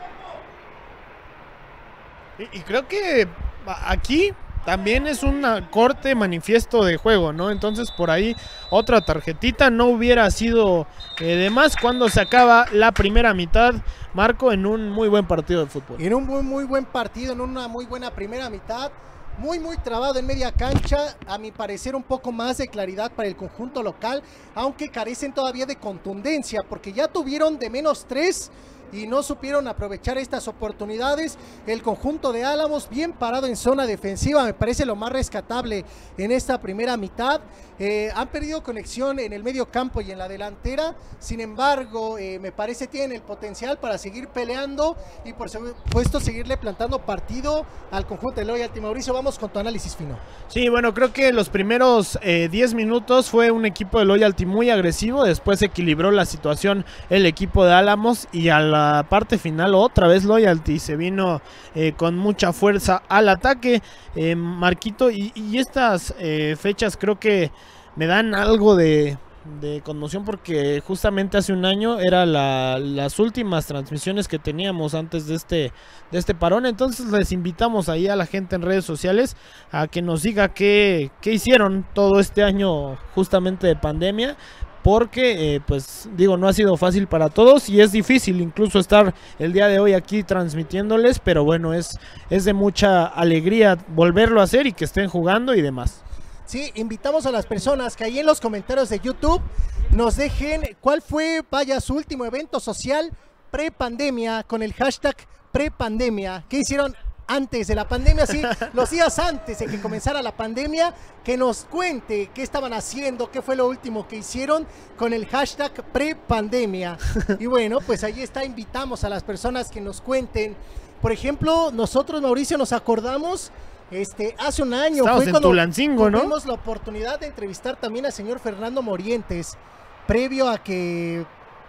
Y, y creo que aquí también es un corte manifiesto de juego, ¿no? Entonces por ahí otra tarjetita no hubiera sido eh, de más cuando se acaba la primera mitad, Marco, en un muy buen partido de fútbol. En un muy, muy buen partido, en una muy buena primera mitad, muy muy trabado en media cancha, a mi parecer un poco más de claridad para el conjunto local, aunque carecen todavía de contundencia, porque ya tuvieron de menos tres y no supieron aprovechar estas oportunidades. El conjunto de Álamos bien parado en zona defensiva, me parece lo más rescatable en esta primera mitad. Eh, han perdido conexión en el medio campo y en la delantera, sin embargo eh, me parece tienen el potencial para seguir peleando y por supuesto seguirle plantando partido al conjunto de Loyalty. Mauricio, vamos con tu análisis fino. Sí, bueno, creo que los primeros eh, diez minutos fue un equipo de Loyalty muy agresivo, después equilibró la situación el equipo de Álamos y a la la parte final otra vez Loyalty se vino eh, con mucha fuerza al ataque, eh, Marquito, y, y estas eh, fechas creo que me dan algo de, de conmoción porque justamente hace un año era la, las últimas transmisiones que teníamos antes de este, de este parón. Entonces les invitamos ahí a la gente en redes sociales a que nos diga qué, qué hicieron todo este año justamente de pandemia, porque eh, pues digo, no ha sido fácil para todos y es difícil incluso estar el día de hoy aquí transmitiéndoles, pero bueno, es, es de mucha alegría volverlo a hacer y que estén jugando y demás. Sí, invitamos a las personas que ahí en los comentarios de YouTube nos dejen cuál fue, vaya, su último evento social pre-pandemia con el hashtag pre-pandemia. ¿Qué hicieron antes de la pandemia? Sí, los días antes de que comenzara la pandemia, que nos cuente qué estaban haciendo, qué fue lo último que hicieron con el hashtag pre-pandemia. Y bueno, pues ahí está, invitamos a las personas que nos cuenten. Por ejemplo, nosotros, Mauricio, nos acordamos Este, hace un año Estabas fue en cuando Tulancingo, ¿no? tuvimos la oportunidad de entrevistar también al señor Fernando Morientes, previo a que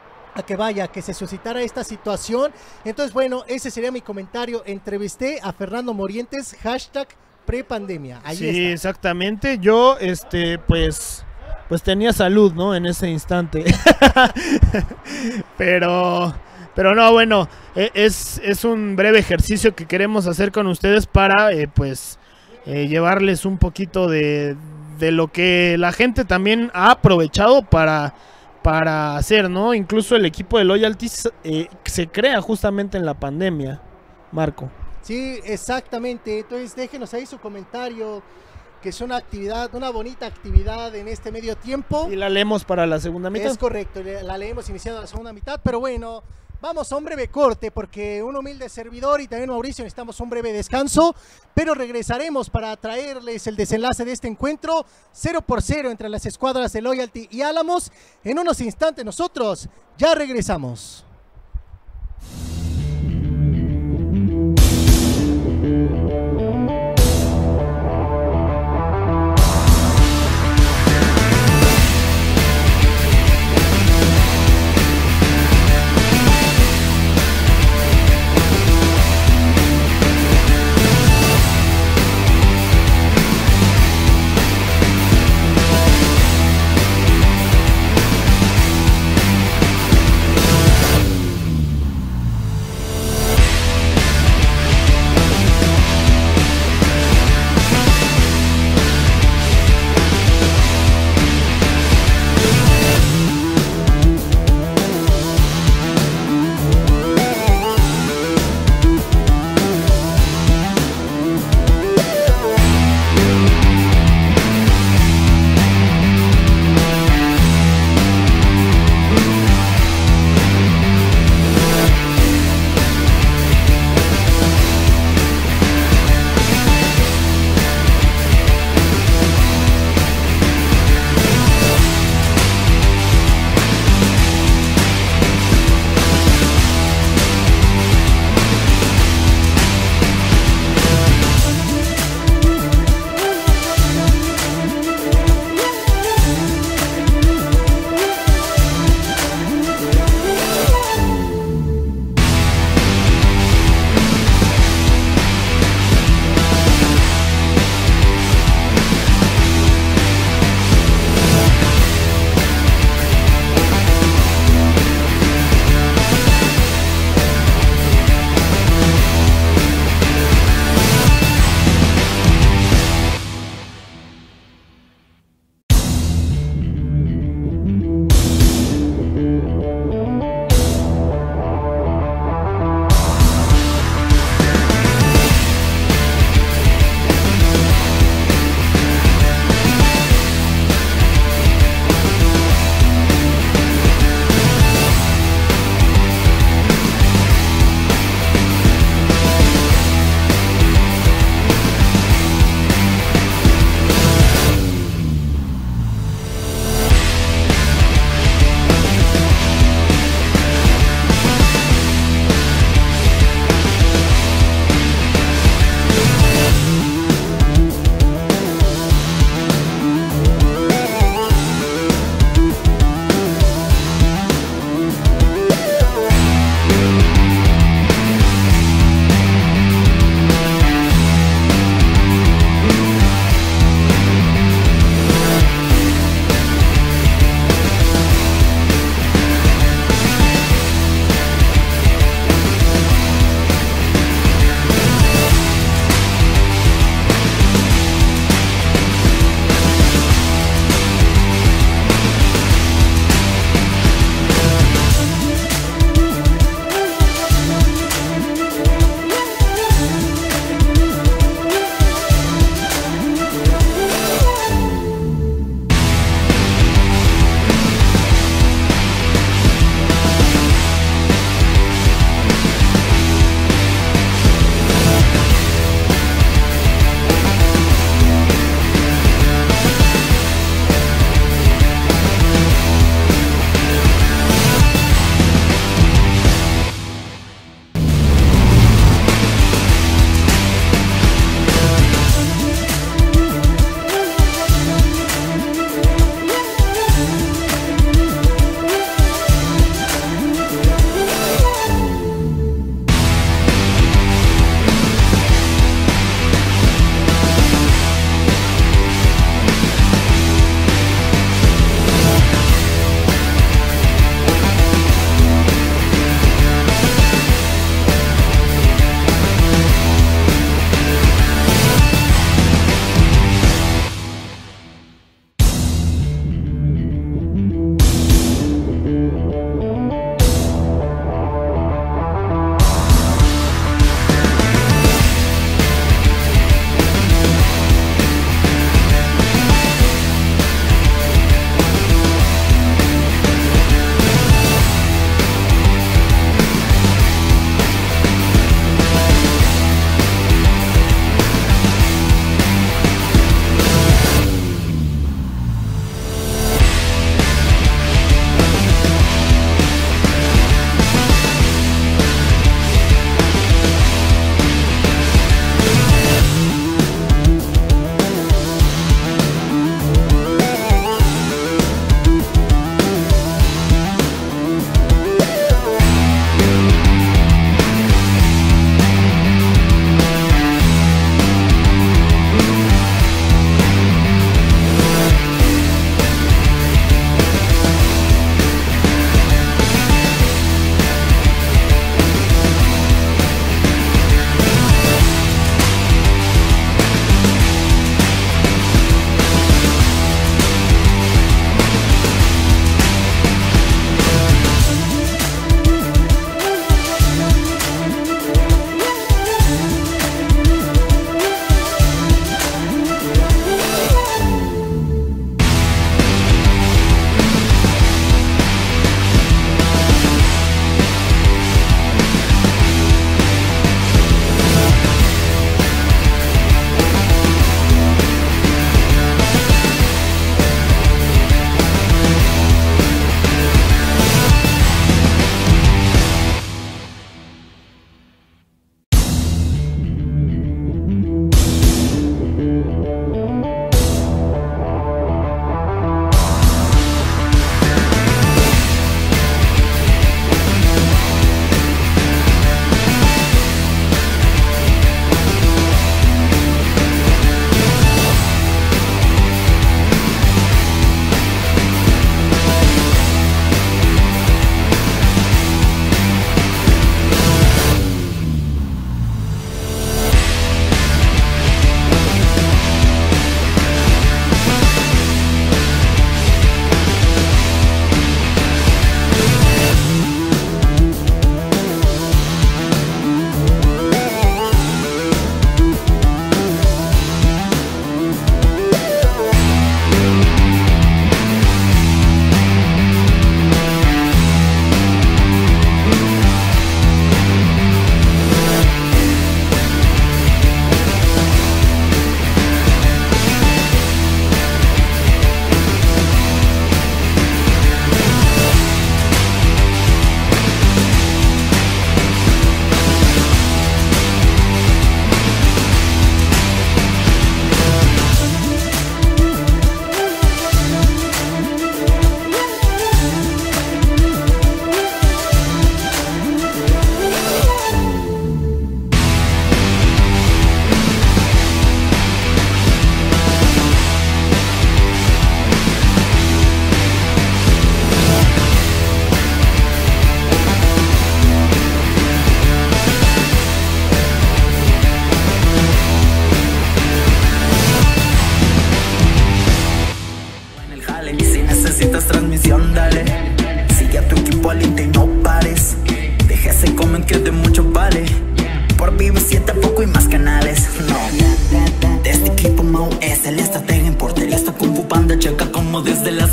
a que vaya, que se suscitara esta situación. Entonces, bueno, ese sería mi comentario. Entrevisté a Fernando Morientes, hashtag prepandemia. Ahí sí, está. Exactamente. Yo, este, pues, pues tenía salud, ¿no? En ese instante. Pero... Pero no, bueno, es, es un breve ejercicio que queremos hacer con ustedes para, eh, pues, eh, llevarles un poquito de, de lo que la gente también ha aprovechado para, para hacer, ¿no? Incluso el equipo de Loyalty eh, se crea justamente en la pandemia, Marco. Sí, exactamente. Entonces, déjenos ahí su comentario, que es una actividad, una bonita actividad en este medio tiempo. Y la leemos para la segunda mitad. Es correcto, la leemos iniciando la segunda mitad, pero bueno... Vamos a un breve corte porque un humilde servidor y también Mauricio necesitamos un breve descanso, pero regresaremos para traerles el desenlace de este encuentro cero por cero entre las escuadras de Loyalty y Álamos. En unos instantes nosotros ya regresamos.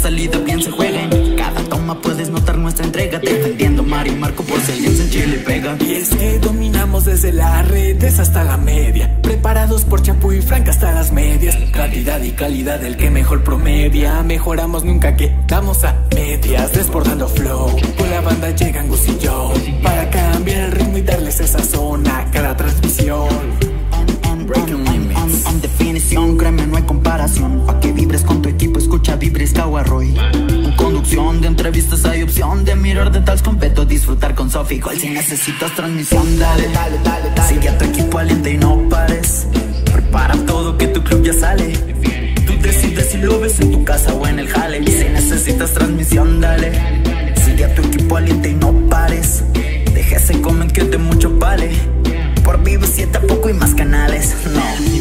salida bien se juega. En cada toma puedes notar nuestra entrega, defendiendo Mar y Marco por si alguien se Chile pega. Y es que dominamos desde las redes hasta la media, preparados por Chapu y Frank hasta las medias. Cantidad y calidad del que mejor promedia, mejoramos nunca quedamos a medias. Desbordando flow, con la banda llegan Gus y yo, para cambiar el ritmo y darles esa zona a cada transmisión. Breaking limits. En definición, créeme, no hay comparación. Pa' que vibres con tu equipo, escucha Vibres Kawarroy. En conducción de entrevistas hay opción de mirar de tal completo, disfrutar con Sofi Gold. Si necesitas transmisión, dale, dale, dale, dale. Sigue a tu equipo aliente y no pares. Prepara todo que tu club ya sale. Tú decides si lo ves en tu casa o en el jale. Y si necesitas transmisión, dale. Sigue a tu equipo aliente y no pares. Deja ese comment que de mucho vale. Por Vive siete a poco y más canales, no.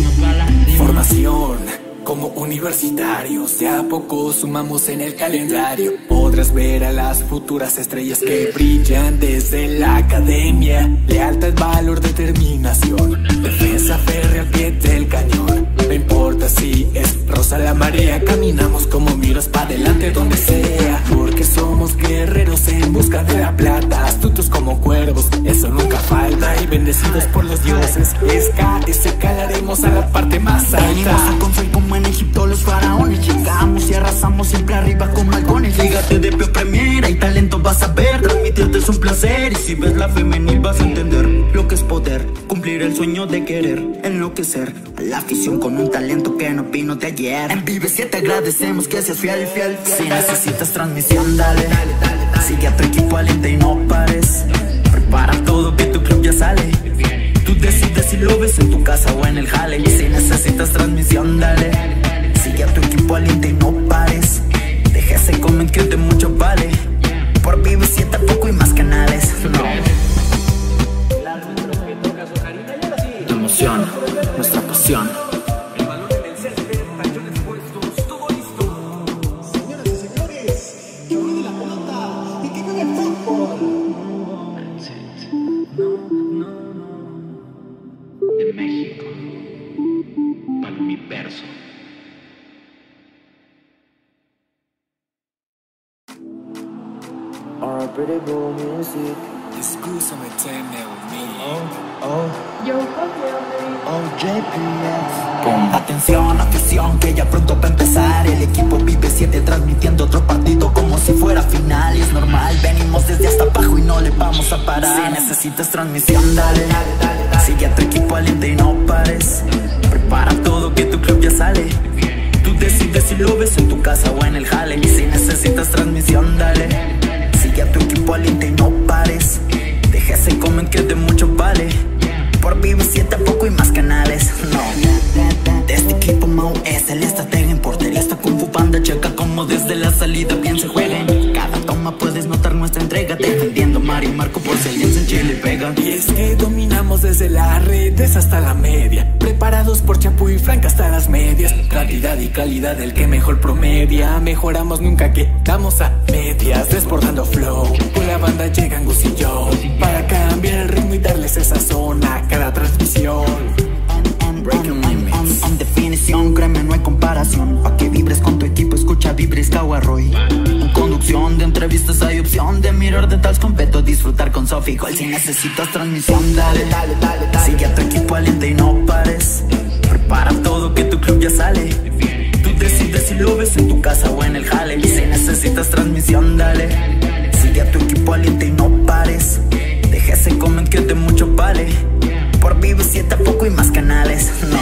Formación, como universitarios, de a poco sumamos en el calendario. Podrás ver a las futuras estrellas que brillan desde la academia. Lealtad, valor, determinación, defensa férrea al pie del cañón. No importa si es rosa la marea, caminamos como miras pa' adelante donde sea. Porque somos guerreros en busca de la plata, astutos como cuervos, eso nunca falta. Y bendecidos por los dioses, es K S calaremos a la parte más alta. Venimos a construir como en Egipto los faraones. Llegamos y arrasamos siempre arriba como halcones. Lígate de Pio Premier, hay talento vas a ver. Transmitirte es un placer y si ves la femenil vas a entender lo que es poder, cumplir el sueño de querer, enloquecer a la afición con un talento que no vino de ayer. En Vive siete agradecemos que seas fiel, fiel, fiel. Si necesitas transmisión, dale, dale, dale, dale. Sigue a tu equipo aliente y no pares. Prepara todo que tu club ya sale. Tú decides si lo ves en tu casa o en el jale. Y si necesitas transmisión, dale. Sigue a tu equipo aliente y no pares. Deja ese comment que de mucho vale. Por Vive siete a poco y más canales, no. Tu emoción, nuestra pasión. Señoras y señores, que viene la pelota y que viene el fútbol. De México para el universo. Escúchame, teme Yo confío. Oh, J P S. Con atención, afición, que ya pronto va a empezar. El equipo Vive siete transmitiendo otro partido como si fuera final. Y es normal, venimos desde hasta abajo y no le vamos a parar. Si necesitas transmisión, dale, dale, dale, dale. Sigue a tu equipo aliente y no pares. Prepara todo que tu club ya sale. Tú decides si lo ves en tu casa o en el jale. Y si necesitas transmisión, dale. Sigue a tu equipo aliente y no pares. Deja ese comment que de mucho vale. Por Vive siete a poco y más canales, no. De este equipo Mau es el estratega en portería. Esta Kung Fu Panda checa como desde la salida bien se juega. En cada toma puedes notar nuestra entrega, defendiendo Mar y Marco por si alguien se Chile pega. Y es que dominamos desde las redes hasta la media, preparados por Chapu y Frank hasta las medias. Cantidad y calidad del que mejor promedia, mejoramos nunca quedamos a medias. Desbordando flow, con la banda llegan Gus y yo, para cambiar el ritmo y darles esa zona a cada transmisión. Breaking limits. En definición, créeme, no hay comparación. Pa' que vibres con tu equipo, escucha Vibres Kawarroy. En conducción de entrevistas hay opción de mirar de tal completo, disfrutar con Sofi Gold. Si necesitas transmisión, dale, dale, dale, dale. Sigue a tu equipo aliente y no pares. Prepara todo que tu club ya sale. Tú decides si lo ves en tu casa o en el jale. Y si necesitas transmisión, dale. Sigue a tu equipo aliente y no pares. Deja ese comment que de mucho vale. Por Vive siete a poco y más canales, no.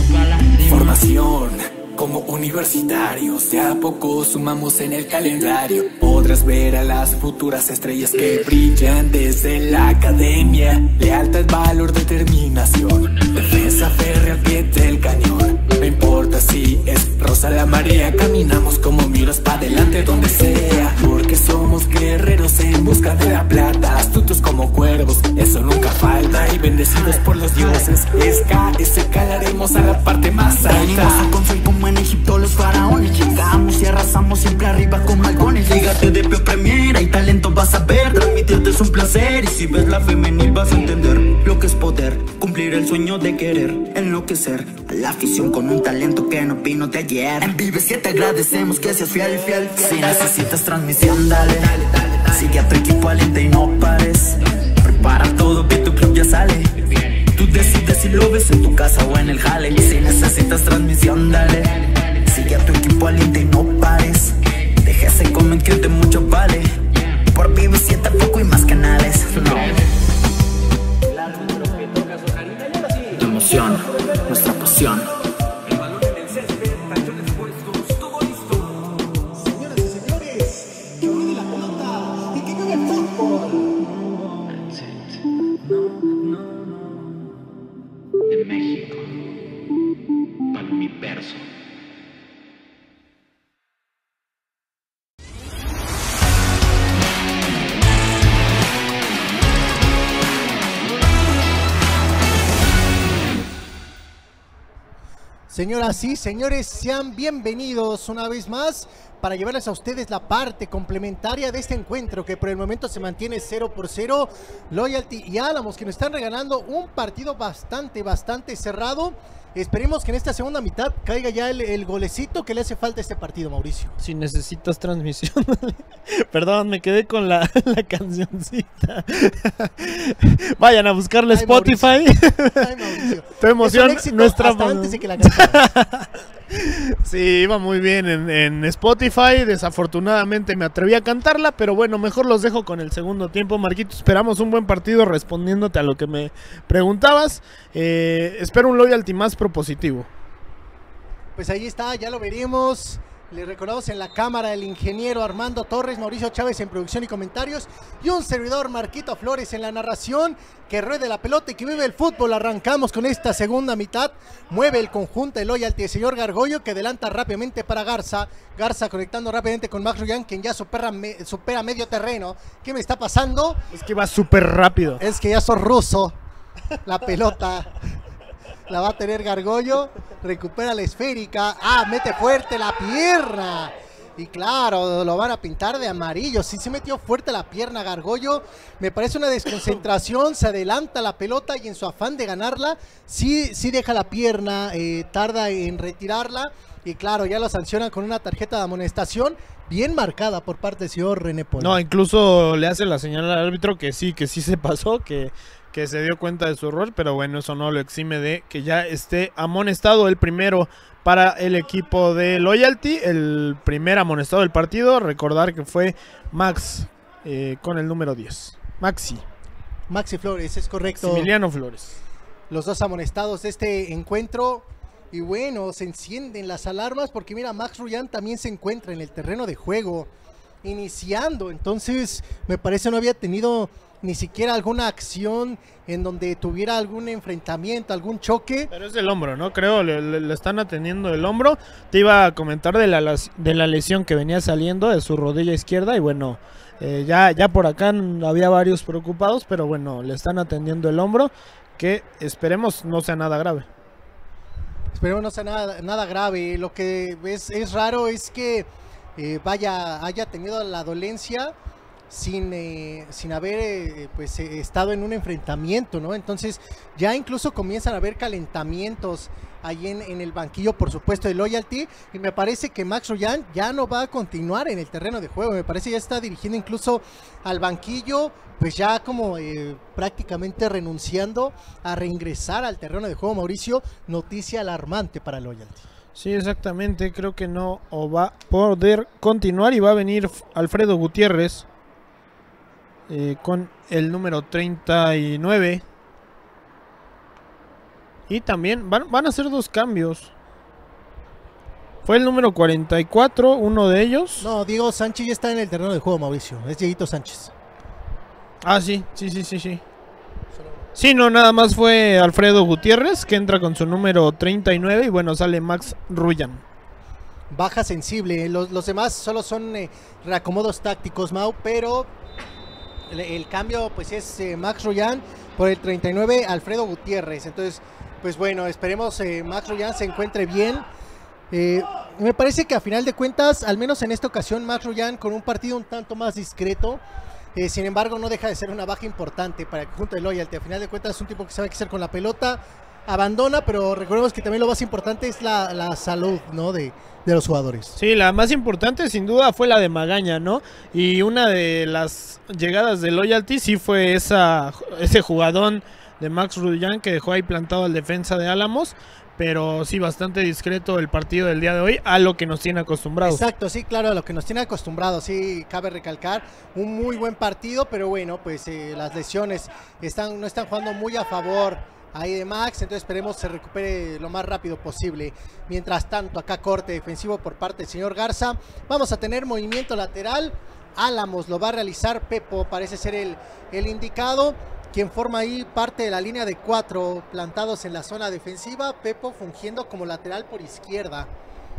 Formación, como universitarios, de a poco sumamos en el calendario. Podrás ver a las futuras estrellas que brillan desde la academia. Lealtad, valor, determinación, defensa férrea al pie del cañón. No importa si es rosa la marea, caminamos como miras pa' adelante donde sea. Porque somos guerreros en busca de la plata, astutos como cuervos, eso nunca falta. Y bendecidos por los dioses, es K S calaremos a la parte más Venimos alta. a construir como en Egipto los faraones. Llegamos y arrasamos siempre arriba como halcones. Lígate de Pio Premier, hay talento vas a ver. Transmitirte es un placer y si ves la femenil vas a entender lo que es poder, cumplir el sueño de querer enloquecer a la afición con un talento que no vino de ayer. En Vive siete agradecemos que seas fiel, fiel, fiel. Si necesitas transmisión, dale, dale, dale, dale. Sigue a tu equipo aliente y no pares. Prepara todo que tu club ya sale. Tú decides si lo ves en tu casa o en el jale. Y si necesitas transmisión, dale. Sigue a tu equipo aliente y no pares. Deja ese comment que de mucho vale. Por Vive siete poco y más canales. No. Tu emoción, nuestra pasión. Señoras y señores, que viene la pelota y que viene el fútbol. That's it. De México. Para mi verso. Señoras y señores, sean bienvenidos una vez más para llevarles a ustedes la parte complementaria de este encuentro que por el momento se mantiene cero por cero. Loyalty y Álamos, que nos están regalando un partido bastante, bastante cerrado. Esperemos que en esta segunda mitad caiga ya el, el golecito que le hace falta a este partido, Mauricio. Si necesitas transmisión. Perdón, me quedé con la, la cancioncita. Vayan a buscarle Ay, Spotify. Mauricio. Ay, Mauricio. Tu emoción, Es un éxito nuestra hasta antes de que la cantara. Sí, iba muy bien en, en Spotify. Desafortunadamente me atreví a cantarla, pero bueno, mejor los dejo con el segundo tiempo. Marquito, esperamos un buen partido respondiéndote a lo que me preguntabas. Eh, espero un Loyalty más propositivo. Pues ahí está, ya lo veremos. Le recordamos en la cámara el ingeniero Armando Torres, Mauricio Chávez en producción y comentarios y un servidor Marquito Flores en la narración. Que ruede la pelota y que vive el fútbol. Arrancamos con esta segunda mitad. Mueve el conjunto de Loyalty el señor Gargollo, que adelanta rápidamente para Garza. Garza conectando rápidamente con Max Ruyan, quien ya supera, me, supera medio terreno. ¿Qué me está pasando? Es que va súper rápido. Es que ya soy ruso. La pelota la va a tener Gargollo. Recupera la esférica. Ah, mete fuerte la pierna. Y claro, lo van a pintar de amarillo. Sí se metió fuerte la pierna Gargollo. Me parece una desconcentración. Se adelanta la pelota y en su afán de ganarla, sí, sí deja la pierna, eh, tarda en retirarla. Y claro, ya lo sancionan con una tarjeta de amonestación bien marcada por parte del señor René Pol. No, incluso le hace la señal al árbitro que sí, que sí se pasó, que, que se dio cuenta de su error, pero bueno, eso no lo exime de que ya esté amonestado el primero para el equipo de Loyalty, el primer amonestado del partido. Recordar que fue Max eh, con el número diez. Maxi. Maxi Flores, es correcto. Emiliano Flores. Los dos amonestados de este encuentro. Y bueno, se encienden las alarmas porque mira, Max Ruyan también se encuentra en el terreno de juego, iniciando. Entonces, me parece no había tenido ni siquiera alguna acción en donde tuviera algún enfrentamiento, algún choque. Pero es del hombro, ¿no? Creo, le, le, le están atendiendo el hombro. Te iba a comentar de la, de la lesión que venía saliendo de su rodilla izquierda y bueno, eh, ya, ya por acá había varios preocupados, pero bueno, le están atendiendo el hombro, que esperemos no sea nada grave. Esperemos no sea nada, nada grave. Lo que es, es raro es que eh, vaya, haya tenido la dolencia sin, eh, sin haber eh, pues, eh, estado en un enfrentamiento, ¿no? Entonces ya incluso comienzan a haber calentamientos ahí en, en el banquillo, por supuesto, de Loyalty, y me parece que Max Ruyan ya no va a continuar en el terreno de juego. Me parece ya está dirigiendo incluso al banquillo, pues ya como eh, prácticamente renunciando a reingresar al terreno de juego. Mauricio, noticia alarmante para Loyalty. Sí, exactamente, creo que no o va a poder continuar y va a venir Alfredo Gutiérrez eh, con el número treinta y nueve. Y también van, van a hacer dos cambios. Fue el número cuarenta y cuatro, uno de ellos. No, Diego Sánchez ya está en el terreno de juego, Mauricio. Es Dieguito Sánchez. Ah, sí, sí, sí, sí, sí. Sí, no, nada más fue Alfredo Gutiérrez, que entra con su número treinta y nueve. Y bueno, sale Max Ruyan. Baja sensible. Los, los demás solo son eh, reacomodos tácticos, Mau. Pero el, el cambio pues es eh, Max Ruyan por el treinta y nueve, Alfredo Gutiérrez. Entonces, pues bueno, esperemos eh, Max Ruyan se encuentre bien. Eh, me parece que a final de cuentas, al menos en esta ocasión, Max Ruyan con un partido un tanto más discreto. Eh, sin embargo, no deja de ser una baja importante para el conjunto de Loyalty. A final de cuentas es un tipo que sabe qué hacer con la pelota, abandona, pero recordemos que también lo más importante es la, la salud, ¿no? de, de los jugadores. Sí, la más importante sin duda fue la de Magaña, ¿no? Y una de las llegadas de Loyalty sí fue esa, ese jugadón de Max Rullán que dejó ahí plantado al defensa de Álamos, pero sí bastante discreto el partido del día de hoy a lo que nos tiene acostumbrados. Exacto, sí, claro, a lo que nos tiene acostumbrados, sí, cabe recalcar, un muy buen partido, pero bueno, pues eh, las lesiones están, no están jugando muy a favor ahí de Max, entonces esperemos se recupere lo más rápido posible. Mientras tanto, acá corte defensivo por parte del señor Garza, vamos a tener movimiento lateral, Álamos lo va a realizar Pepo, parece ser el, el indicado, quien forma ahí parte de la línea de cuatro plantados en la zona defensiva, Pepo fungiendo como lateral por izquierda.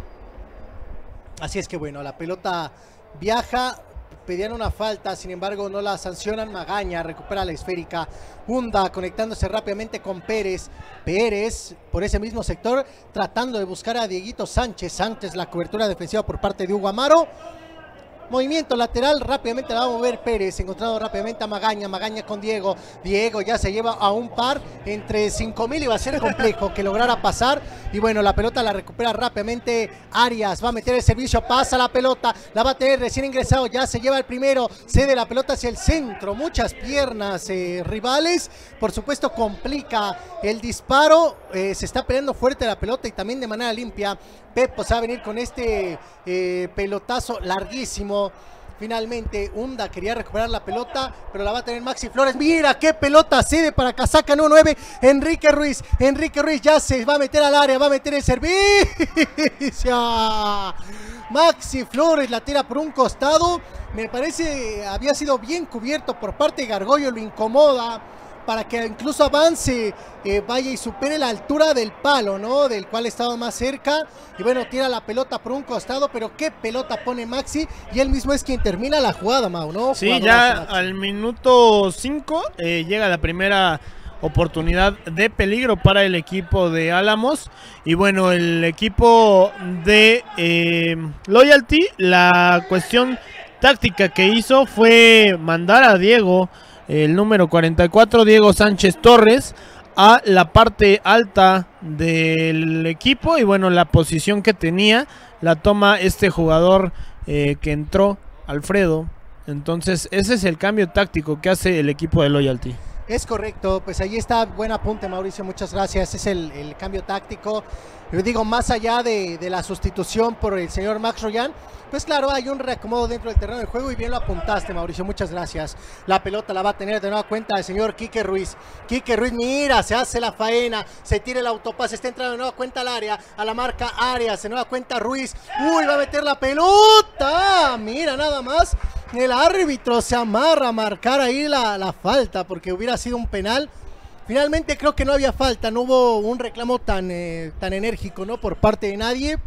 Así es que bueno, la pelota viaja, pedían una falta, sin embargo no la sancionan. Magaña recupera la esférica, Hunda conectándose rápidamente con Pérez, Pérez por ese mismo sector tratando de buscar a Dieguito Sánchez, Sánchez la cobertura defensiva por parte de Hugo Amaro. Movimiento lateral, rápidamente la va a mover Pérez, encontrado rápidamente a Magaña, Magaña con Diego, Diego ya se lleva a un par, entre cinco mil iba a ser complejo que lograra pasar, y bueno, la pelota la recupera rápidamente Arias, va a meter el servicio, pasa la pelota, la va a tener recién ingresado, ya se lleva el primero, cede la pelota hacia el centro, muchas piernas eh, rivales, por supuesto complica el disparo, eh, se está peleando fuerte la pelota y también de manera limpia. Pepo se va a venir con este eh, pelotazo larguísimo. Finalmente Hunda quería recuperar la pelota, pero la va a tener Maxi Flores. Mira qué pelota cede para Casaca número nueve, Enrique Ruiz. Enrique Ruiz ya se va a meter al área, va a meter el servicio. Maxi Flores la tira por un costado. Me parece había sido bien cubierto por parte de Gargollo, lo incomoda para que incluso avance, eh, vaya y supere la altura del palo, ¿no? Del cual estaba más cerca. Y bueno, tira la pelota por un costado, pero qué pelota pone Maxi. Y él mismo es quien termina la jugada, Mau, ¿no? Sí, ya al minuto cinco eh, llega la primera oportunidad de peligro para el equipo de Álamos. Y bueno, el equipo de eh, Loyalty, la cuestión táctica que hizo fue mandar a Diego, el número cuarenta y cuatro, Diego Sánchez Torres, a la parte alta del equipo. Y bueno, la posición que tenía la toma este jugador eh, que entró, Alfredo. Entonces ese es el cambio táctico que hace el equipo de Loyalty. Es correcto, pues ahí está, buen apunte Mauricio, muchas gracias. Es el, el cambio táctico. Yo digo, más allá de, de la sustitución por el señor Max Rullán, pues claro, hay un reacomodo dentro del terreno del juego y bien lo apuntaste, Mauricio, muchas gracias. La pelota la va a tener de nueva cuenta el señor Quique Ruiz. Quique Ruiz, mira, se hace la faena, se tira el autopase, está entrando de nueva cuenta al área, a la marca Arias, de nueva cuenta Ruiz. Uy, va a meter la pelota, mira nada más. El árbitro se amarra a marcar ahí la, la falta porque hubiera sido un penal. Finalmente creo que no había falta, no hubo un reclamo tan, eh, tan enérgico, ¿no? Por parte de nadie.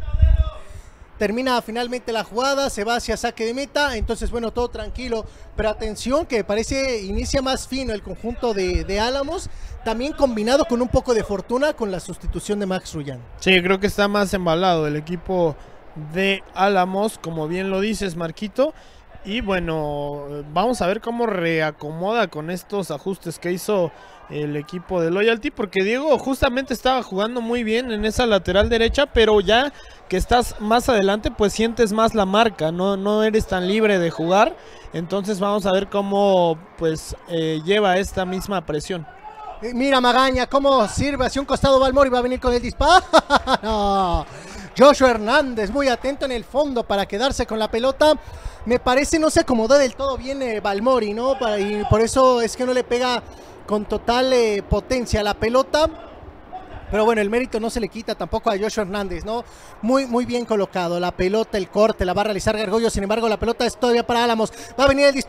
Termina finalmente la jugada, se va hacia saque de meta, entonces bueno, todo tranquilo, pero atención que parece inicia más fino el conjunto de, de Álamos, también combinado con un poco de fortuna con la sustitución de Max Rullán. Sí, creo que está más embalado el equipo de Álamos, como bien lo dices, Marquito. Y bueno, vamos a ver cómo reacomoda con estos ajustes que hizo el equipo de Loyalty, porque Diego justamente estaba jugando muy bien en esa lateral derecha, pero ya que estás más adelante pues sientes más la marca, no, no eres tan libre de jugar. Entonces vamos a ver cómo pues eh, lleva esta misma presión. Mira Magaña cómo sirve hacia un costado, Balmori va a venir con el disparo. No. Joshua Hernández muy atento en el fondo para quedarse con la pelota. Me parece no se acomodó del todo bien eh, Balmori, ¿no? Para, y por eso es que no le pega con total eh, potencia la pelota. Pero bueno, el mérito no se le quita tampoco a Joshua Hernández, ¿no? Muy, muy bien colocado. La pelota, el corte, la va a realizar Gargollo. Sin embargo, la pelota es todavía para Álamos. Va a venir el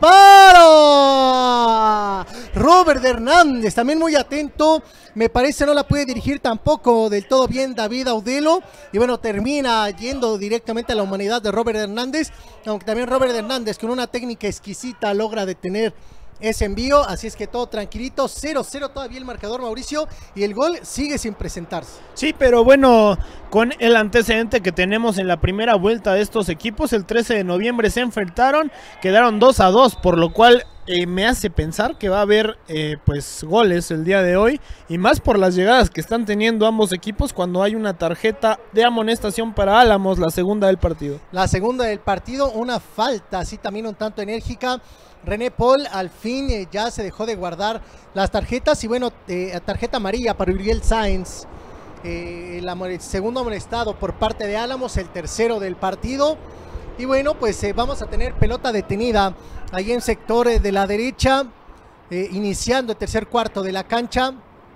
disparo. Robert Hernández, también muy atento. Me parece no la puede dirigir tampoco del todo bien David Audelo. Y bueno, termina yendo directamente a la humanidad de Robert Hernández. Aunque también Robert Hernández con una técnica exquisita logra detener ese envío, así es que todo tranquilito, cero cero todavía el marcador, Mauricio, y el gol sigue sin presentarse. Sí, pero bueno, con el antecedente que tenemos en la primera vuelta de estos equipos, el trece de noviembre se enfrentaron, quedaron dos a dos, por lo cual eh, me hace pensar que va a haber eh, pues goles el día de hoy, y más por las llegadas que están teniendo ambos equipos cuando hay una tarjeta de amonestación para Álamos, la segunda del partido. La segunda del partido, una falta así también un tanto enérgica. René Paul al fin eh, ya se dejó de guardar las tarjetas y bueno, eh, tarjeta amarilla para Uriel Sáenz, eh, el, el segundo amonestado por parte de Álamos, el tercero del partido. Y bueno, pues eh, vamos a tener pelota detenida ahí en sector eh, de la derecha, eh, iniciando el tercer cuarto de la cancha.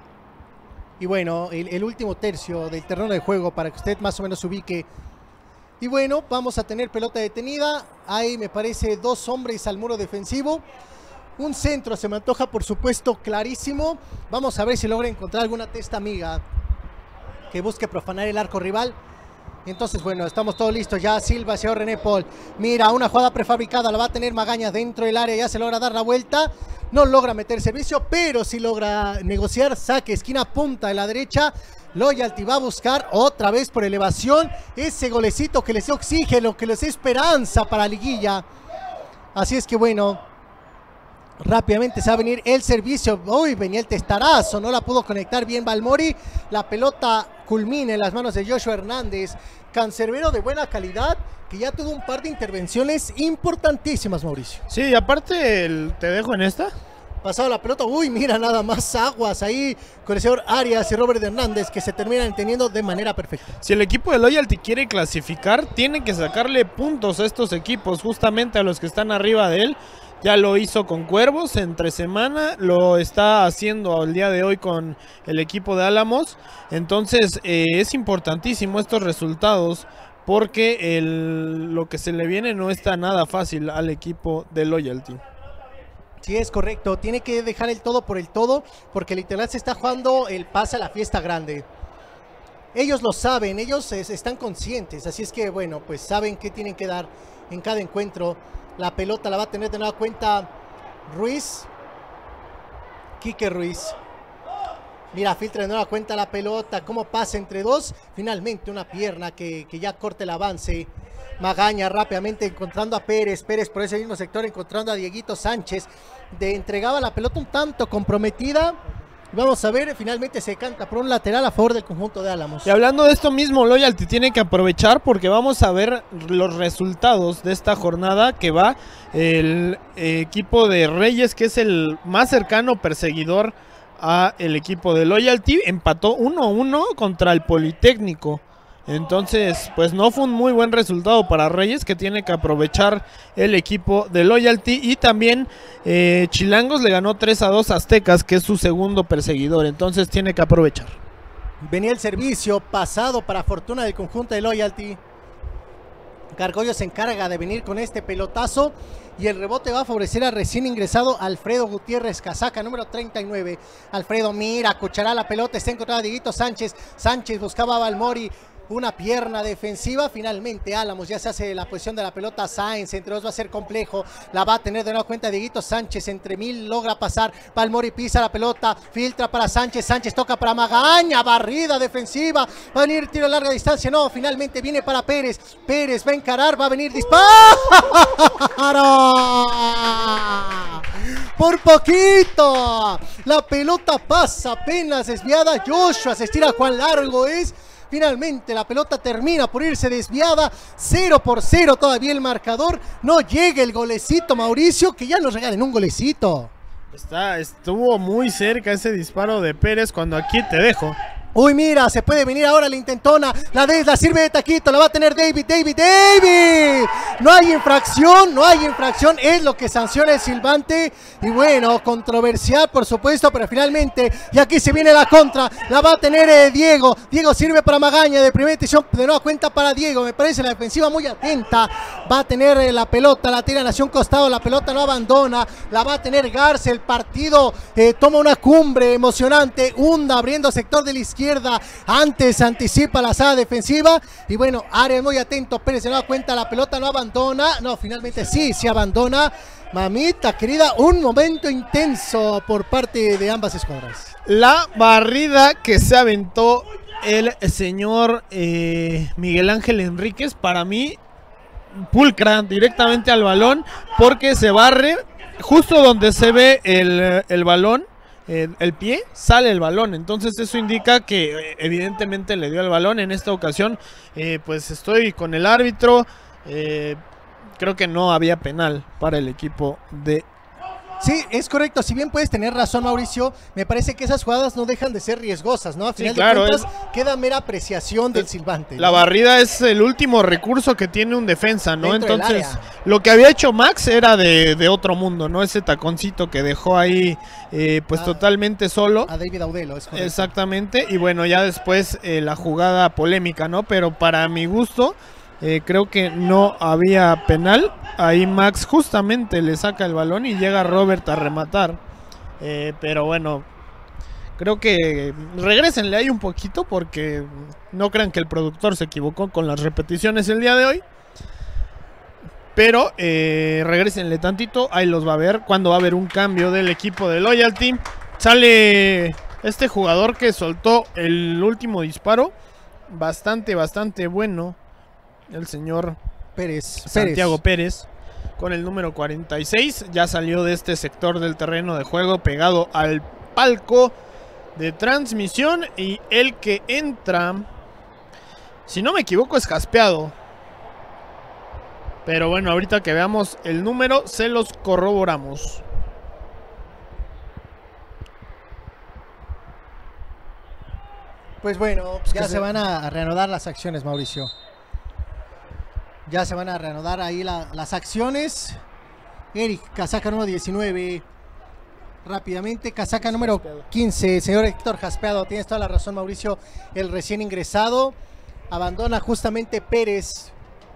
Y bueno, el, el último tercio del terreno de juego para que usted más o menos se ubique. Y bueno, vamos a tener pelota detenida. Hay, me parece, dos hombres al muro defensivo. Un centro se me antoja, por supuesto, clarísimo. Vamos a ver si logra encontrar alguna testa amiga que busque profanar el arco rival. Entonces, bueno, estamos todos listos ya. Silva hacia René Paul. Mira, una jugada prefabricada. La va a tener Magaña dentro del área. Ya se logra dar la vuelta. No logra meter servicio, pero sí logra negociar. Saque, esquina, punta de la derecha. Loyalty va a buscar otra vez por elevación ese golecito que les dé oxígeno, que les dé esperanza para liguilla. Así es que bueno, rápidamente se va a venir el servicio. Uy, venía el testarazo, no la pudo conectar bien Balmori. La pelota culmina en las manos de Joshua Hernández, cancerbero de buena calidad, que ya tuvo un par de intervenciones importantísimas, Mauricio. Sí, aparte el, te dejo en esta. Pasado la pelota, uy, mira nada más aguas ahí con el señor Arias y Robert Hernández, que se terminan entendiendo de manera perfecta. Si el equipo de Loyalty quiere clasificar, tiene que sacarle puntos a estos equipos, justamente a los que están arriba de él. Ya lo hizo con Cuervos entre semana, lo está haciendo el día de hoy con el equipo de Álamos. Entonces eh, es importantísimo estos resultados, porque el, lo que se le viene no está nada fácil al equipo de Loyalty. Sí, es correcto, tiene que dejar el todo por el todo, porque literal se está jugando el pase a la fiesta grande. Ellos lo saben, ellos es, están conscientes, así es que bueno, pues saben qué tienen que dar en cada encuentro. La pelota la va a tener de nueva cuenta Ruiz, Quique Ruiz. Mira, filtra de nueva cuenta la pelota, cómo pasa entre dos, finalmente una pierna que, que ya corta el avance. Magaña rápidamente encontrando a Pérez, Pérez por ese mismo sector encontrando a Dieguito Sánchez, de entregaba la pelota un tanto comprometida. Vamos a ver, finalmente se canta por un lateral a favor del conjunto de Álamos. Y hablando de esto mismo, Loyalty tiene que aprovechar, porque vamos a ver los resultados de esta jornada, que va el equipo de Reyes, que es el más cercano perseguidor a el equipo de Loyalty, empató uno a uno contra el Politécnico. Entonces, pues no fue un muy buen resultado para Reyes, que tiene que aprovechar el equipo de Loyalty. Y también eh, Chilangos le ganó tres a dos a Aztecas, que es su segundo perseguidor. Entonces tiene que aprovechar. Venía el servicio pasado para fortuna del conjunto de Loyalty. Gargollo se encarga de venir con este pelotazo. Y el rebote va a favorecer al recién ingresado Alfredo Gutiérrez, casaca número treinta y nueve. Alfredo mira, cuchará la pelota, está encontrado a Dieguito Sánchez. Sánchez buscaba a Balmori. Una pierna defensiva, finalmente Álamos ya se hace la posición de la pelota. Sáenz, entre dos va a ser complejo, la va a tener de nueva cuenta Dieguito Sánchez, entre mil logra pasar, Balmori pisa la pelota, filtra para Sánchez, Sánchez toca para Magaña, barrida defensiva, va a venir tiro a larga distancia, no, finalmente viene para Pérez, Pérez va a encarar, va a venir disparo, por poquito, la pelota pasa apenas desviada, Joshua se estira, cuán largo es. Finalmente la pelota termina por irse desviada, cero por cero todavía el marcador, no llega el golecito, Mauricio, que ya nos regalen un golecito. Está, estuvo muy cerca ese disparo de Pérez, cuando aquí te dejo. Uy, mira, se puede venir ahora la intentona, la de, la sirve de taquito, la va a tener David, David, David. No hay infracción, no hay infracción, es lo que sanciona el silbante. Y bueno, controversial por supuesto, pero finalmente, y aquí se viene la contra, la va a tener eh, Diego. Diego sirve para Magaña, de primera intención, de nueva cuenta para Diego. Me parece la defensiva muy atenta, va a tener eh, la pelota, la tira hacia un costado, la pelota no abandona, la va a tener Garza. El partido eh, toma una cumbre emocionante, Hunda abriendo sector de la izquierda. Izquierda, antes anticipa la saga defensiva y bueno, Arias muy atento, Pérez se da cuenta, la pelota no abandona, no, finalmente sí, se abandona Mamita querida, un momento intenso por parte de ambas escuadras. La barrida que se aventó el señor eh, Miguel Ángel Enríquez, para mí, pulcra directamente al balón, porque se barre justo donde se ve el, el balón, el, el pie, sale el balón. Entonces eso indica que evidentemente le dio el balón. En esta ocasión, eh, pues estoy con el árbitro. Eh, creo que no había penal para el equipo de... Sí, es correcto. Si bien puedes tener razón, Mauricio, me parece que esas jugadas no dejan de ser riesgosas, ¿no? A final sí, claro, de cuentas, es... queda mera apreciación del silbante, ¿no? La barrida es el último recurso que tiene un defensa, ¿no? Dentro Entonces, lo que había hecho Max era de, de otro mundo, ¿no? Ese taconcito que dejó ahí, eh, pues a, totalmente solo. A David Audelo, es correcto. Exactamente. Y bueno, ya después eh, la jugada polémica, ¿no? Pero para mi gusto... Eh, creo que no había penal. Ahí Max justamente le saca el balón y llega Robert a rematar. Eh, pero bueno, creo que regrésenle ahí un poquito, porque no crean que el productor se equivocó con las repeticiones el día de hoy. Pero eh, regrésenle tantito, ahí los va a ver cuando va a haber un cambio del equipo de Loyalty. Sale este jugador que soltó el último disparo. Bastante, bastante bueno. El señor Pérez, Santiago Pérez. Pérez, con el número cuarenta y seis, ya salió de este sector del terreno de juego, pegado al palco de transmisión. Y el que entra, si no me equivoco, es Jaspeado. Pero bueno, ahorita que veamos el número, se los corroboramos. Pues bueno, ya se van a reanudar las acciones, Mauricio. Ya se van a reanudar ahí la, las acciones. Eric, casaca número diecinueve. Rápidamente, casaca número quince. Señor Héctor Jaspeado, tienes toda la razón, Mauricio. El recién ingresado. Abandona justamente Pérez.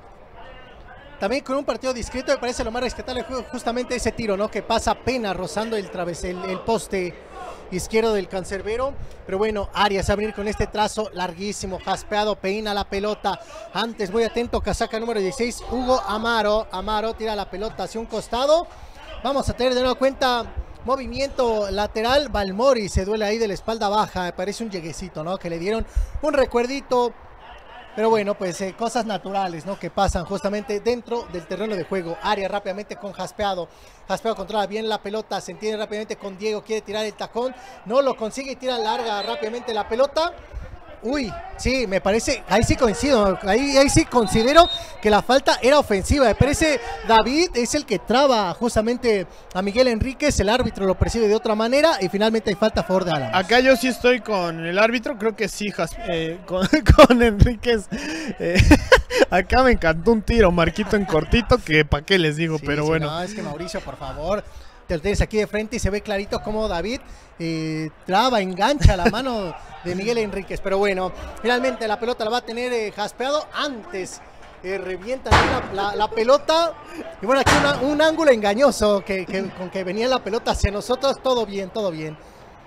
También con un partido discreto, me parece lo más rescatable justamente ese tiro, ¿no? Que pasa apenas rozando el, traves, el, el poste izquierdo del cancerbero. Pero bueno, Arias a abrir con este trazo larguísimo. Jaspeado peina la pelota. Antes, muy atento, casaca número dieciséis, Hugo Amaro. Amaro tira la pelota hacia un costado. Vamos a tener de nueva cuenta movimiento lateral. Balmori se duele ahí de la espalda baja. Me parece un lleguecito, ¿no? Que le dieron un recuerdito. Pero bueno, pues eh, cosas naturales, ¿no? Que pasan justamente dentro del terreno de juego. Arias rápidamente con Jaspeado. Jaspeado controla bien la pelota, se entiende rápidamente con Diego, quiere tirar el tacón, no lo consigue y tira larga rápidamente la pelota. Uy, sí, me parece, ahí sí coincido, ahí, ahí sí considero que la falta era ofensiva. Me parece David es el que traba justamente a Miguel Enríquez, el árbitro lo percibe de otra manera y finalmente hay falta a favor de Álamos. Acá yo sí estoy con el árbitro, creo que sí, eh, con, con Enríquez. Eh, acá me encantó un tiro, Marquito en cortito, que para qué les digo, sí, pero sí, bueno. No, es que Mauricio, por favor, te lo tienes aquí de frente y se ve clarito cómo David eh, traba, engancha la mano de Miguel Enríquez. Pero bueno, finalmente la pelota la va a tener eh, Jaspeado. Antes eh, revienta la, la, la pelota. Y bueno, aquí una, un ángulo engañoso que, que, con que venía la pelota hacia nosotros. Todo bien, todo bien.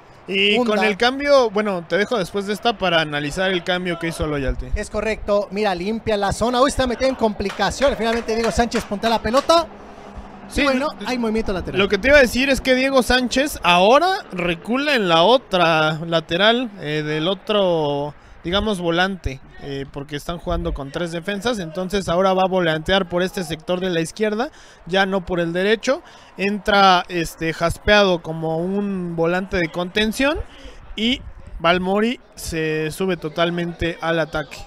Y Hunda. Con el cambio, bueno, te dejo después de esta para analizar el cambio que hizo Loyalty. Es correcto, mira, limpia la zona. Hoy está metido en complicaciones. Finalmente Diego Sánchez puntea la pelota. Sí, bueno, hay movimiento lateral. Lo que te iba a decir es que Diego Sánchez ahora recula en la otra lateral eh, del otro, digamos, volante, eh, porque están jugando con tres defensas. Entonces ahora va a volantear por este sector de la izquierda, ya no por el derecho. Entra este Jaspeado como un volante de contención y Balmori se sube totalmente al ataque.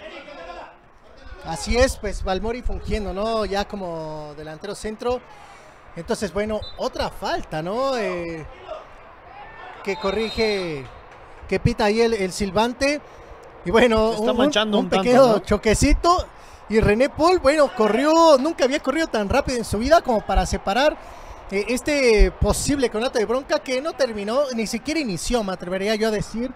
Así es, pues Balmori fungiendo, ¿no? Ya como delantero centro. Entonces, bueno, otra falta, ¿no? Eh, que corrige, que pita ahí el, el silbante. Y bueno, está un, manchando un, un un pequeño tanto, ¿no? choquecito. Y René Paul, bueno, corrió, nunca había corrido tan rápido en su vida como para separar eh, este posible conato de bronca que no terminó, ni siquiera inició, me atrevería yo a decir.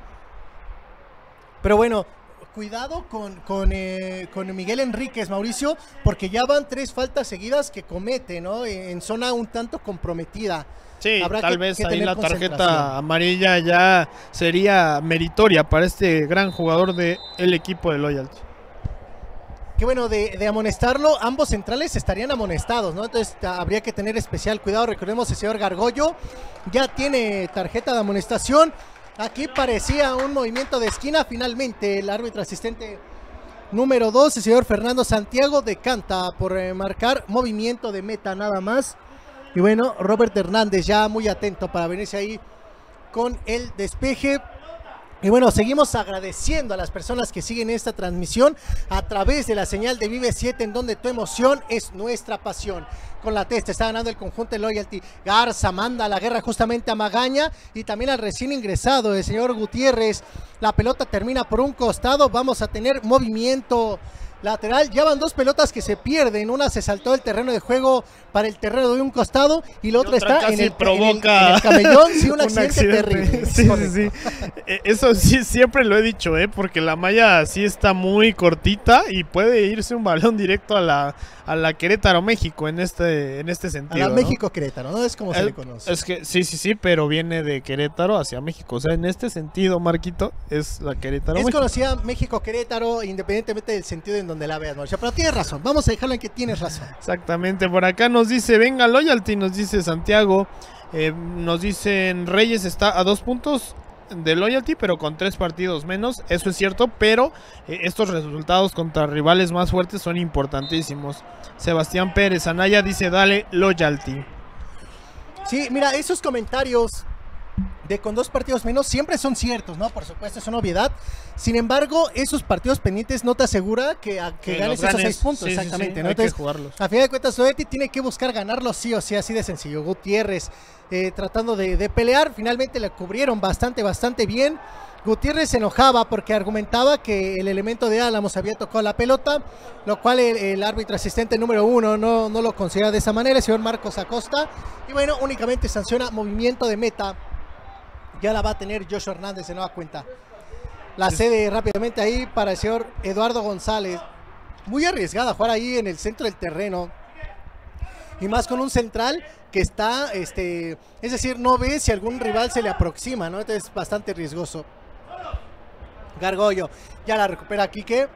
Pero bueno, cuidado con, con, eh, con Miguel Enríquez, Mauricio, porque ya van tres faltas seguidas que comete, ¿no? En zona un tanto comprometida. Sí, Habrá tal que, vez que ahí la tarjeta concentración. amarilla ya sería meritoria para este gran jugador del equipo de Loyalty. Que que bueno, de, de amonestarlo, ambos centrales estarían amonestados, ¿no? Entonces habría que tener especial cuidado. Recordemos, el señor Gargollo ya tiene tarjeta de amonestación. Aquí parecía un movimiento de esquina. Finalmente el árbitro asistente número dos, el señor Fernando Santiago, decanta por eh, marcar movimiento de meta nada más. Y bueno, Robert Hernández ya muy atento para venirse ahí con el despeje. Y bueno, seguimos agradeciendo a las personas que siguen esta transmisión a través de la señal de Vive siete, en donde tu emoción es nuestra pasión. Con la testa está ganando el conjunto de Loyalty. Garza manda la guerra justamente a Magaña y también al recién ingresado, el señor Gutiérrez. La pelota termina por un costado. Vamos a tener movimiento lateral. Ya van dos pelotas que se pierden. Una se saltó del terreno de juego para el terreno de un costado y la otra, otra está en el, provoca en, el, en el camellón. Sí, un, un accidente, accidente terrible. Sí, sí, sí. Eso sí, siempre lo he dicho, ¿eh? Porque la malla sí está muy cortita y puede irse un balón directo a la, a la Querétaro México en este, en este sentido. A la ¿no? México Querétaro, ¿no? Es como el, se le conoce. Es que sí, sí, sí, pero viene de Querétaro hacia México. O sea, en este sentido, Marquito, es la Querétaro Es México. conocida México Querétaro, independientemente del sentido en donde la veas, Mauricio. Pero tienes razón, vamos a dejarlo en que tienes razón. Exactamente, por acá nos dice, venga Loyalty, nos dice Santiago, eh, nos dicen Reyes está a dos puntos de Loyalty, pero con tres partidos menos. Eso es cierto, pero eh, estos resultados contra rivales más fuertes son importantísimos. Sebastián Pérez Anaya dice, dale Loyalty. Sí, mira, esos comentarios de con dos partidos menos siempre son ciertos, ¿no? Por supuesto, es una obviedad. Sin embargo, esos partidos pendientes no te asegura que, a, que, que ganes esos seis puntos. Sí, exactamente, sí, sí, ¿no? Hay Entonces, que jugarlos. A final de cuentas, Loyalty tiene que buscar ganarlos sí o sí, así de sencillo. Gutiérrez eh, tratando de, de pelear, finalmente le cubrieron bastante, bastante bien. Gutiérrez se enojaba porque argumentaba que el elemento de Álamos había tocado la pelota, lo cual el, el árbitro asistente número uno no, no lo considera de esa manera, el señor Marcos Acosta. Y bueno, únicamente sanciona movimiento de meta. Ya la va a tener Joshua Hernández de nueva cuenta. La cede rápidamente ahí para el señor Eduardo González. Muy arriesgada jugar ahí en el centro del terreno. Y más con un central que está, este, es decir, no ve si algún rival se le aproxima, ¿no? Entonces es bastante riesgoso. Gargollo, ya la recupera Quique.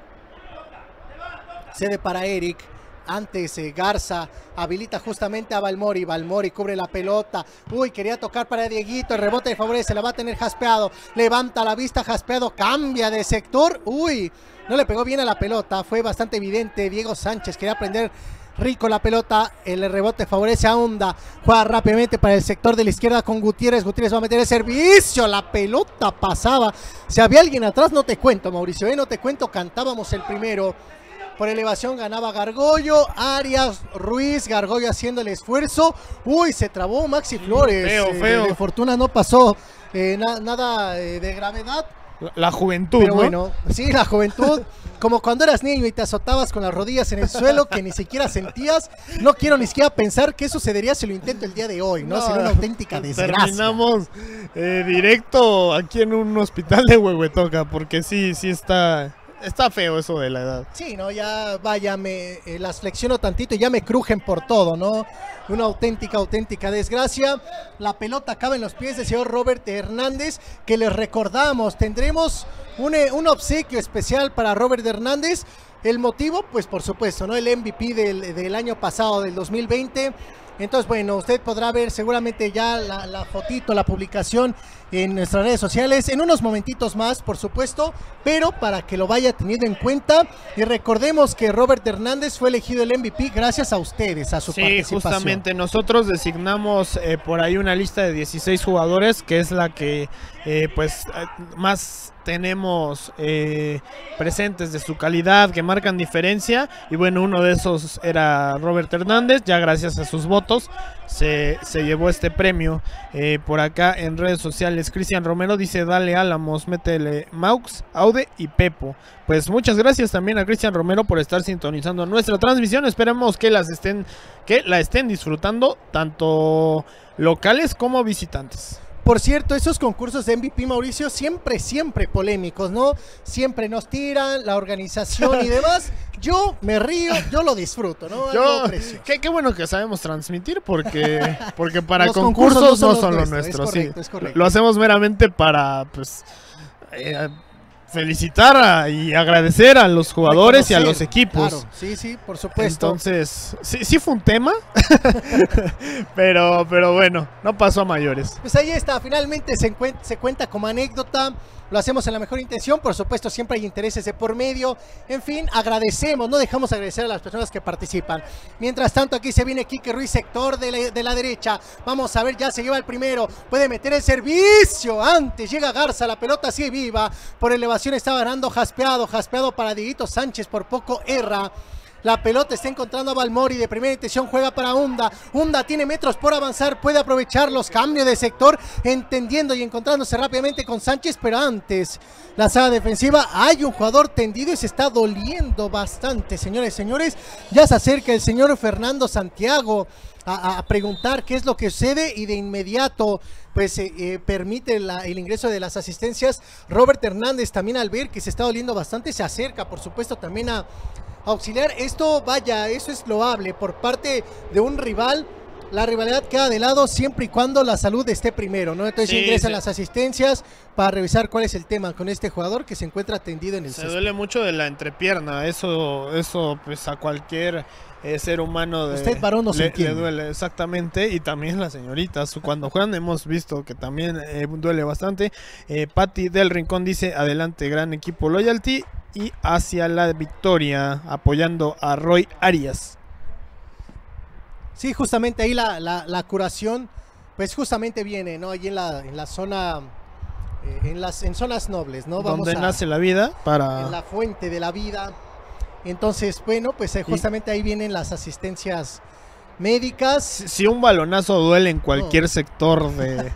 Cede para Eric. Antes eh, Garza habilita justamente a Balmori. Balmori cubre la pelota. Uy, quería tocar para Dieguito. El rebote de favorece. La va a tener Jaspeado. Levanta la vista Jaspeado. Cambia de sector. Uy, no le pegó bien a la pelota. Fue bastante evidente. Diego Sánchez quería prender rico la pelota. El rebote favorece a Honda. Juega rápidamente para el sector de la izquierda con Gutiérrez. Gutiérrez va a meter el servicio. La pelota pasaba. Si había alguien atrás, no te cuento, Mauricio. ¿eh? No te cuento. Cantábamos el primero. Por elevación ganaba Gargollo, Arias, Ruiz, Gargollo haciendo el esfuerzo. Uy, se trabó Maxi Flores. Feo, eh, feo. De, de fortuna no pasó eh, na nada eh, de gravedad. La, la juventud, Pero ¿no? bueno, sí, la juventud. Como cuando eras niño y te azotabas con las rodillas en el suelo que ni siquiera sentías. No quiero ni siquiera pensar qué sucedería si lo intento el día de hoy, ¿no? no Sería una auténtica desgracia. Terminamos eh, directo aquí en un hospital de Huehuetoca, porque sí, sí está... Está feo eso de la edad. Sí, no, ya vaya, me eh, las flexiono tantito y ya me crujen por todo, ¿no? Una auténtica, auténtica desgracia. La pelota acaba en los pies del señor Robert Hernández, que les recordamos, tendremos un, un obsequio especial para Robert Hernández. El motivo, pues por supuesto, ¿no? El M V P del, del año pasado, del dos mil veinte. Entonces, bueno, usted podrá ver seguramente ya la, la fotito, la publicación en nuestras redes sociales, en unos momentitos más, por supuesto, pero para que lo vaya teniendo en cuenta. Y recordemos que Robert Hernández fue elegido el M V P gracias a ustedes, a su sí, participación. Sí, justamente, nosotros designamos eh, por ahí una lista de dieciséis jugadores, que es la que eh, pues más tenemos eh, presentes de su calidad, que marcan diferencia, y bueno, uno de esos era Robert Hernández. Ya gracias a sus votos se, se llevó este premio. Eh, por acá en redes sociales Cristian Romero dice, dale Álamos, métele Maux, Aude y Pepo. Pues muchas gracias también a Cristian Romero por estar sintonizando nuestra transmisión. Esperemos que las estén, que la estén disfrutando tanto locales como visitantes. Por cierto, esos concursos de M V P, Mauricio, siempre, siempre polémicos, ¿no? Siempre nos tiran, la organización y demás. Yo me río, yo lo disfruto, ¿no? Yo, qué, qué bueno que sabemos transmitir, porque, porque para los concursos, concursos no son, no son los nuestros. nuestros, es correcto, sí. Es correcto. Lo hacemos meramente para, pues... Eh, felicitar a, y agradecer a los jugadores y a los equipos. Claro, sí, sí, por supuesto. Entonces, sí, sí fue un tema, pero, pero bueno, no pasó a mayores. Pues ahí está, finalmente se, se cuenta como anécdota. Lo hacemos en la mejor intención, por supuesto siempre hay intereses de por medio. En fin, agradecemos, no dejamos de agradecer a las personas que participan. Mientras tanto aquí se viene Quique Ruiz, sector de la, de la derecha. Vamos a ver, ya se lleva el primero, puede meter el servicio. Antes llega Garza, la pelota sigue viva. Por elevación está ganando Jaspeado, Jaspeado para Dieguito Sánchez, por poco erra. La pelota está encontrando a Balmori, de primera intención juega para Hunda. Hunda tiene metros por avanzar, puede aprovechar los cambios de sector, entendiendo y encontrándose rápidamente con Sánchez, pero antes la saga defensiva, hay un jugador tendido y se está doliendo bastante, señores, señores. Ya se acerca el señor Fernando Santiago a, a preguntar qué es lo que sucede y de inmediato pues eh, eh, permite la, el ingreso de las asistencias. Robert Hernández también, al ver que se está doliendo bastante, se acerca por supuesto también a auxiliar. Esto, vaya, eso es loable por parte de un rival. La rivalidad queda de lado siempre y cuando la salud esté primero, ¿no? Entonces sí, ingresan sí. las asistencias para revisar cuál es el tema con este jugador que se encuentra tendido en el Se césped. duele mucho de la entrepierna, eso, eso pues a cualquier eh, ser humano de, Usted varón no se le, entiende. le duele, exactamente, y también las señoritas cuando juegan hemos visto que también eh, duele bastante. eh, Patti del Rincón dice, adelante gran equipo Loyalty y hacia la victoria, apoyando a Roy Arias. Sí, justamente ahí la, la, la curación, pues justamente viene, ¿no? Ahí en la, en la zona, eh, en las en zonas nobles, ¿no? Vamos donde a, nace la vida, para... en la fuente de la vida. Entonces, bueno, pues eh, justamente ahí vienen las asistencias médicas. Si un balonazo duele en cualquier no. sector de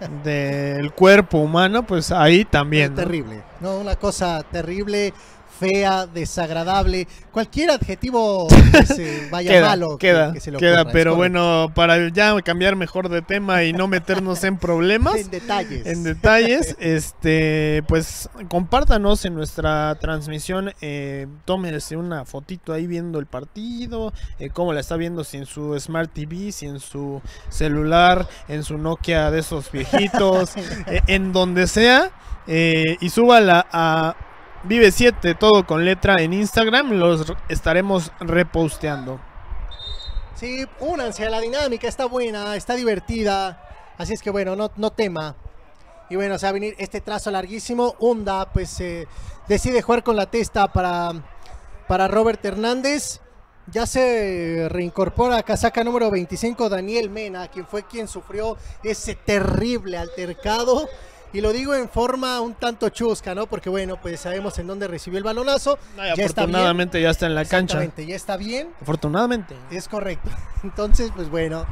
del cuerpo humano, pues ahí también. Es terrible, ¿no? Una cosa terrible, fea, desagradable, cualquier adjetivo que se vaya queda, malo queda, que, que se le queda, ocurra, pero bueno, para ya cambiar mejor de tema y no meternos en problemas, en detalles, en detalles, este, pues compártanos en nuestra transmisión, eh, tómese una fotito ahí viendo el partido, eh, cómo la está viendo, si en su Smart T V, si en su celular, en su Nokia de esos viejitos, eh, en donde sea, eh, y súbala a Vive siete, todo con letra, en Instagram, los estaremos reposteando. Sí, únanse a la dinámica, está buena, está divertida, así es que bueno, no, no tema. Y bueno, se va a venir este trazo larguísimo. Hunda pues eh, decide jugar con la testa para, para Robert Hernández. Ya se reincorpora a casaca número veinticinco Daniel Mena, quien fue quien sufrió ese terrible altercado. Y lo digo en forma un tanto chusca, ¿no? Porque bueno, pues sabemos en dónde recibió el balonazo. No, ya afortunadamente ya está en la cancha. Exactamente, ya está bien. Afortunadamente. Es correcto. Entonces, pues bueno,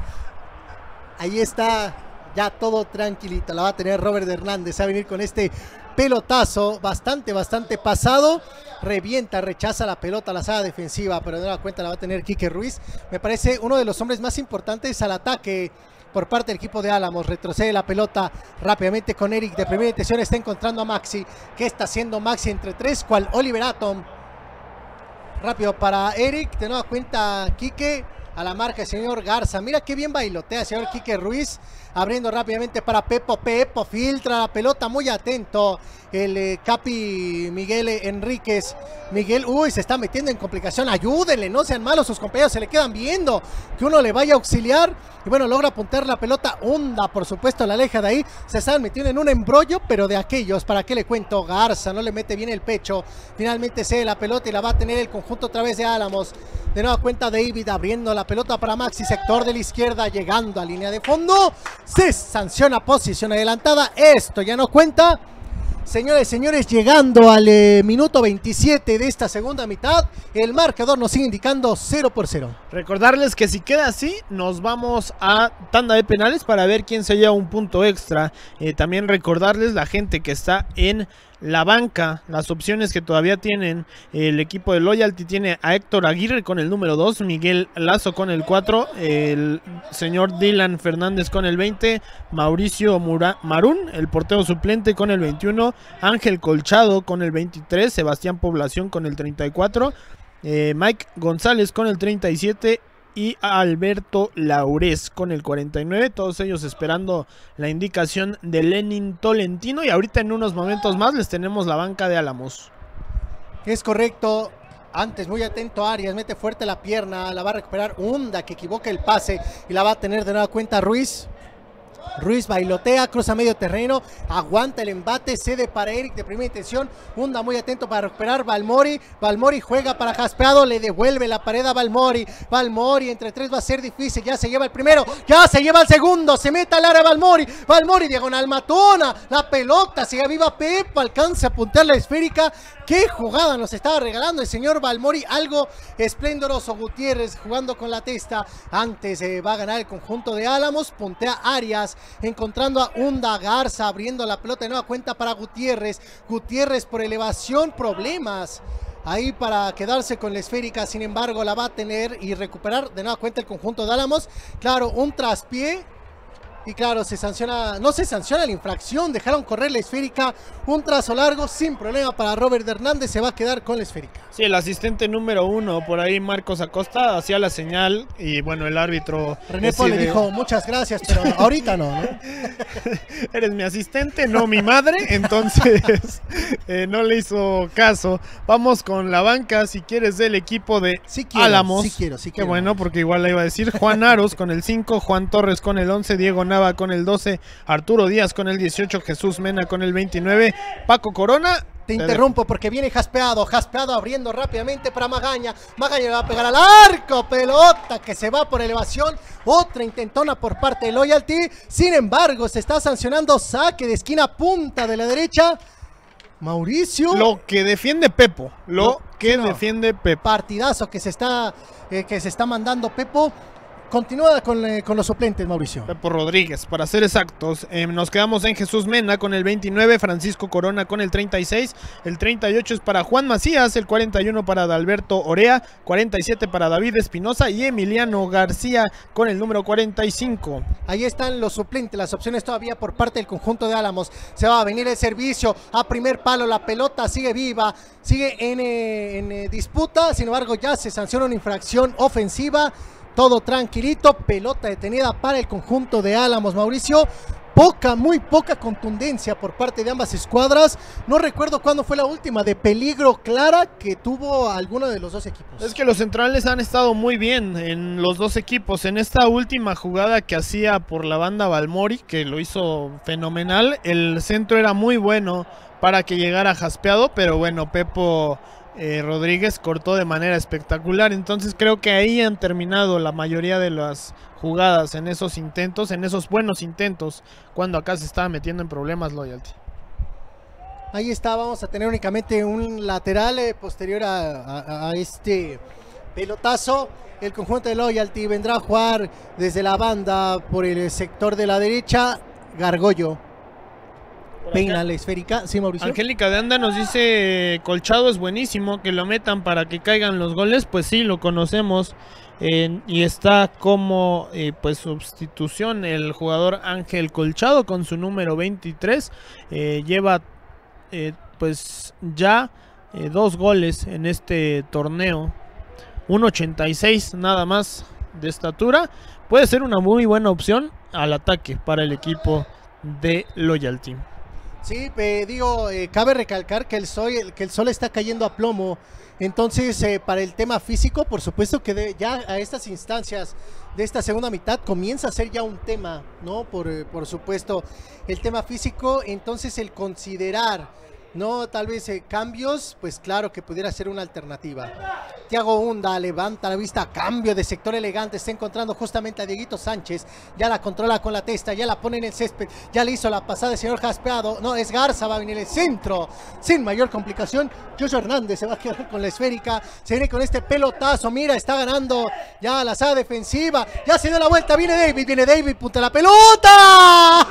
ahí está ya todo tranquilito. La va a tener Robert Hernández. Va a venir con este pelotazo bastante, bastante pasado. Revienta, rechaza la pelota a la saga defensiva, pero de nueva cuenta la va a tener Quique Ruiz. Me parece uno de los hombres más importantes al ataque por parte del equipo de Álamos. Retrocede la pelota rápidamente con Eric, de primera intención está encontrando a Maxi. ¿Qué está haciendo Maxi entre tres? ¿Cuál? Oliver Atom. Rápido para Eric, de nueva cuenta Quique, a la marca el señor Garza. Mira qué bien bailotea el señor Quique Ruiz, abriendo rápidamente para Pepo. Pepo filtra la pelota, muy atento el eh, Capi Miguel Enríquez. Miguel, uy, se está metiendo en complicación, ayúdenle, no sean malos, sus compañeros se le quedan viendo, que uno le vaya a auxiliar, y bueno, logra apuntar la pelota. Hunda, por supuesto, la aleja de ahí, se están metiendo en un embrollo, pero de aquellos, ¿para qué le cuento? Garza no le mete bien el pecho, finalmente cede la pelota y la va a tener el conjunto otra vez de Álamos. De nueva cuenta David abriendo la pelota para Maxi, sector de la izquierda, llegando a línea de fondo, se sanciona posición adelantada, esto ya no cuenta. Señores, señores, llegando al eh, minuto veintisiete de esta segunda mitad, el marcador nos sigue indicando cero por cero. Recordarles que si queda así, nos vamos a tanda de penales para ver quién se lleva un punto extra. Eh, también recordarles la gente que está en la banca, las opciones que todavía tienen. El equipo de Loyalty tiene a Héctor Aguirre con el número dos, Miguel Lazo con el cuatro, el señor Dylan Fernández con el veinte, Mauricio Mura Marún, el portero suplente, con el veintiuno, Ángel Colchado con el veintitrés, Sebastián Población con el treinta y cuatro, eh, Mike González con el treinta y siete, y Alberto Laurés con el cuarenta y nueve, todos ellos esperando la indicación de Lenin Tolentino, y ahorita en unos momentos más les tenemos la banca de Álamos. Es correcto. Antes, muy atento Arias, mete fuerte la pierna, la va a recuperar Hunda, que equivoca el pase y la va a tener de nueva cuenta Ruiz. Ruiz bailotea, cruza medio terreno, aguanta el embate, cede para Eric de primera intención. Hunda muy atento para recuperar Balmori. Balmori juega para Jaspeado, le devuelve la pared a Balmori. Balmori entre tres va a ser difícil, ya se lleva el primero, ya se lleva el segundo, se mete al área Balmori. Balmori diagonal matona, la pelota, sigue viva Pepa, alcanza a apuntar la esférica. Qué jugada nos estaba regalando el señor Balmori, algo esplendoroso. Gutiérrez jugando con la testa, antes eh, va a ganar el conjunto de Álamos, puntea Arias, encontrando a Hunda. Garza abriendo la pelota de nueva cuenta para Gutiérrez. Gutiérrez por elevación, problemas ahí para quedarse con la esférica, sin embargo la va a tener y recuperar de nueva cuenta el conjunto de Álamos. Claro, un traspié. Y claro, se sanciona, no se sanciona la infracción, dejaron correr la esférica, un trazo largo sin problema para Robert Hernández, se va a quedar con la esférica. Sí, el asistente número uno, por ahí Marcos Acosta, hacía la señal y bueno, el árbitro... René Paul le dijo muchas gracias, pero ahorita no, ¿no? Eres mi asistente, no mi madre, entonces eh, no le hizo caso. Vamos con la banca, si quieres, del equipo de sí quiero, Álamos. Sí quiero, sí quiero. Qué bueno, porque igual le iba a decir Juan Aros con el cinco, Juan Torres con el once, Diego Nava con el doce, Arturo Díaz con el dieciocho, Jesús Mena con el veintinueve, Paco Corona. Te interrumpo porque viene Jaspeado, Jaspeado abriendo rápidamente para Magaña, Magaña le va a pegar al arco, pelota que se va por elevación, otra intentona por parte de Loyalty, sin embargo se está sancionando saque de esquina punta de la derecha, Mauricio. Lo que defiende Pepo, lo no, que no. defiende Pepo. Partidazo que se está, eh, que se está mandando Pepo. Continúa con, eh, con los suplentes, Mauricio. Pepo Rodríguez, para ser exactos. Eh, nos quedamos en Jesús Mena con el veintinueve, Francisco Corona con el treinta y seis, el treinta y ocho es para Juan Macías, el cuarenta y uno para Adalberto Orea, cuarenta y siete para David Espinosa y Emiliano García con el número cuarenta y cinco. Ahí están los suplentes, las opciones todavía por parte del conjunto de Álamos. Se va a venir el servicio a primer palo, la pelota sigue viva, sigue en, eh, en eh, disputa, sin embargo ya se sanciona una infracción ofensiva. Todo tranquilito, pelota detenida para el conjunto de Álamos, Mauricio. Poca, muy poca contundencia por parte de ambas escuadras. No recuerdo cuándo fue la última de peligro clara que tuvo alguno de los dos equipos. Es que los centrales han estado muy bien en los dos equipos. En esta última jugada que hacía por la banda Balmori, que lo hizo fenomenal, el centro era muy bueno para que llegara Jaspeado, pero bueno, Pepo... Eh, Rodríguez cortó de manera espectacular, entonces creo que ahí han terminado la mayoría de las jugadas, en esos intentos, en esos buenos intentos, cuando acá se estaba metiendo en problemas Loyalty. Ahí está, vamos a tener únicamente un lateral eh, posterior a, a, a este pelotazo. El conjunto de Loyalty vendrá a jugar desde la banda por el sector de la derecha, Gargollo. Peina la esférica, sí, Mauricio. Angélica de Anda nos dice: Colchado es buenísimo, que lo metan para que caigan los goles. Pues sí, lo conocemos, eh, y está como eh, pues sustitución el jugador Ángel Colchado con su número veintitrés. Eh, lleva eh, pues ya eh, dos goles en este torneo, uno ochenta y seis nada más de estatura. Puede ser una muy buena opción al ataque para el equipo de Loyalty. Sí, eh, digo, eh, cabe recalcar que el, sol, que el sol está cayendo a plomo, entonces eh, para el tema físico, por supuesto que de, ya a estas instancias de esta segunda mitad comienza a ser ya un tema, ¿no? Por, eh, por supuesto, el tema físico, entonces el considerar, ¿no? Tal vez eh, cambios, pues claro que pudiera ser una alternativa. Thiago Hunda levanta la vista, cambio de sector elegante, está encontrando justamente a Dieguito Sánchez, ya la controla con la testa, ya la pone en el césped, ya le hizo la pasada el señor Jaspeado, no, es Garza, va a venir el centro, sin mayor complicación. Jojo Hernández se va a quedar con la esférica, se viene con este pelotazo, mira, está ganando ya la saga defensiva, ya se dio la vuelta, viene David, viene David, punta la pelota.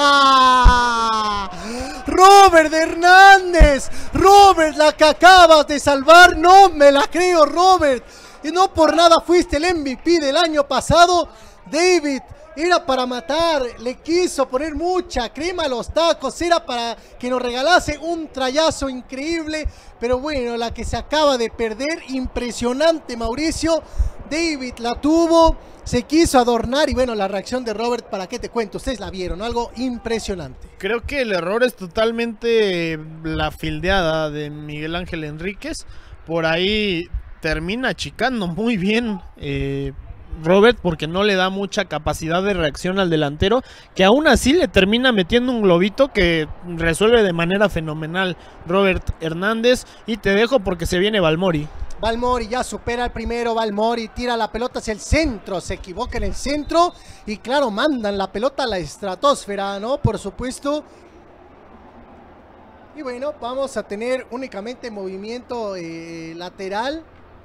Robert Hernández, Robert, la que acabas de salvar, no me la creo, Robert, y no por nada fuiste el M V P del año pasado. David, era para matar, le quiso poner mucha crema a los tacos, era para que nos regalase un trayazo increíble, pero bueno, la que se acaba de perder, impresionante, Mauricio, David la tuvo, se quiso adornar y bueno, la reacción de Robert, ¿para qué te cuento? Ustedes la vieron, algo impresionante. Creo que el error es totalmente la fildeada de Miguel Ángel Enríquez. Por ahí termina achicando muy bien eh, Robert, porque no le da mucha capacidad de reacción al delantero, que aún así le termina metiendo un globito que resuelve de manera fenomenal Robert Hernández. Y te dejo porque se viene Balmori. Balmori ya supera el primero, Balmori tira la pelota hacia el centro, se equivoca en el centro y claro, mandan la pelota a la estratosfera, ¿no? Por supuesto. Y bueno, vamos a tener únicamente movimiento eh, lateral.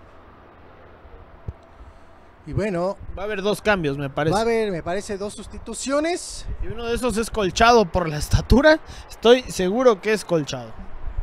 Y bueno, va a haber dos cambios, me parece. Va a haber, me parece, dos sustituciones. Y uno de esos es Colchado por la estatura. Estoy seguro que es Colchado.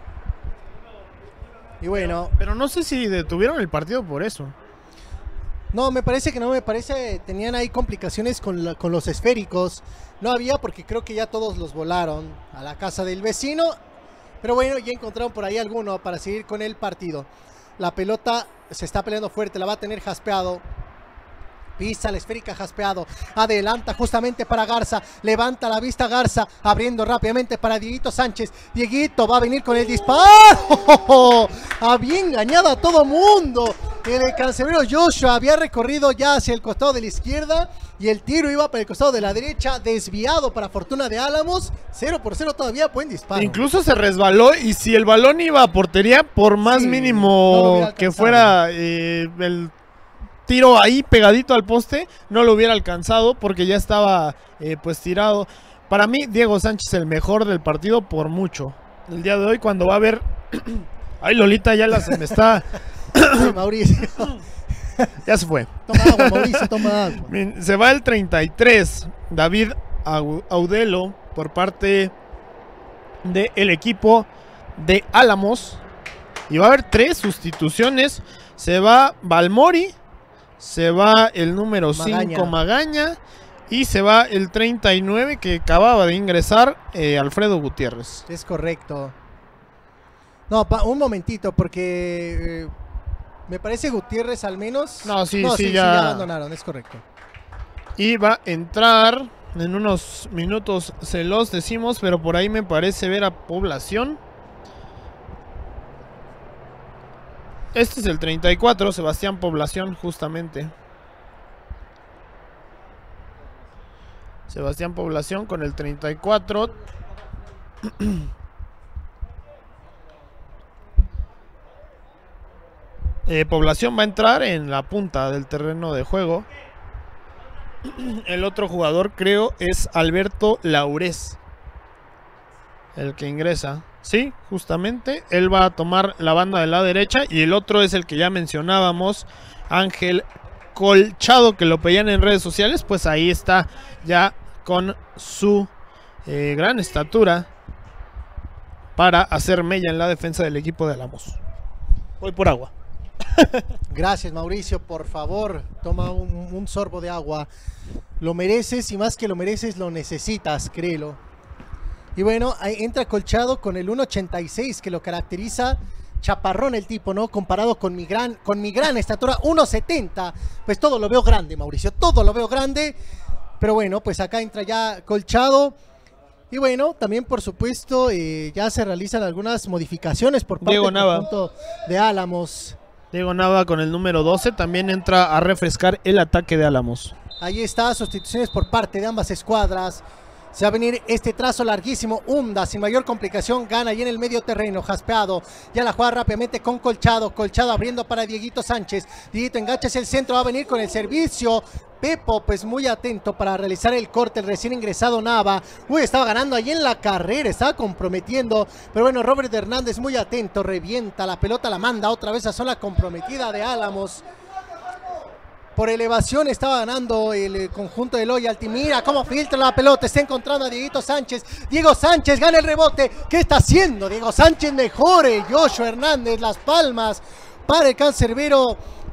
Y bueno, pero, pero no sé si detuvieron el partido por eso. No, me parece que no, me parece tenían ahí complicaciones con, la, con los esféricos. No había porque creo que ya todos los volaron a la casa del vecino. Pero bueno, ya encontraron por ahí alguno para seguir con el partido. La pelota se está peleando fuerte, la va a tener Jaspeado. Pisa la esférica Jaspeado, adelanta justamente para Garza, levanta la vista Garza, abriendo rápidamente para Dieguito Sánchez. Dieguito va a venir con el disparo. ¡Oh! Había engañado a todo mundo. El cancerbero Joshua había recorrido ya hacia el costado de la izquierda y el tiro iba para el costado de la derecha, desviado para fortuna de Álamos. Cero por cero todavía, buen disparo. Incluso se resbaló y si el balón iba a portería, por más sí, mínimo no que fuera eh, el tiro ahí pegadito al poste, no lo hubiera alcanzado porque ya estaba eh, pues tirado. Para mí, Diego Sánchez el mejor del partido por mucho. El día de hoy cuando va a haber... Ay, Lolita ya la se me está... Ay, Mauricio. Ya se fue. Toma agua, Mauricio, toma agua. Se va el treinta y tres, David Audelo por parte del equipo de Álamos. Y va a haber tres sustituciones. Se va Balmori, se va el número cinco Magaña y se va el treinta y nueve que acababa de ingresar eh, Alfredo Gutiérrez. Es correcto. No, pa, un momentito porque eh, me parece Gutiérrez al menos. No, sí, no, sí, sí, ya... sí, ya abandonaron, es correcto. Y va a entrar en unos minutos, se los decimos, pero por ahí me parece ver a Población. Este es el treinta y cuatro, Sebastián Población, justamente. Sebastián Población con el treinta y cuatro. eh, Población va a entrar en la punta del terreno de juego. El otro jugador creo es Alberto Laurés, el que ingresa. Sí, justamente, él va a tomar la banda de la derecha y el otro es el que ya mencionábamos, Ángel Colchado, que lo pedían en redes sociales, pues ahí está ya con su eh, gran estatura para hacer mella en la defensa del equipo de Álamos. Voy por agua. Gracias, Mauricio, por favor, toma un, un sorbo de agua. Lo mereces y más que lo mereces, lo necesitas, créelo. Y bueno, ahí entra Colchado con el uno ochenta y seis que lo caracteriza. Chaparrón el tipo, ¿no? Comparado con mi gran, con mi gran estatura, uno setenta. Pues todo lo veo grande, Mauricio, todo lo veo grande. Pero bueno, pues acá entra ya Colchado. Y bueno, también por supuesto eh, ya se realizan algunas modificaciones por parte Diego del Nava. conjunto de Álamos. Diego Nava con el número doce también entra a refrescar el ataque de Álamos. Ahí está, sustituciones por parte de ambas escuadras. Se va a venir este trazo larguísimo. Hunda sin mayor complicación gana ahí en el medio terreno. Jaspeado ya la juega rápidamente con Colchado. Colchado abriendo para Dieguito Sánchez. Dieguito engancha hacia el centro. Va a venir con el servicio. Pepo pues muy atento para realizar el corte. El recién ingresado Nava. Uy, estaba ganando ahí en la carrera. Estaba comprometiendo. Pero bueno, Robert Hernández muy atento. Revienta la pelota. La manda otra vez a zona comprometida de Álamos. Por elevación estaba ganando el conjunto de Loyalty. Mira cómo filtra la pelota. Está encontrando a Dieguito Sánchez. Diego Sánchez gana el rebote. ¿Qué está haciendo? Diego Sánchez mejore. Joshua Hernández, las palmas para el cancerbero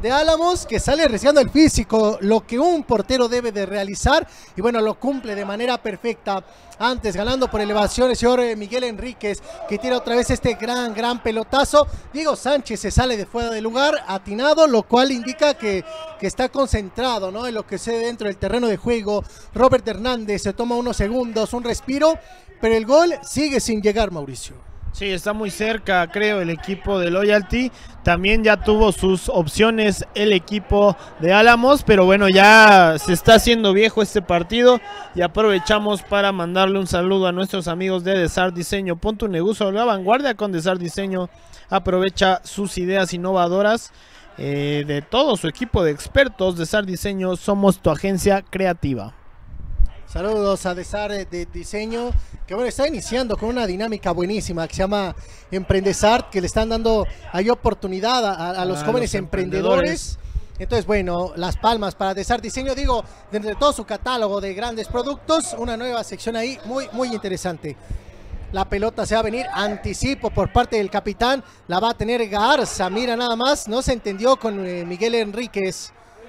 de Álamos, que sale arriesgando el físico, lo que un portero debe de realizar, y bueno, lo cumple de manera perfecta. Antes, ganando por elevación, el señor Miguel Enríquez, que tira otra vez este gran, gran pelotazo. Diego Sánchez se sale de fuera de lugar, atinado, lo cual indica que, que está concentrado, ¿no?, en lo que sucede dentro del terreno de juego. Robert Hernández se toma unos segundos, un respiro, pero el gol sigue sin llegar, Mauricio. Sí, está muy cerca, creo, el equipo de Loyalty. También ya tuvo sus opciones el equipo de Álamos, pero bueno, ya se está haciendo viejo este partido y aprovechamos para mandarle un saludo a nuestros amigos de Desart Diseño. Ponte un negocio a la vanguardia con Desart Diseño. Aprovecha sus ideas innovadoras eh, de todo su equipo de expertos. Desart Diseño, somos tu agencia creativa. Saludos a Desart de Diseño, que bueno, está iniciando con una dinámica buenísima que se llama Emprendesart, que le están dando ahí oportunidad a, a los a jóvenes los emprendedores. emprendedores. Entonces, bueno, las palmas para Desart Diseño, digo, dentro de todo su catálogo de grandes productos, una nueva sección ahí muy, muy interesante. La pelota se va a venir, anticipo por parte del capitán, la va a tener Garza, mira nada más, no se entendió con eh, Miguel Enríquez.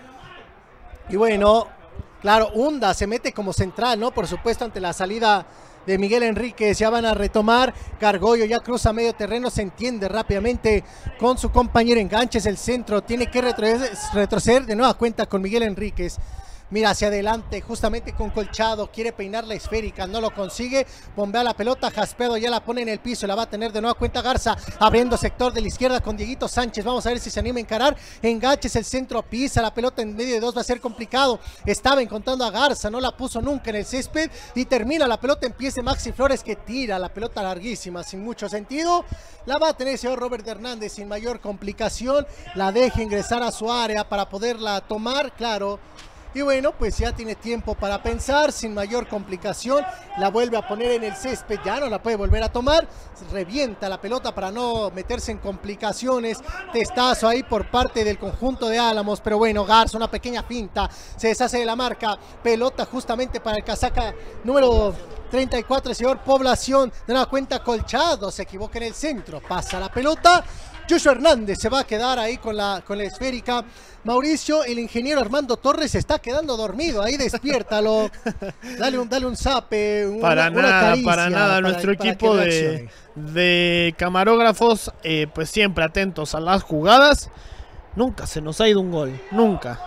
Y bueno, claro, Hunda se mete como central, ¿no? Por supuesto, ante la salida de Miguel Enríquez, ya van a retomar. Gargollo ya cruza medio terreno, se entiende rápidamente con su compañero. Enganches el centro, tiene que retroceder, retroceder de nueva cuenta con Miguel Enríquez. Mira hacia adelante, justamente con Colchado, quiere peinar la esférica, no lo consigue, bombea la pelota, Jaspedo ya la pone en el piso, la va a tener de nueva cuenta Garza, abriendo sector de la izquierda con Dieguito Sánchez, vamos a ver si se anima a encarar. Enganches el centro, pisa la pelota en medio de dos, va a ser complicado, estaba encontrando a Garza, no la puso nunca en el césped, y termina la pelota en pies de Maxi Flores, que tira la pelota larguísima, sin mucho sentido, la va a tener el señor Robert Hernández sin mayor complicación, la deja ingresar a su área para poderla tomar, claro. Y bueno, pues ya tiene tiempo para pensar, sin mayor complicación, la vuelve a poner en el césped, ya no la puede volver a tomar, revienta la pelota para no meterse en complicaciones, testazo ahí por parte del conjunto de Álamos, pero bueno, Garza, una pequeña finta, se deshace de la marca, pelota justamente para el casaca número treinta y cuatro, el señor Población, de nueva cuenta Colchado, se equivoca en el centro, pasa la pelota, Joshua Hernández se va a quedar ahí con la, con la esférica. Mauricio, el ingeniero Armando Torres se está quedando dormido, ahí despiértalo, dale un, dale un zape, una, para una nada, caricia, para nada, para, nuestro para equipo de, de camarógrafos, eh, pues siempre atentos a las jugadas, nunca se nos ha ido un gol, nunca.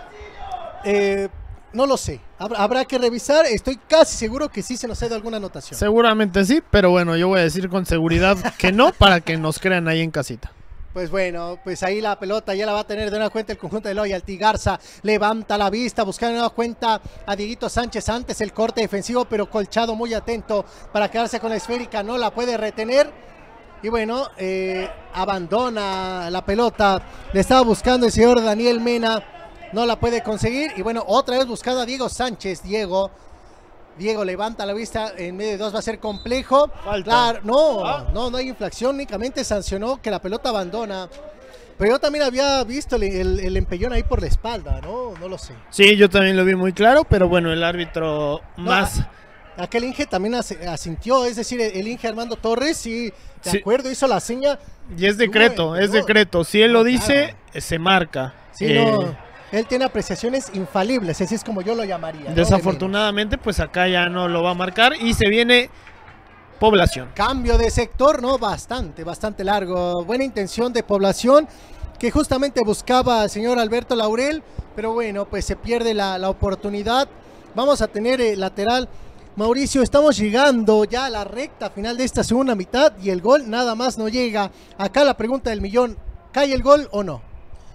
Eh, no lo sé, habrá que revisar, estoy casi seguro que sí se nos ha ido alguna anotación. Seguramente sí, pero bueno, yo voy a decir con seguridad que no, para que nos crean ahí en casita. Pues bueno, pues ahí la pelota ya la va a tener de nueva cuenta el conjunto de Loyalty. Garza levanta la vista, buscando de nueva cuenta a Dieguito Sánchez, antes el corte defensivo, pero Colchado muy atento para quedarse con la esférica, no la puede retener. Y bueno, eh, abandona la pelota, le estaba buscando el señor Daniel Mena, no la puede conseguir. Y bueno, otra vez buscando a Diego Sánchez, Diego. Diego levanta la vista, en medio de dos va a ser complejo. Falta. Claro, no, Ah. no, no hay infracción, únicamente sancionó que la pelota abandona. Pero yo también había visto el, el, el empellón ahí por la espalda, ¿no? No lo sé. Sí, yo también lo vi muy claro, pero bueno, el árbitro más... No, aquel Inge también as, asintió, es decir, el, el Inge Armando Torres, sí, de Sí. acuerdo, hizo la seña. Y es decreto, es decreto. Si él lo dice, se marca. Sí, Eh, no, él tiene apreciaciones infalibles, así es como yo lo llamaría, ¿no? Desafortunadamente, pues acá ya no lo va a marcar y se viene Población. Cambio de sector, ¿no? Bastante, bastante largo. Buena intención de Población, que justamente buscaba al señor Alberto Laurel, pero bueno, pues se pierde la, la oportunidad. Vamos a tener eh, lateral. Mauricio, estamos llegando ya a la recta final de esta segunda mitad y el gol nada más no llega. Acá la pregunta del millón, ¿cae el gol o no?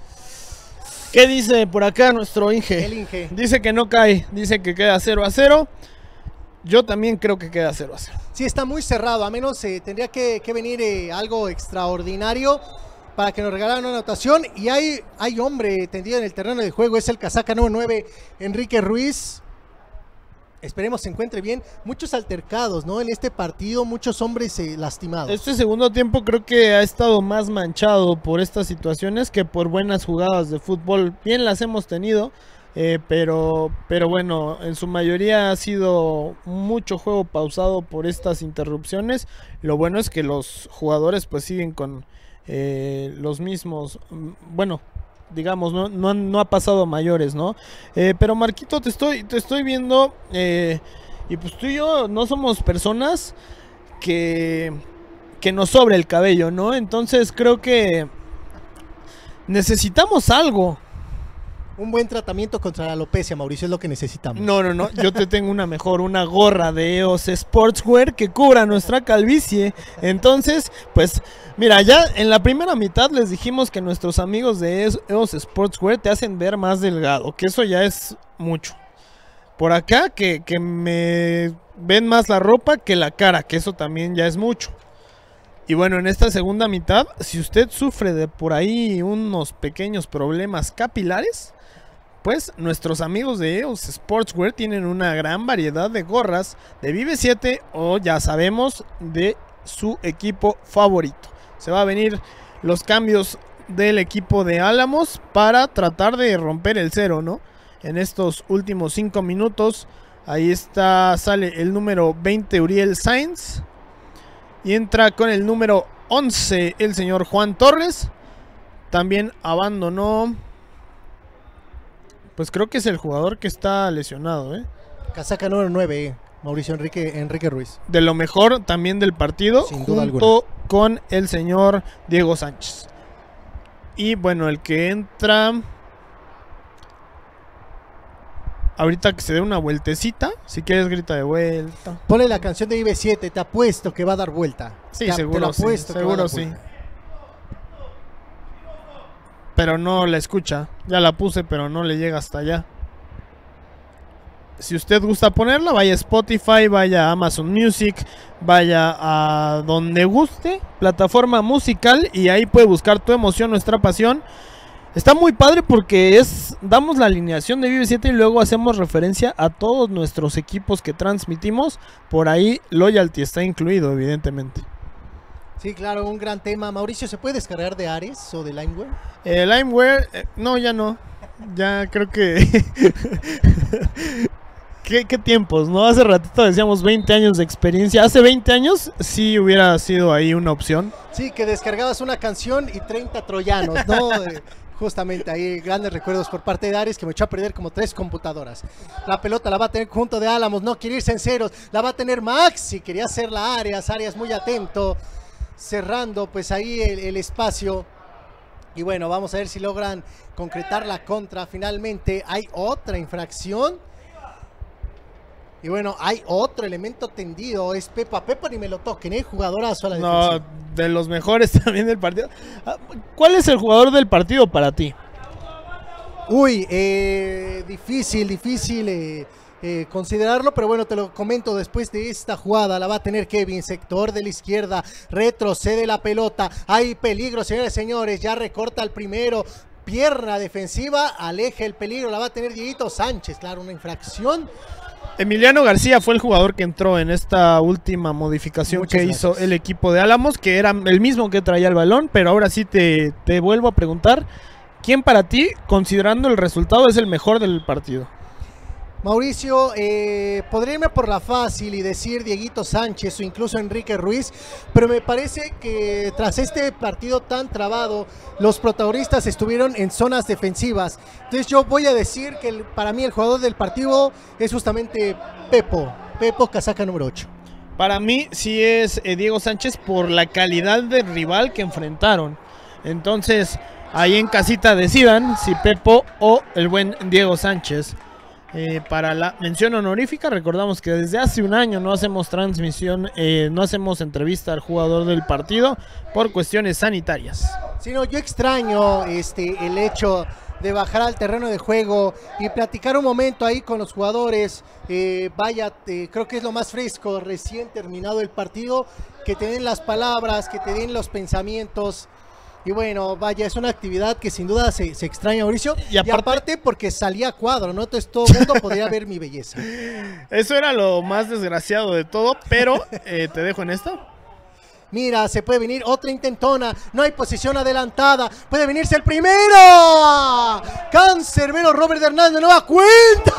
¿Qué dice por acá nuestro Inge? El Inge. Dice que no cae, dice que queda cero a cero. Yo también creo que queda cero a cero. Sí, está muy cerrado, a menos eh, tendría que, que venir eh, algo extraordinario para que nos regalaran una anotación. Y hay, hay hombre tendido en el terreno de juego, es el casaca número nueve, Enrique Ruiz. Esperemos se encuentre bien. Muchos altercados, ¿no? En este partido, muchos hombres eh, lastimados. Este segundo tiempo creo que ha estado más manchado por estas situaciones que por buenas jugadas de fútbol. Bien las hemos tenido, eh, pero, pero bueno, en su mayoría ha sido mucho juego pausado por estas interrupciones. Lo bueno es que los jugadores pues siguen con eh, los mismos, bueno, digamos, no, no, no ha pasado a mayores, ¿no? Eh, pero Marquito, te estoy, te estoy viendo, eh, y pues tú y yo no somos personas que, que nos sobre el cabello, ¿no? Entonces creo que necesitamos algo. Un buen tratamiento contra la alopecia, Mauricio, es lo que necesitamos. No, no, no, yo te tengo una mejor, una gorra de E O S Sportswear que cubra nuestra calvicie. Entonces, pues, mira, ya en la primera mitad les dijimos que nuestros amigos de E O S Sportswear te hacen ver más delgado, que eso ya es mucho. Por acá, que, que me ven más la ropa que la cara, que eso también ya es mucho. Y bueno, en esta segunda mitad, si usted sufre de por ahí unos pequeños problemas capilares, pues nuestros amigos de E O S Sportswear tienen una gran variedad de gorras de Vive siete o ya sabemos de su equipo favorito. Se va a venir los cambios del equipo de Álamos para tratar de romper el cero, ¿no? En estos últimos cinco minutos, ahí está, sale el número veinte Uriel Sainz y entra con el número once el señor Juan Torres. También abandonó, pues creo que es el jugador que está lesionado, ¿eh? Casaca número nueve, Mauricio Enrique, Enrique Ruiz. De lo mejor también del partido, sin duda junto alguna, con el señor Diego Sánchez. Y bueno, el que entra ahorita, que se dé una vueltecita, si quieres grita de vuelta. Ponle la canción de Vive siete, te apuesto que va a dar vuelta. Sí, te, seguro, te apuesto sí, que va a seguro dar sí. vuelta. Pero no la escucha. Ya la puse, pero no le llega hasta allá. Si usted gusta ponerla, vaya a Spotify, vaya a Amazon Music, vaya a donde guste, plataforma musical, y ahí puede buscar Tu Emoción, Nuestra Pasión. Está muy padre porque es damos la alineación de Vive siete y luego hacemos referencia a todos nuestros equipos que transmitimos. Por ahí Loyalty está incluido, evidentemente. Sí, claro, un gran tema. Mauricio, ¿se puede descargar de Ares o de Limeware? Eh, Limeware, eh, no, ya no. Ya creo que... ¿Qué, ¿Qué tiempos, no? Hace ratito decíamos veinte años de experiencia. Hace veinte años sí hubiera sido ahí una opción. Sí, que descargabas una canción y treinta troyanos, ¿no? eh, justamente ahí, grandes recuerdos por parte de Ares, que me echó a perder como tres computadoras. La pelota la va a tener junto de Álamos, no quiere irse en ceros. La va a tener Maxi, quería hacerla Arias. Arias muy atento, cerrando pues ahí el, el espacio. Y bueno, vamos a ver si logran concretar la contra. Finalmente hay otra infracción. Y bueno, hay otro elemento tendido, es Pepa. Pepa ni me lo toquen, ¿eh? Jugadorazo a la no, defensiva. De los mejores también del partido. ¿Cuál es el jugador del partido para ti? Uy, eh, difícil, difícil eh, eh, considerarlo, pero bueno, te lo comento después de esta jugada. La va a tener Kevin, sector de la izquierda, retrocede la pelota. Hay peligro, señores y señores, ya recorta el primero. Pierna defensiva, aleja el peligro, la va a tener Dieguito Sánchez. Claro, una infracción. Emiliano García fue el jugador que entró en esta última modificación Muchas que gracias. hizo el equipo de Álamos, que era el mismo que traía el balón, pero ahora sí te, te vuelvo a preguntar, ¿quién para ti, considerando el resultado, es el mejor del partido? Mauricio, eh, podría irme por la fácil y decir Dieguito Sánchez o incluso Enrique Ruiz, pero me parece que tras este partido tan trabado, los protagonistas estuvieron en zonas defensivas. Entonces yo voy a decir que el, para mí el jugador del partido es justamente Pepo, Pepo, casaca número ocho. Para mí sí es eh, Diego Sánchez por la calidad del rival que enfrentaron. Entonces ahí en casita decidan si Pepo o el buen Diego Sánchez. Eh, para la mención honorífica, recordamos que desde hace un año no hacemos transmisión, eh, no hacemos entrevista al jugador del partido por cuestiones sanitarias. Sí, no, yo extraño este, el hecho de bajar al terreno de juego y platicar un momento ahí con los jugadores. Eh, vaya, eh, creo que es lo más fresco, recién terminado el partido, que te den las palabras, que te den los pensamientos. Y bueno, vaya, es una actividad que sin duda se, se extraña, Mauricio. Y aparte, y aparte porque salía a cuadro, ¿no? Entonces todo el mundo podría ver mi belleza. Eso era lo más desgraciado de todo, pero eh, te dejo en esta. Mira, se puede venir otra intentona. No hay posición adelantada. Puede venirse el primero. Cancerbero Robert Hernández, nueva cuenta.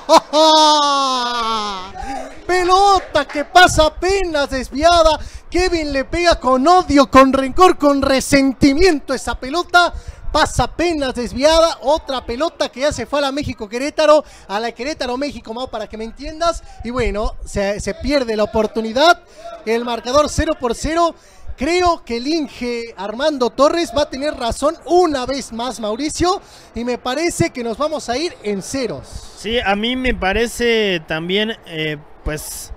Pelota que pasa apenas desviada. Kevin le pega con odio, con rencor, con resentimiento esa pelota pasa apenas desviada, otra pelota que ya se fue a la México-Querétaro, a la Querétaro-México, Mau, para que me entiendas, y bueno, se, se pierde la oportunidad, el marcador cero por cero. Creo que el Inge Armando Torres va a tener razón una vez más, Mauricio, y me parece que nos vamos a ir en ceros. Sí, a mí me parece también, eh, pues,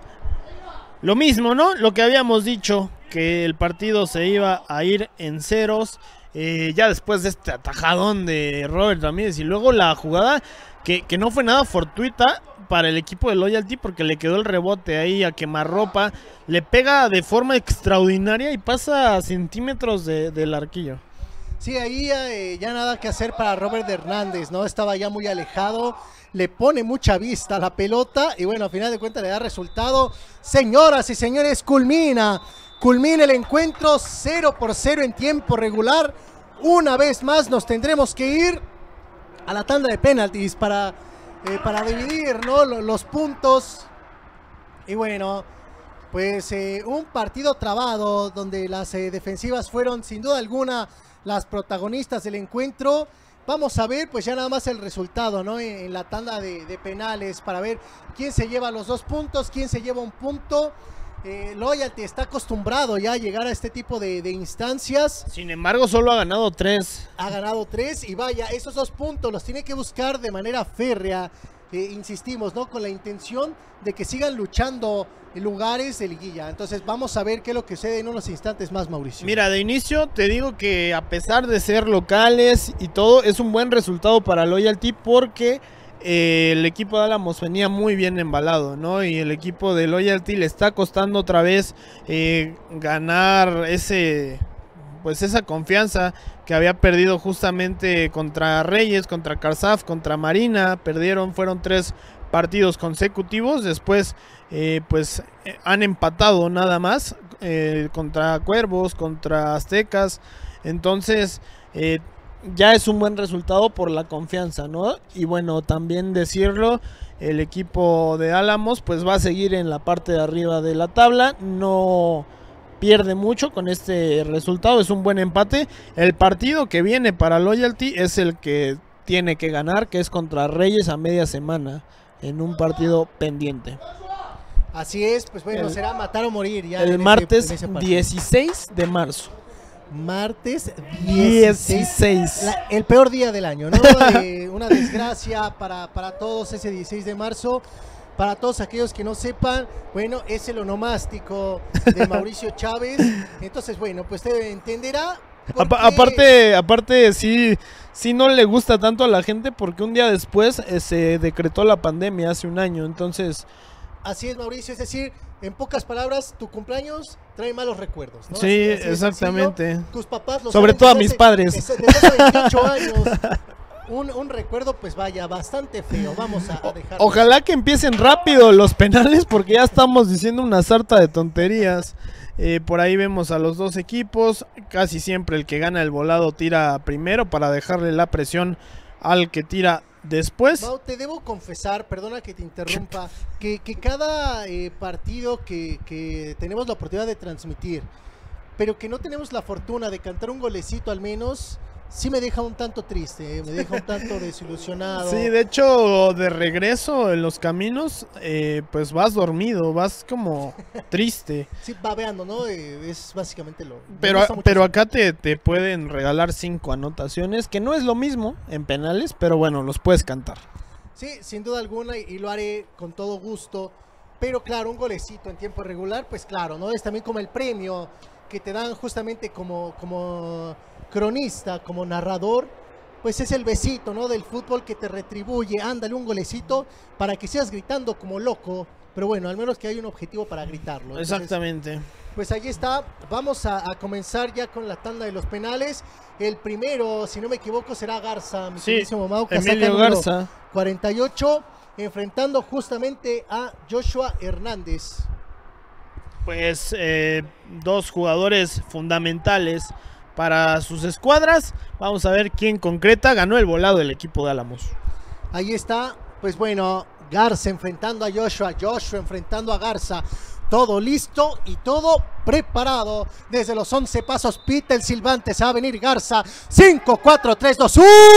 lo mismo, ¿no? Lo que habíamos dicho, que el partido se iba a ir en ceros, eh, ya después de este atajadón de Robert Ramírez, y luego la jugada que, que no fue nada fortuita para el equipo de Loyalty, porque le quedó el rebote ahí a quemarropa, le pega de forma extraordinaria y pasa a centímetros de, del arquillo. Sí, ahí eh, ya nada que hacer para Robert Hernández, ¿no? Estaba ya muy alejado, le pone mucha vista a la pelota y bueno, a final de cuentas le da resultado. Señoras y señores, culmina, culmina el encuentro cero por cero en tiempo regular. Una vez más nos tendremos que ir a la tanda de penaltis para... Eh, para dividir, ¿no?, los, los puntos. Y bueno, pues eh, un partido trabado donde las eh, defensivas fueron sin duda alguna las protagonistas del encuentro. Vamos a ver pues ya nada más el resultado, ¿no?, en, en la tanda de, de penales para ver quién se lleva los dos puntos, quién se lleva un punto. Eh, Loyalty está acostumbrado ya a llegar a este tipo de, de instancias. Sin embargo, solo ha ganado tres. Ha ganado tres y vaya, esos dos puntos los tiene que buscar de manera férrea, eh, insistimos, ¿no?, con la intención de que sigan luchando en lugares de liguilla. Entonces vamos a ver qué es lo que sucede en unos instantes más, Mauricio. Mira, de inicio te digo que a pesar de ser locales y todo, es un buen resultado para Loyalty porque... Eh, el equipo de Álamos venía muy bien embalado, ¿no? Y el equipo de Loyalty le está costando otra vez eh, ganar ese, pues esa confianza que había perdido justamente contra Reyes, contra Karsaf, contra Marina. Perdieron, fueron tres partidos consecutivos. Después, eh, pues eh, han empatado nada más eh, contra Cuervos, contra Aztecas. Entonces, eh, ya es un buen resultado por la confianza, ¿no? Y bueno, también decirlo, el equipo de Álamos pues va a seguir en la parte de arriba de la tabla, no pierde mucho con este resultado, es un buen empate. El partido que viene para Loyalty es el que tiene que ganar, que es contra Reyes a media semana, en un partido pendiente. Así es, pues bueno, el, será matar o morir ya. El martes dieciséis de marzo. Martes dieciséis, la, el peor día del año, ¿no? Eh, una desgracia para, para todos ese dieciséis de marzo. Para todos aquellos que no sepan, bueno, es el onomástico de Mauricio Chávez. Entonces, bueno, pues usted entenderá. Porque... Aparte, aparte sí, sí no le gusta tanto a la gente porque un día después eh, se decretó la pandemia hace un año, entonces... Así es, Mauricio, es decir, en pocas palabras, tu cumpleaños trae malos recuerdos, ¿no? Sí, así, así exactamente. Sencillo. Tus papás lo sobre todo a mis padres. Desde hace veintiocho años. Un, un recuerdo, pues vaya, bastante feo. Vamos a, a dejar. Ojalá que empiecen rápido los penales porque ya estamos diciendo una sarta de tonterías. Eh, por ahí vemos a los dos equipos. Casi siempre el que gana el volado tira primero para dejarle la presión al que tira después. Mau, te debo confesar, perdona que te interrumpa, que, que cada eh, partido que, que tenemos la oportunidad de transmitir, pero que no tenemos la fortuna de cantar un golecito al menos, sí me deja un tanto triste, eh, me deja un tanto desilusionado. Sí, de hecho, de regreso en los caminos, eh, pues vas dormido, vas como triste. Sí, babeando, ¿no? Eh, es básicamente lo... Pero, pero acá te, te pueden regalar cinco anotaciones, que no es lo mismo en penales, pero bueno, los puedes cantar. Sí, sin duda alguna, y, y lo haré con todo gusto. Pero claro, un golecito en tiempo regular, pues claro, ¿no? Es también como el premio que te dan justamente como... como cronista, como narrador, pues es el besito, ¿no?, del fútbol que te retribuye. Ándale un golecito para que seas gritando como loco, pero bueno, al menos que hay un objetivo para gritarlo. Entonces, exactamente. Pues ahí está, vamos a, a comenzar ya con la tanda de los penales. El primero, si no me equivoco, será Garza, mi sí, Mau, Emilio Garza, cuarenta y ocho, enfrentando justamente a Joshua Hernández. Pues eh, dos jugadores fundamentales para sus escuadras. Vamos a ver quién concreta. Ganó el volado el equipo de Álamos. Ahí está, pues bueno, Garza enfrentando a Joshua, Joshua enfrentando a Garza. Todo listo y todo preparado. Desde los once pasos pita el silbante. Se va a venir Garza. cinco, cuatro, tres, dos,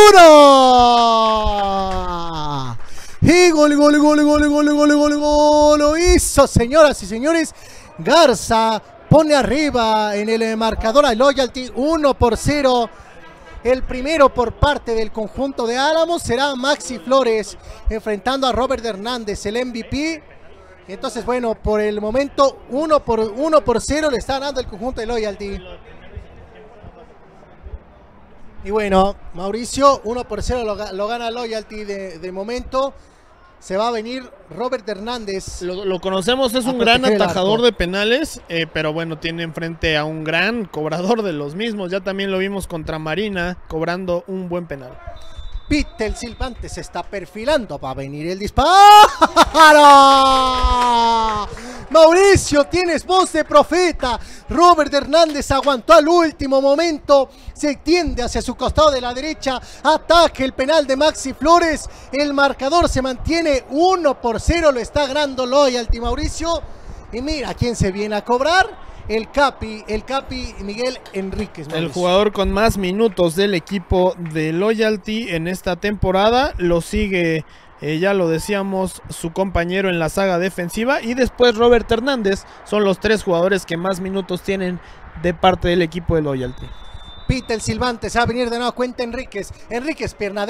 uno. Y gol, gol, gol, gol, gol, gol, gol, gol. Lo hizo, señoras y señores. Garza pone arriba en el marcador a Loyalty. uno por cero. El primero por parte del conjunto de Álamos será Maxi Flores enfrentando a Robert Hernández, el M V P. Entonces, bueno, por el momento uno por, uno por cero le está ganando el conjunto de Loyalty. Y bueno, Mauricio, uno por cero lo, lo gana Loyalty de, de momento. Se va a venir Robert Hernández. Lo, lo conocemos, es un gran atajador de penales, eh, pero bueno, tiene enfrente a un gran cobrador de los mismos. Ya también lo vimos contra Marina, cobrando un buen penal. Pita el silbante, se está perfilando. Va a venir el disparo. Mauricio, tienes voz de profeta. Robert Hernández aguantó al último momento. Se extiende hacia su costado de la derecha. Ataque el penal de Maxi Flores. El marcador se mantiene uno por cero. Lo está ganando Loyalty, Mauricio. Y mira quién se viene a cobrar. El Capi, el Capi Miguel Enríquez. Mauricio. El jugador con más minutos del equipo de Loyalty en esta temporada. Lo sigue, eh, ya lo decíamos, su compañero en la saga defensiva. Y después Robert Hernández. Son los tres jugadores que más minutos tienen de parte del equipo de Loyalty. Pita el silbante, se va a venir de nueva cuenta Enríquez. Enríquez, pierna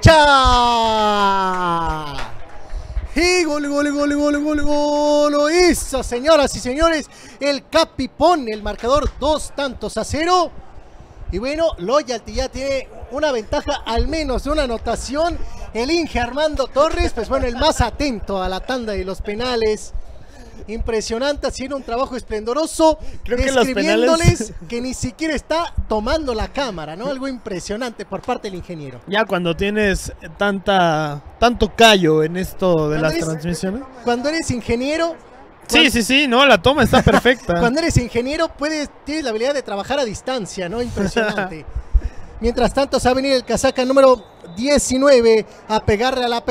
derecha. Y gol, gol, gol, gol, gol, gol. Lo hizo, señoras y señores. El Capi pone el marcador dos tantos a cero. Y bueno, Loyalty ya tiene una ventaja, al menos de una anotación. El Inge Armando Torres, pues bueno, el más atento a la tanda de los penales. Impresionante, haciendo un trabajo esplendoroso. Creo describiéndoles que, los penales... que ni siquiera está tomando la cámara, ¿no? Algo impresionante por parte del ingeniero. Ya cuando tienes tanta tanto callo en esto de cuando las eres, transmisiones. Cuando eres ingeniero... Sí, cuando... sí, sí, no, la toma está perfecta. Cuando eres ingeniero puedes, tienes la habilidad de trabajar a distancia, ¿no? Impresionante. Mientras tanto se va a venir el casaca número diecinueve a pegarle a la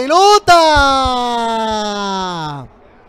pelota.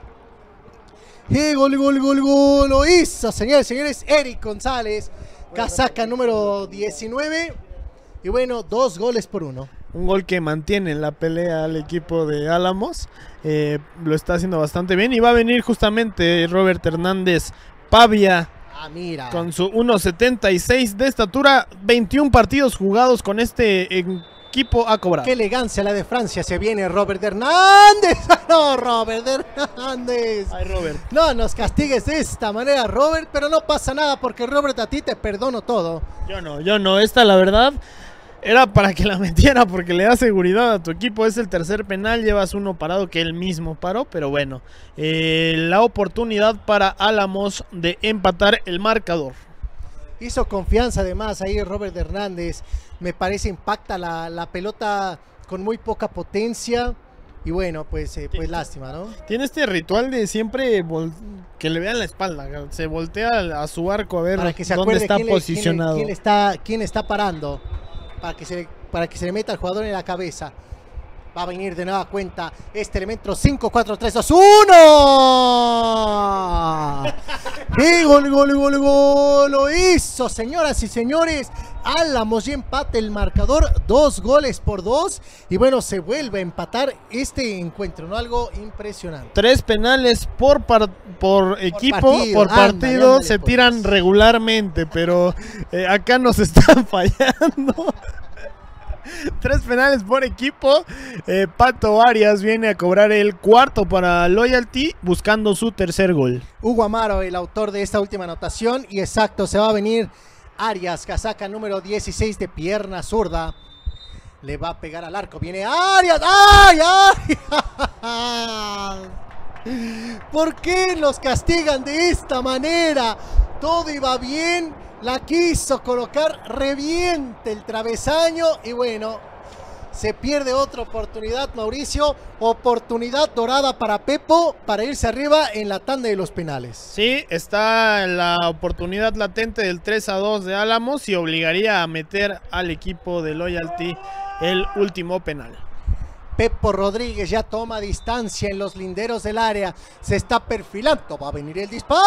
Y gol, gol, gol, gol, lo hizo, señores, señores, Eric González, casaca número diecinueve, y bueno, dos goles por uno. Un gol que mantiene en la pelea al equipo de Álamos, eh, lo está haciendo bastante bien, y va a venir justamente Robert Hernández Pavia, ah, mira. Con su uno setenta y seis de estatura, veintiún partidos jugados con este equipo a cobrar. Qué elegancia la de Francia, se viene Robert Hernández. No, Robert Hernández. Ay, Robert. No nos castigues de esta manera, Robert, pero no pasa nada porque Robert, a ti te perdono todo. Yo no, yo no, esta la verdad era para que la metiera porque le da seguridad a tu equipo. Es el tercer penal, llevas uno parado que él mismo paró, pero bueno, eh, la oportunidad para Álamos de empatar el marcador. Hizo confianza además ahí Robert Hernández. Me parece impacta la, la pelota con muy poca potencia. Y bueno, pues, eh, pues lástima, ¿no? Tiene este ritual de siempre que le vean la espalda. Se voltea a su arco a ver para que se dónde está quién posicionado. Le, quién, le, quién, está, quién está parando. Para que, se, para que se le meta al jugador en la cabeza. Va a venir de nueva cuenta este elemento. Cinco, cuatro, tres, dos, uno. Y gol, gol, gol, gol. Lo hizo, señoras y señores. Álamos y empate el marcador. Dos goles por dos. Y bueno, se vuelve a empatar este encuentro, ¿no? Algo impresionante. Tres penales por, par, por equipo, por partido. Por partido ándale, ándale, se pues. tiran regularmente. Pero eh, acá nos están fallando. Tres penales por equipo. eh, Pato Arias viene a cobrar el cuarto para Loyalty, buscando su tercer gol. Hugo Amaro, el autor de esta última anotación. Y exacto, se va a venir Arias, casaca número dieciséis de pierna zurda. Le va a pegar al arco, viene Arias. ¡Ay, ay! ¿Por qué los castigan de esta manera? Todo iba bien. La quiso colocar, reviente el travesaño y bueno, se pierde otra oportunidad, Mauricio. Oportunidad dorada para Pepo para irse arriba en la tanda de los penales. Sí, está la oportunidad latente del tres a dos de Álamos y obligaría a meter al equipo de Loyalty el último penal. Pepo Rodríguez ya toma distancia en los linderos del área. Se está perfilando. Va a venir el disparo.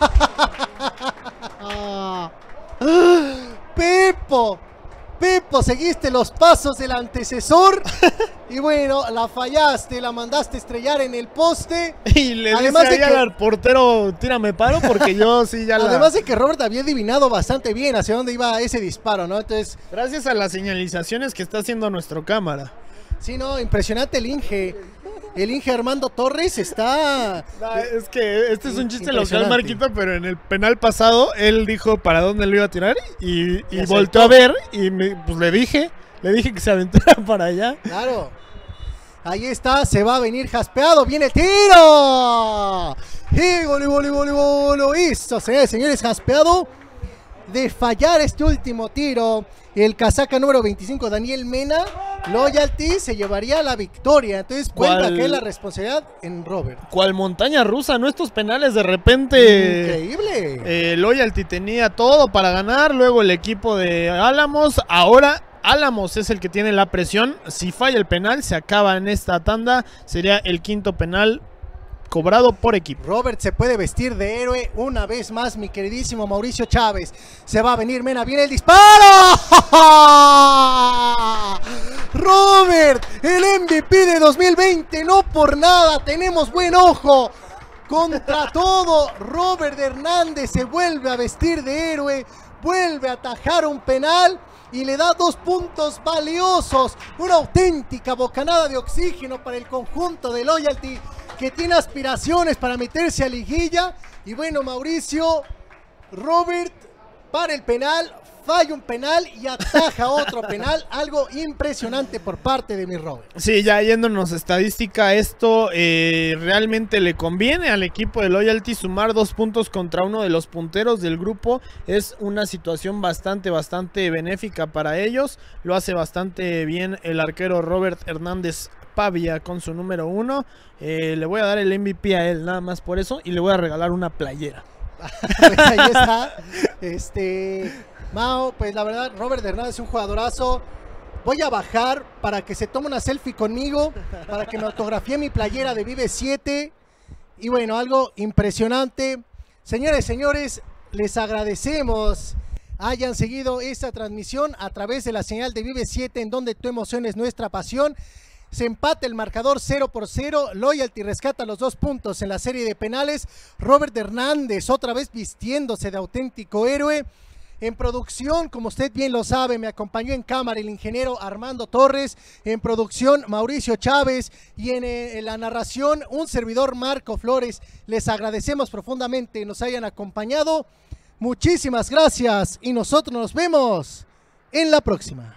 Pepo. Pepo, seguiste los pasos del antecesor. Y bueno, la fallaste. La mandaste estrellar en el poste. Y le además dice de que, al portero, tírame paro porque yo sí ya la... Además de que Robert había adivinado bastante bien hacia dónde iba ese disparo, ¿no? Entonces... Gracias a las señalizaciones que está haciendo nuestro cámara. Sí, no, impresionante el Inge. El Inge Armando Torres está... No, es que este es un chiste local, Marquito, pero en el penal pasado él dijo para dónde lo iba a tirar y, y, y volteó a ver y me, pues le dije, le dije que se aventara para allá. Claro. Ahí está, se va a venir jaspeado, viene el tiro. Y gol, gol, gol, gol, lo hizo, señores, señores, jaspeado de fallar este último tiro. El casaca número veinticinco, Daniel Mena, Loyalty, se llevaría la victoria. Entonces vuelve a caer la responsabilidad en Robert. ¿Cuál montaña rusa? ¿No? Estos penales de repente... Increíble. Eh, Loyalty tenía todo para ganar, luego el equipo de Álamos, ahora... Álamos es el que tiene la presión. Si falla el penal, se acaba en esta tanda. Sería el quinto penal cobrado por equipo. Robert se puede vestir de héroe una vez más, mi queridísimo Mauricio Chávez. Se va a venir Mena, viene el disparo. Robert, el M V P de dos mil veinte, no por nada, tenemos buen ojo. Contra todo, Robert Hernández se vuelve a vestir de héroe, vuelve a atajar un penal y le da dos puntos valiosos. Una auténtica bocanada de oxígeno para el conjunto de Loyalty, que tiene aspiraciones para meterse a liguilla. Y bueno, Mauricio, Robert para el penal, falla un penal y ataja otro penal. Algo impresionante por parte de mi Robert. Sí, ya yéndonos a estadística, esto eh, realmente le conviene al equipo de Loyalty. Sumar dos puntos contra uno de los punteros del grupo es una situación bastante, bastante benéfica para ellos. Lo hace bastante bien el arquero Robert Hernández Pavia con su número uno. Eh, le voy a dar el M V P a él, nada más por eso, y le voy a regalar una playera. Pues ahí está. Este... Mao, pues la verdad, Robert Hernández es un jugadorazo. Voy a bajar para que se tome una selfie conmigo, para que me autografíe mi playera de Vive siete. Y bueno, algo impresionante. Señores, señores, les agradecemos hayan seguido esta transmisión a través de la señal de Vive siete, en donde tu emoción es nuestra pasión. Se empata el marcador cero por cero. Loyalty rescata los dos puntos en la serie de penales. Robert Hernández otra vez vistiéndose de auténtico héroe. En producción, como usted bien lo sabe, me acompañó en cámara el ingeniero Armando Torres. En producción, Mauricio Chávez. Y en, en la narración, un servidor, Marco Flores. Les agradecemos profundamente nos hayan acompañado. Muchísimas gracias y nosotros nos vemos en la próxima.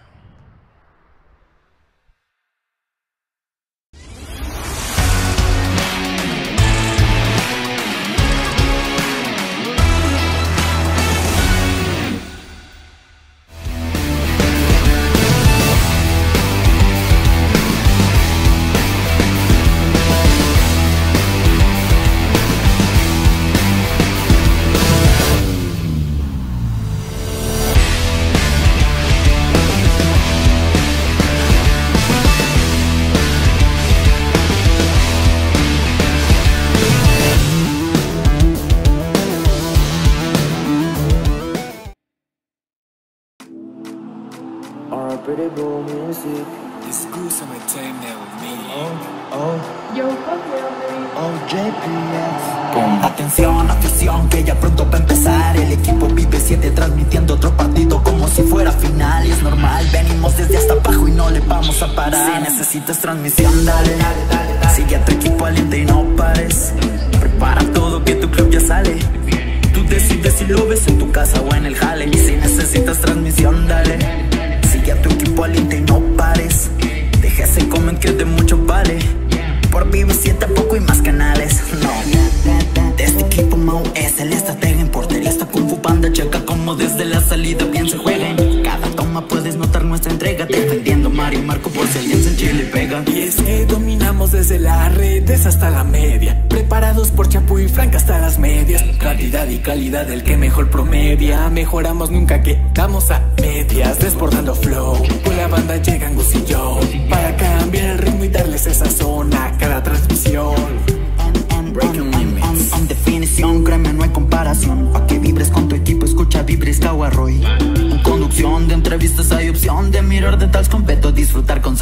Escúchame, time with me. Oh, oh, yo, oh, J P X. Con atención, afición, que ya pronto va a empezar. El equipo Vive siete transmitiendo otro partido como si fuera final. Y es normal, venimos desde hasta abajo y no le vamos a parar. Si necesitas transmisión, dale, dale, dale, dale. Sigue a tu equipo aliente y no pares. Prepara todo que tu club ya sale. Tú decides si lo ves en tu casa o en el jale. Y si necesitas transmisión, dale. Sigue a tu equipo aliente y no pares. Deja ese comment que de mucho vale. Por Vive siete poco y más canales. No, de este equipo Mau es el estratega en portería. Esta Kung Fu Panda checa como desde la salida bien se juega. En cada toma puedes notar nuestra entrega. Defendiendo Mario Marco por si alguien se enchila y pega. Y es que dominamos desde las redes hasta la media. Preparados por Chapu y Frank hasta las medias. Cantidad y calidad del que mejor promedia. Mejoramos nunca quedamos a medias. Desbordando flow. Con la banda llegan Gus y yo para cambiar el ritmo y darle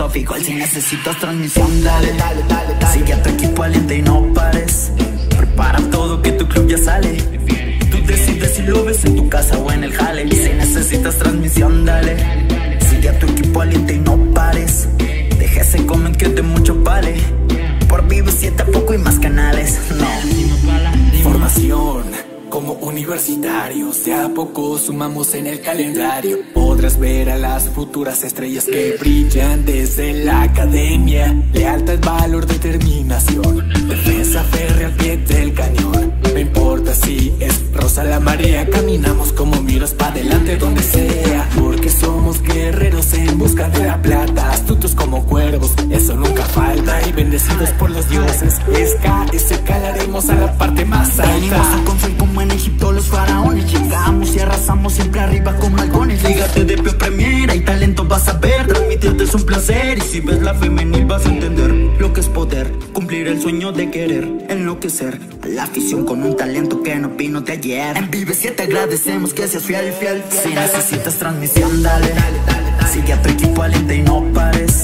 Sofi Gol. Si necesitas transmisión, dale, dale, dale, dale. Sigue a tu equipo aliente y no pares. Prepara todo que tu club ya sale. Tú decides si lo ves en tu casa o en el jale. Si necesitas transmisión, dale. Sigue a tu equipo aliente y no pares. Deja ese comment que de mucho vale. Por Vive siete poco y más canales. No. Formación como universitarios, de a poco sumamos en el calendario. Podrás ver a las futuras estrellas que brillan desde la academia. Lealtad, valor, determinación, defensa férrea al pie del cañón. No importa si es rosa la marea, caminamos como miros pa' adelante donde sea. Porque somos guerreros en busca de la plata, astutos como cuervos, eso nunca falta. Y bendecidos por los dioses, es K S calaremos a la parte más alta. Venimos a construir como en Egipto los faraones. Llegamos y arrasamos siempre arriba como halcones. Lígate de Pio Premier, hay talento vas a ver. Transmitirte es un placer y si ves la femenil vas a entender lo que es poder, cumplir el sueño de querer, enloquecer a la afición con un talento que no vino de ayer. En Vive siete agradecemos que seas fiel, fiel, fiel. Si necesitas transmisión, dale, dale, dale, dale. Sigue a tu equipo aliente y no pares.